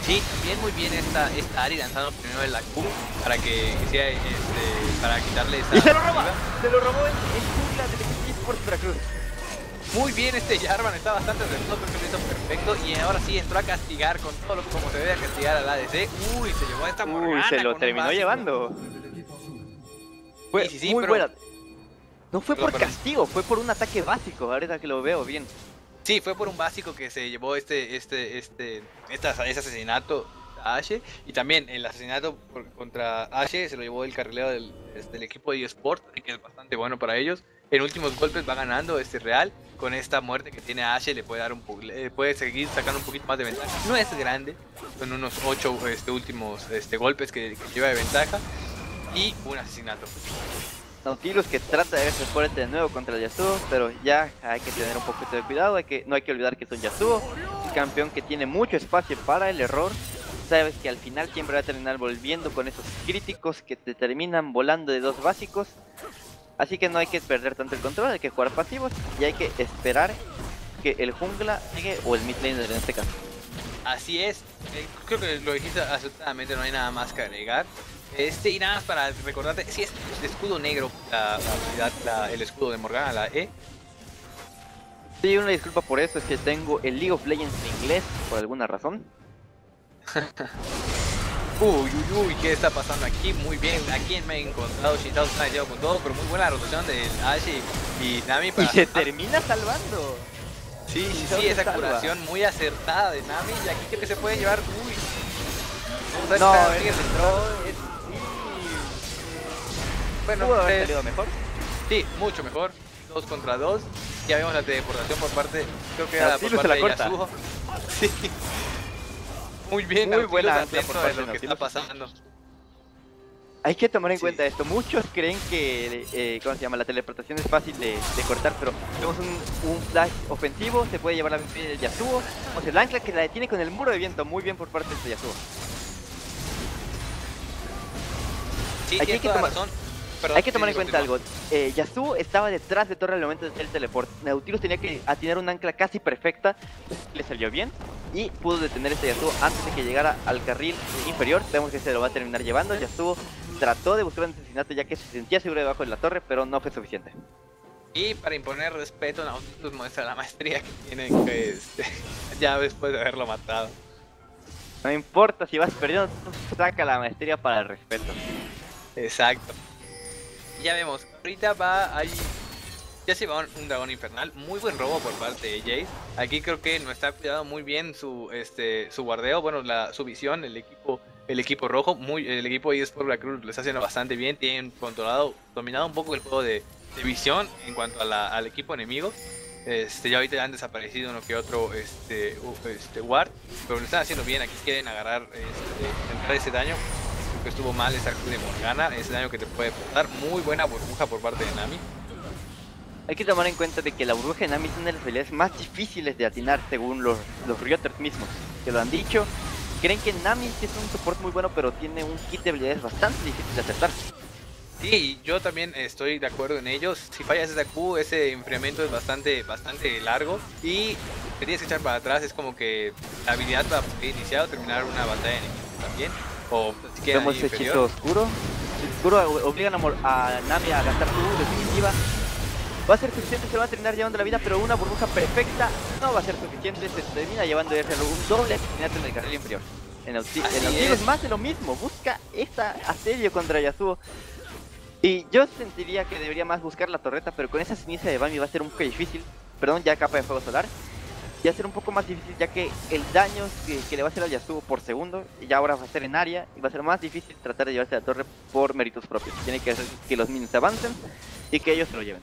Sí, también muy bien esta Ari lanzando primero el Q para que sea para quitarle esa. ¡Y se lo roba! Se lo robó el jungla del equipo eSports Veracruz. Muy bien Jarvan, está bastante redondo, creo que lo hizo perfecto. Y ahora sí entró a castigar con todo lo como se debe castigar al ADC. Uy, se llevó a esta Morgana. Uy, se lo con un terminó básico. llevando. Fue Sí, muy pero- buena. No fue por Perdón. castigo, fue por un ataque básico, ahorita que lo veo bien. Sí, fue por un básico que se llevó ese asesinato a Ashe. Y también el asesinato contra Ashe se lo llevó el carrilero del equipo de eSport, que es bastante bueno para ellos. En últimos golpes va ganando Real. Con esta muerte que tiene Ashe le puede dar puede seguir sacando un poquito más de ventaja. No es grande, son unos 8 últimos golpes que lleva de ventaja. Y un asesinato. Nautilus que trata de verse fuerte de nuevo contra el Yasuo, pero ya hay que tener un poquito de cuidado, no hay que olvidar que es un Yasuo, un campeón que tiene mucho espacio para el error. Sabes que al final siempre va a terminar volviendo con esos críticos que te terminan volando de 2 básicos. Así que no hay que perder tanto el control, hay que jugar pasivos y hay que esperar que el jungla llegue o el mid laner en este caso. Así es, creo que lo dijiste absolutamente, no hay nada más que agregar. Y nada más para recordarte, si es el escudo negro, el escudo de Morgana, la E. Sí, una disculpa por eso, es que tengo el League of Legends en inglés por alguna razón. Uy, ¿qué está pasando aquí? Muy bien, aquí me he encontrado Shintao está llevo con todo, pero muy buena rotación de Ashe y Nami para... Y se termina salvando. Sí, Shintao se esa salva. curación muy acertada de Nami y aquí creo que se puede llevar... Uy. Vamos a ver No, si él sigue entró, sí. Bueno, Pudo haber pues, salido mejor. sí, mucho mejor. 2 contra 2. Ya vemos la teleportación por parte, creo que era por Nautilus se parte la de corta. Yasuo. Sí. Muy bien, Muy Nautilus buena atento ancla por de parte lo de que está Nautilus. pasando. Hay que tomar en Sí. cuenta esto. Muchos creen que, ¿cómo se llama? La teleportación es fácil de cortar, pero tenemos un flash ofensivo, se puede llevar la ventaja del Yasuo. O sea, el ancla que la detiene con el muro de viento, muy bien por parte de este Yasuo. Sí, Aquí hay tienes que toda la tomar- razón. Perdón, Hay que tomar sí, en cuenta continúa. algo. Yasuo estaba detrás de torre al momento de hacer el teleport. Nautilus tenía que atinar un ancla casi perfecta, le salió bien y pudo detener este Yasuo antes de que llegara al carril inferior. Vemos que se lo va a terminar llevando. Yasuo trató de buscar un asesinato ya que se sentía seguro debajo de la torre, pero no fue suficiente. Y para imponer respeto, Nautilus muestra la maestría que tiene que ya después de haberlo matado. No importa si vas perdiendo, tú saca la maestría para el respeto. Exacto. Ya vemos, ahorita va ahí. Ya se va un dragón infernal, muy buen robo por parte de Jace. Aquí creo que no está cuidado muy bien su guardeo, bueno, su visión, el equipo rojo, el equipo de eSports Veracruz lo está haciendo bastante bien, tienen dominado un poco el juego de visión en cuanto al equipo enemigo. Ya ahorita han desaparecido uno que otro ward, pero lo están haciendo bien. Aquí quieren agarrar entrar ese daño. Creo que estuvo mal esa Q de Morgana, ese daño que te puede dar. Muy buena burbuja por parte de Nami. Hay que tomar en cuenta de que la burbuja de Nami es una de las habilidades más difíciles de atinar según los Rioters mismos, que lo han dicho. Creen que Nami sí es un support muy bueno, pero tiene un kit de habilidades bastante difícil de acertar. Sí, yo también estoy de acuerdo en ellos. Si fallas esa Q, ese enfriamiento es bastante largo y te tienes que echar para atrás. Es como que la habilidad va a iniciar o terminar una batalla en equipo también. O si queda Vemos ahí ese inferior. hechizo oscuro. El oscuro obligan a Nami a gastar su definitiva. Va a ser suficiente, se lo va a terminar llevando la vida, pero una burbuja perfecta no va a ser suficiente. Se termina llevando un doble asesinato en el carril inferior. En Así Nautilus es. más de lo mismo, busca esta asedio contra Yasuo. Y yo sentiría que debería más buscar la torreta, pero con esa ceniza de Bami va a ser un poco difícil. Perdón, ya capa de fuego solar. Y va a ser un poco más difícil ya que el daño que le va a hacer al Yasuo por segundo, ya ahora va a ser en área, y va a ser más difícil tratar de llevarse la torre por méritos propios. Tiene que hacer que los minions avancen y que ellos se lo lleven.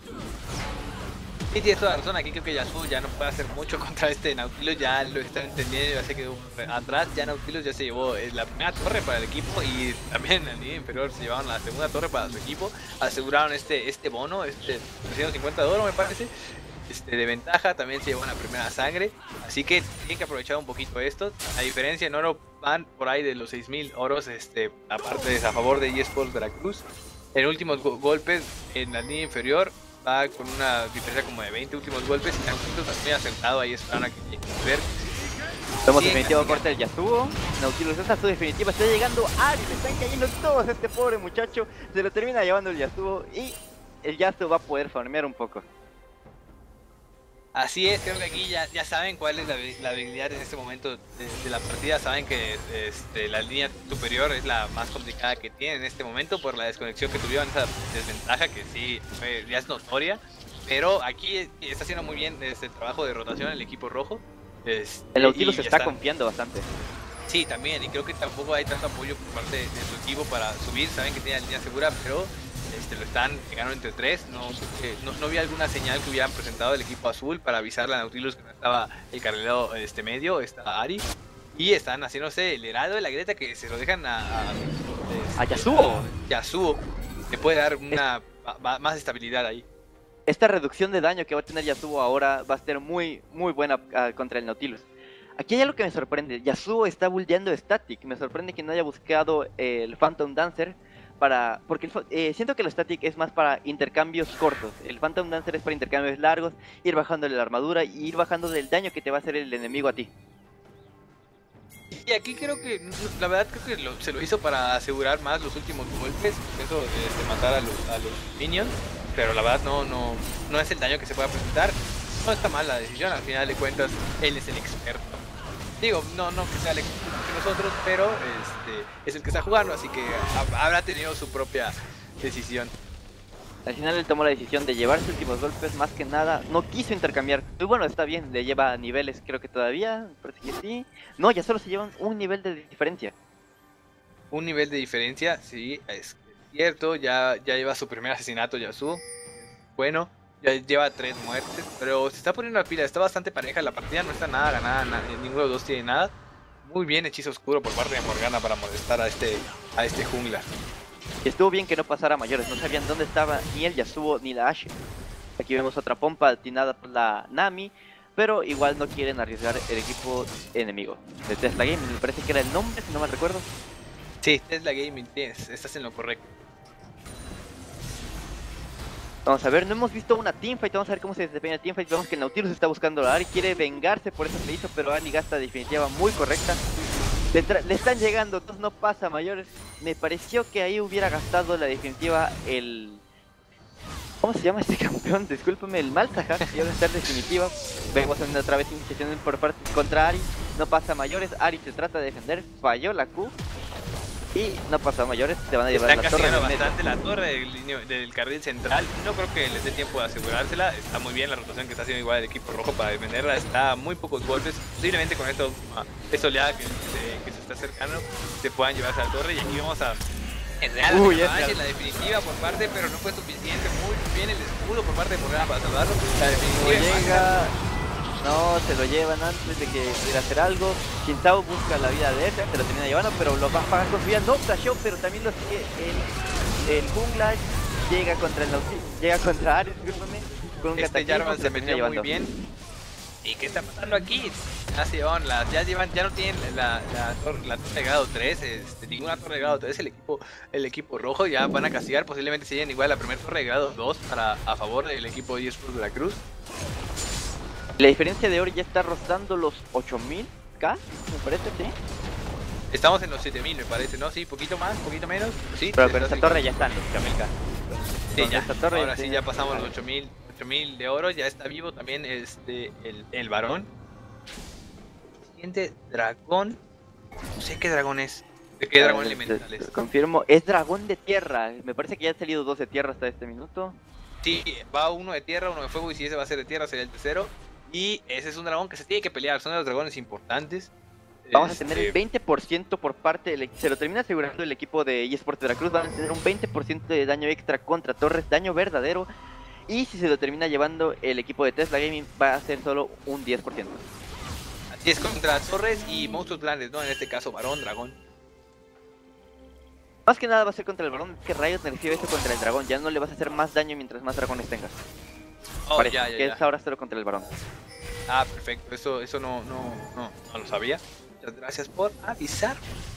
Sí, tienes toda la razón. Aquí creo que Yasuo ya no puede hacer mucho contra este Nautilus. Ya lo están entendiendo. Ya se quedó atrás. Ya Nautilus ya se llevó la primera torre para el equipo. Y también en el nivel inferior se llevaron la segunda torre para su equipo. Aseguraron este bono. 350 de oro me parece. De ventaja. También se llevó la primera sangre. Así que tienen que aprovechar un poquito esto. A diferencia en oro van por ahí de los 6000 oros. Aparte a favor de eSports Veracruz. En últimos golpes en la línea inferior. Va con una diferencia como de 20 últimos golpes y Nautilus muy acertado ahí esperando a que llegue a ver. Vemos Sí, definitivo castiga. corte del Yasuo. Nautilus esta su definitiva. Está llegando Ari. Le están cayendo todos a este pobre muchacho. Se lo termina llevando el Yasuo. Y el Yasuo va a poder farmear un poco. Así es, creo que aquí ya saben cuál es la habilidad en este momento de la partida. Saben que la línea superior es la más complicada que tienen en este momento por la desconexión que tuvieron, esa desventaja que sí ya es notoria. Pero aquí está haciendo muy bien el trabajo de rotación el equipo rojo. El Nautilus y está están- confiando bastante. Sí, también, y creo que tampoco hay tanto apoyo por parte de su equipo para subir. Saben que tiene la línea segura, pero lo están pegando entre tres. No vi alguna señal que hubieran presentado el equipo azul para avisarle a Nautilus que no estaba el carrilero medio, está Ari. Y están haciéndose el heraldo de la grieta que se lo dejan A Yasuo. Yasuo. Le puede dar una más estabilidad ahí. Esta reducción de daño que va a tener Yasuo ahora va a ser muy buena contra el Nautilus. Aquí hay algo que me sorprende. Yasuo está bulleando Static. Me sorprende que no haya buscado el Phantom Dancer porque siento que el Static es más para intercambios cortos. El Phantom Dancer es para intercambios largos, ir bajándole la armadura y ir bajando del daño que te va a hacer el enemigo a ti. Y aquí creo que, la verdad creo que se lo hizo para asegurar más los últimos golpes, eso matar a los minions, pero la verdad no es el daño que se pueda presentar. No está mal la decisión, al final de cuentas él es el experto. Digo, no que sea el experto que nosotros, pero es el que está jugando, así que habrá tenido su propia decisión. Al final él tomó la decisión de llevar sus últimos golpes, más que nada, no quiso intercambiar. Y bueno, está bien, le lleva niveles, creo que todavía, parece que sí. No, ya solo se llevan un nivel de diferencia. Un nivel de diferencia, sí, es cierto, ya lleva su primer asesinato Yasuo. Bueno, ya lleva 3 muertes, pero se está poniendo a pila, está bastante pareja la partida, no está nada ganada, ninguno de los dos tiene nada. Muy bien hechizo oscuro por parte de Morgana para molestar a este jungla. Y estuvo bien que no pasara a mayores, no sabían dónde estaba ni el Yasuo ni la Ashe. Aquí vemos otra pompa atinada por la Nami, pero igual no quieren arriesgar el equipo enemigo. De Tesla Gaming, me parece que era el nombre, si no mal recuerdo. Sí, Tesla Gaming, estás en lo correcto. Vamos a ver, no hemos visto una teamfight, vamos a ver cómo se desempeña la teamfight. Vemos que el Nautilus está buscando a Ari, quiere vengarse por eso que le hizo, pero Ari gasta definitiva muy correcta. Le están llegando, entonces no pasa a mayores. Me pareció que ahí hubiera gastado la definitiva el... ¿Cómo se llama este campeón? Discúlpame, el Malzahar, iba a estar definitiva. Vemos otra vez iniciación por parte contra Ari, no pasa a mayores. Ari se trata de defender, falló la Q. Y no pasa a mayores, se van a llevar Están la torre castigando del medio. bastante la torre del carril central. No creo que les dé tiempo de asegurársela. Está muy bien la rotación que está haciendo igual el equipo rojo para defenderla. Está a muy pocos golpes. Posiblemente con esta oleada que se está acercando se puedan llevarse a la torre. Y aquí vamos a... En real, la definitiva por parte, pero no fue suficiente. Muy bien el escudo por parte de Morgana para salvarlo. La definitiva es Llega... No, se lo llevan antes de que pudiera hacer algo. Shintao busca la vida de ese, se lo termina llevando, pero lo va a pagar con su vida. No, flashó, pero también lo sigue el jungla. Llega contra el Nautilus, llega contra Ares, discúlpame, con un Jarvan se termina metió muy llevando. bien. ¿Y qué está pasando aquí? Ya no tienen la torre de grado 3, ninguna torre de grado 3, el equipo rojo ya van a castigar, posiblemente se lleven igual la primera torre de grado 2 a favor del equipo de eSports de la Cruz. La diferencia de oro ya está rozando los 8000k, me parece, sí. Estamos en los 7000 me parece, ¿no? Sí, poquito más, poquito menos. Sí, Pero con esta torre ya están los 8000k. Sí, Con ya. esta torre Ahora ya sí, tiene- ya pasamos los 8000 de oro, ya está vivo también el varón. Siguiente dragón. No sé qué dragón es. ¿De qué dragón elemental es? Confirmo, es dragón de tierra. Me parece que ya han salido 2 de tierra hasta este minuto. Sí, va uno de tierra, uno de fuego, y si ese va a ser de tierra sería el tercero. Y ese es un dragón que se tiene que pelear, son de los dragones importantes. Vamos a tener el 20% por parte del... Se lo termina asegurando el equipo de eSports Veracruz. Van a tener un 20% de daño extra contra torres, daño verdadero. Y si se lo termina llevando el equipo de Tesla Gaming, va a ser solo un 10%. Así es, contra torres y monstruos grandes, ¿no? En este caso, varón, dragón. Más que nada va a ser contra el varón, que Riot recibe eso contra el dragón. Ya no le vas a hacer más daño mientras más dragones tengas. Oh, Parece ya, que es ahora solo contra el varón. Ah, perfecto, eso no lo sabía. Muchas gracias por avisar.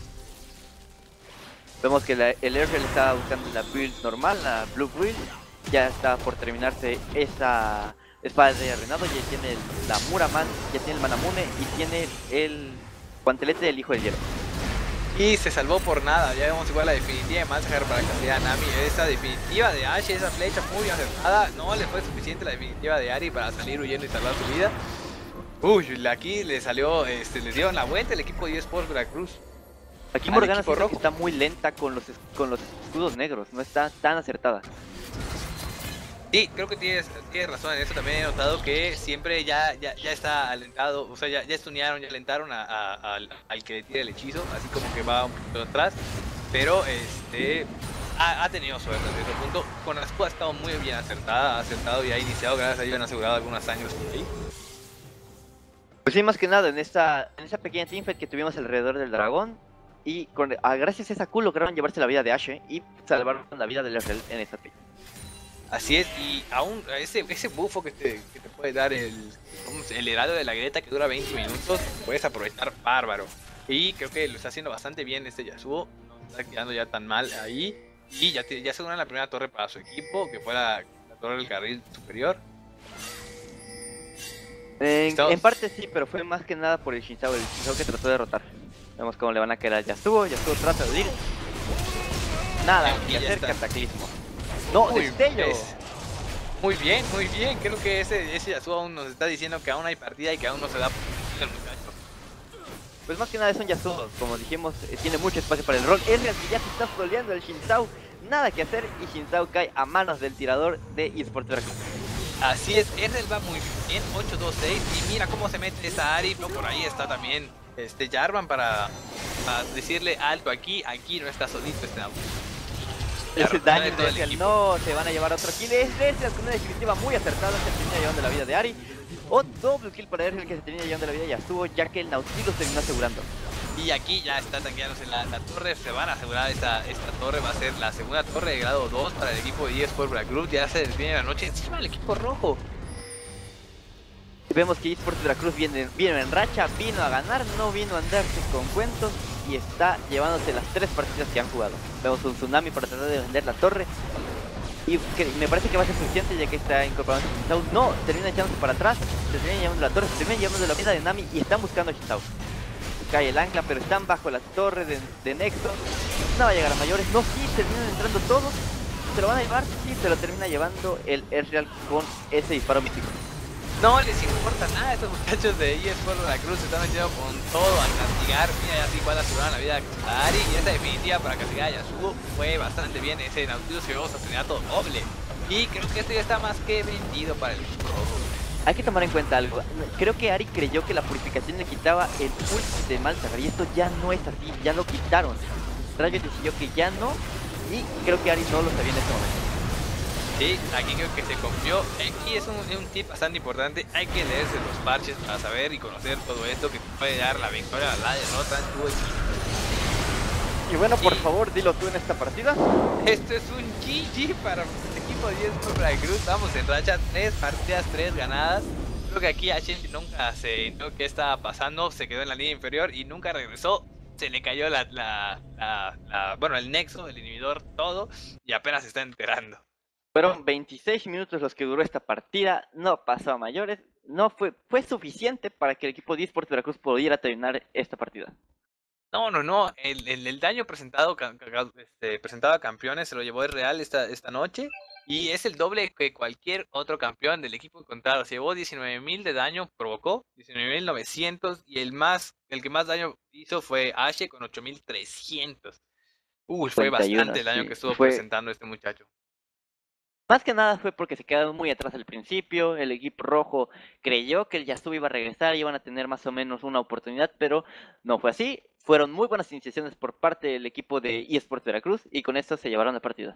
Vemos que el Airfell está buscando la build normal, la Blue Build. Ya está por terminarse esa espada de reinado, ya tiene la Muraman, ya tiene el Manamune y tiene el guantelete del hijo del hielo. Y se salvó por nada, ya vemos igual la definitiva de Malzahar para castigar a Nami. Esa definitiva de Ash, esa flecha muy acertada, no le fue suficiente la definitiva de Ari para salir huyendo y salvar su vida. Uy, aquí le salió, les dieron la vuelta el equipo de eSports Veracruz. Aquí Morgana siento que está muy lenta con los escudos negros, no está tan acertada. Sí, creo que tienes razón en eso. También he notado que siempre ya está alentado, o sea, ya stunearon, ya alentaron al que le tira el hechizo, así como que va un poquito atrás. Pero ha tenido suerte en cierto punto. Con la escudo ha estado muy bien acertada, ha acertado y ha iniciado, gracias a ello han asegurado algunas sangres por ahí. Pues sí, más que nada, en esa pequeña teamfight que tuvimos alrededor del dragón, y gracias a esa Q lograron llevarse la vida de Ashe y salvaron la vida del Ezreal en esa pelea. Así es, y aún ese bufo que te puede dar el heraldo de la grieta que dura 20 minutos, puedes aprovechar bárbaro. Y creo que lo está haciendo bastante bien este Yasuo, no está quedando ya tan mal ahí. Y ya se una la primera torre para su equipo, que fue la torre del carril superior. En parte sí, pero fue más que nada por el Xin Zhao que trató de derrotar. Vemos cómo le van a caer a Yasuo trata de huir. Nada, que hacer cataclismo. No, Uy, destello. Muy bien, creo que ese Yasuo aún nos está diciendo que aún hay partida y que aún no se da por el muchacho. Pues más que nada es un Yasuo, como dijimos, tiene mucho espacio para el rol. Ezreal que ya se está soleando el Xin Zhao, nada que hacer y Xin Zhao cae a manos del tirador de eSports Veracruz. Así es, Ezreal va muy bien, 8-2-6 y mira cómo se mete esa Ari, pero por ahí está también Jarvan para decirle alto aquí no está solito Ese daño de Ezreal, no, se van a llevar otro kill. Es Ezreal con una definitiva muy acertada, se termina llevando la vida de Ari. O doble kill para Ezreal que se termina llevando la vida de Yasuo, ya que el Nautilus terminó asegurando. Y aquí ya está tanqueándose la torre, se van a asegurar esta torre, va a ser la segunda torre de grado 2 para el equipo de eSports Veracruz, ya se desviene la noche encima del equipo rojo. Vemos que eSports Veracruz vino en racha, vino a ganar, no vino a andarse con cuentos y está llevándose las 3 partidas que han jugado. Vemos un tsunami para tratar de vender la torre y me parece que va a ser suficiente ya que está incorporando a Xin Zhao. No, termina echándose para atrás, se termina llevando la torre, se termina llevando la vida de Nami y están buscando a Xin Zhao. Cae el ancla, pero están bajo la torre de Nexo. No va a llegar a mayores. No, sí, terminan entrando todos. Se lo van a llevar, sí, se lo termina llevando el Ezreal con ese disparo místico. No les importa nada, estos muchachos de eSports Veracruz se están metiendo con todo a castigar. Mira, ya sí igual aseguraron la vida a Ari y esta definitiva para castigar a Yasuo fue bastante bien. Ese Nautilus llegó a asesinato doble. Y creo que esto ya está más que vendido para el equipo rojo. Hay que tomar en cuenta algo. Creo que Ari creyó que la purificación le quitaba el ult de Malzahar y esto ya no es así, ya lo quitaron. Rayo decidió que ya no y creo que Ari no lo sabía en este momento. Sí, aquí creo que se confió. Aquí es un tip bastante importante. Hay que leerse los parches para saber y conocer todo esto que puede dar la victoria a la derrota en tu equipo. Y bueno, por favor, dilo tú en esta partida. Esto es un GG para el equipo de eSports Veracruz. Estamos en racha, 3 partidas, 3 ganadas. Creo que aquí Ashe nunca se enteró qué estaba pasando. Se quedó en la línea inferior y nunca regresó. Se le cayó bueno, el nexo, el inhibidor, todo. Y apenas se está enterando. Fueron 26 minutos los que duró esta partida, no pasó a mayores, no fue suficiente para que el equipo de eSports Veracruz pudiera terminar esta partida. No, el daño presentado a campeones se lo llevó Real esta noche y es el doble que cualquier otro campeón del equipo encontrado. Se llevó 19.000 de daño, provocó 19.900 y el que más daño hizo fue Ashe con 8.300. Fue bastante el daño que estuvo presentando este muchacho. Más que nada fue porque se quedaron muy atrás al principio, el equipo rojo creyó que el Yasuo iba a regresar y iban a tener más o menos una oportunidad, pero no fue así. Fueron muy buenas iniciaciones por parte del equipo de eSports Veracruz y con esto se llevaron la partida.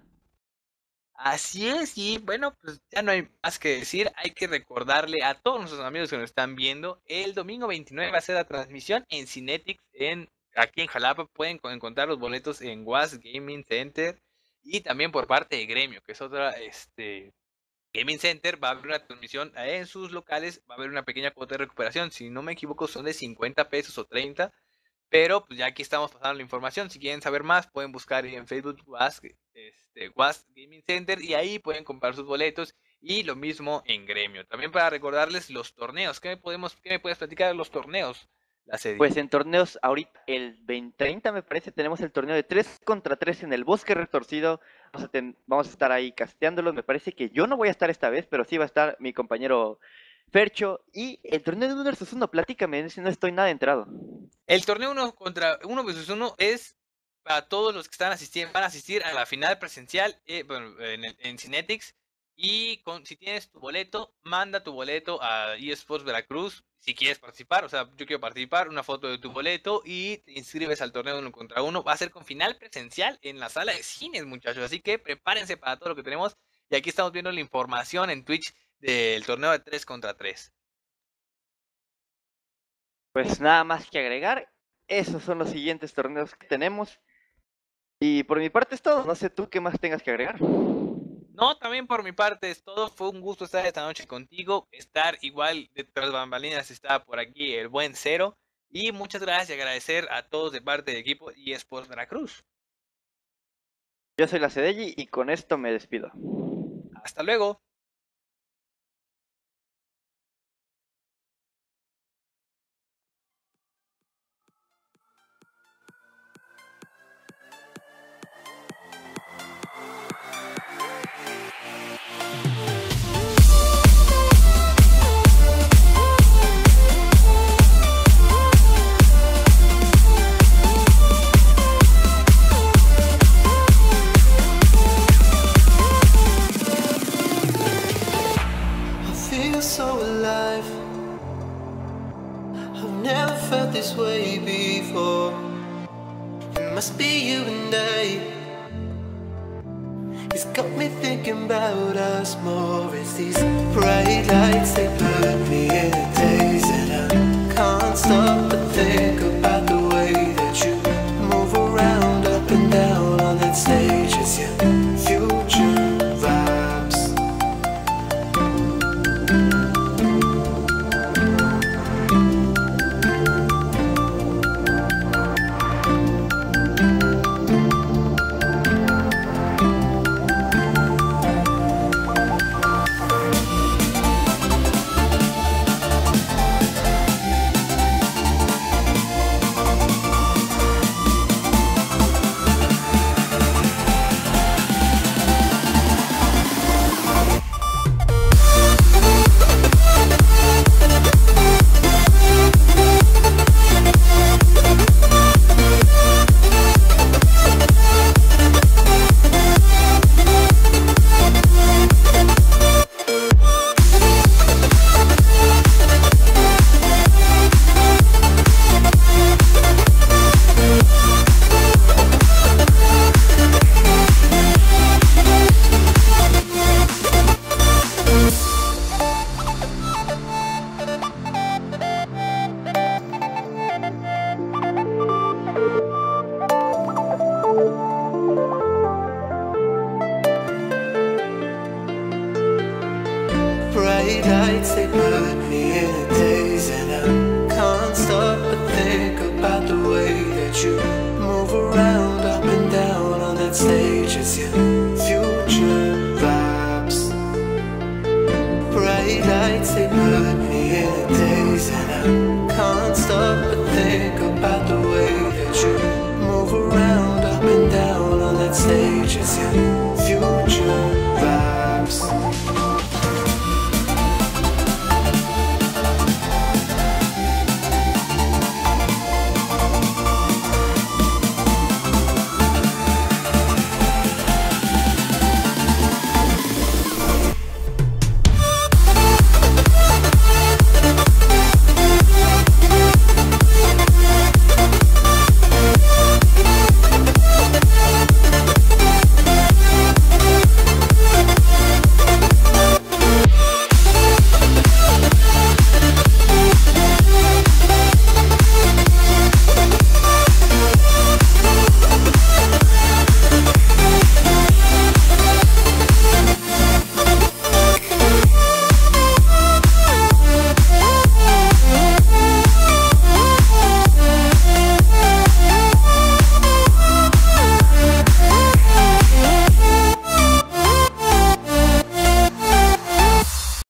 Así es, y bueno, pues ya no hay más que decir, hay que recordarle a todos nuestros amigos que nos están viendo, el domingo 29 va a ser la transmisión en Cinetics, aquí en Jalapa, pueden encontrar los boletos en Was Gaming Center. Y también por parte de Gremio, que es otra, Gaming Center, va a haber una transmisión en sus locales, va a haber una pequeña cuota de recuperación, si no me equivoco son de 50 pesos o 30, pero pues ya aquí estamos pasando la información, si quieren saber más pueden buscar en Facebook Was Gaming Center y ahí pueden comprar sus boletos y lo mismo en gremio. También para recordarles los torneos. ¿Qué me puedes platicar de los torneos? Pues en torneos, ahorita el 2030 me parece, tenemos el torneo de 3 contra 3 en el Bosque Retorcido. Vamos a estar ahí casteándolos. Me parece que yo no voy a estar esta vez, pero sí va a estar mi compañero Fercho. Y el torneo de 1 versus 1, platícame, si no estoy nada enterado. El torneo 1 versus 1 es para todos los que van a asistir a la final presencial en Cinetics. Y si tienes tu boleto, manda tu boleto a eSports Veracruz si quieres participar. O sea, yo quiero participar, una foto de tu boleto y te inscribes al torneo 1 contra 1. Va a ser con final presencial en la sala de cines, muchachos. Así que prepárense para todo lo que tenemos. Y aquí estamos viendo la información en Twitch del torneo de 3 contra 3. Pues nada más que agregar. Esos son los siguientes torneos que tenemos. Y por mi parte es todo. No sé tú qué más tengas que agregar. No, también por mi parte es todo. Fue un gusto estar esta noche contigo. Estar igual detrás de bambalinas está por aquí el buen Cero. Y muchas gracias y agradecer a todos de parte del equipo eSports Veracruz. Yo soy la Cedelli y con esto me despido. Hasta luego. So alive, I've never felt this way before. It must be you and I. It's got me thinking about us more. It's these bright lights, they put me in a daze, and I can't stop but think about the way that you move around up and down on that stage. It's your future vibes. Bright lights, they put me in a daze, and I can't stop but think about the way that you move around up and down on that stage. It's your future vibes. Bright lights, they put me in a daze, and I can't stop but think about the way that you move around up and down on that stage. It's your future vibes.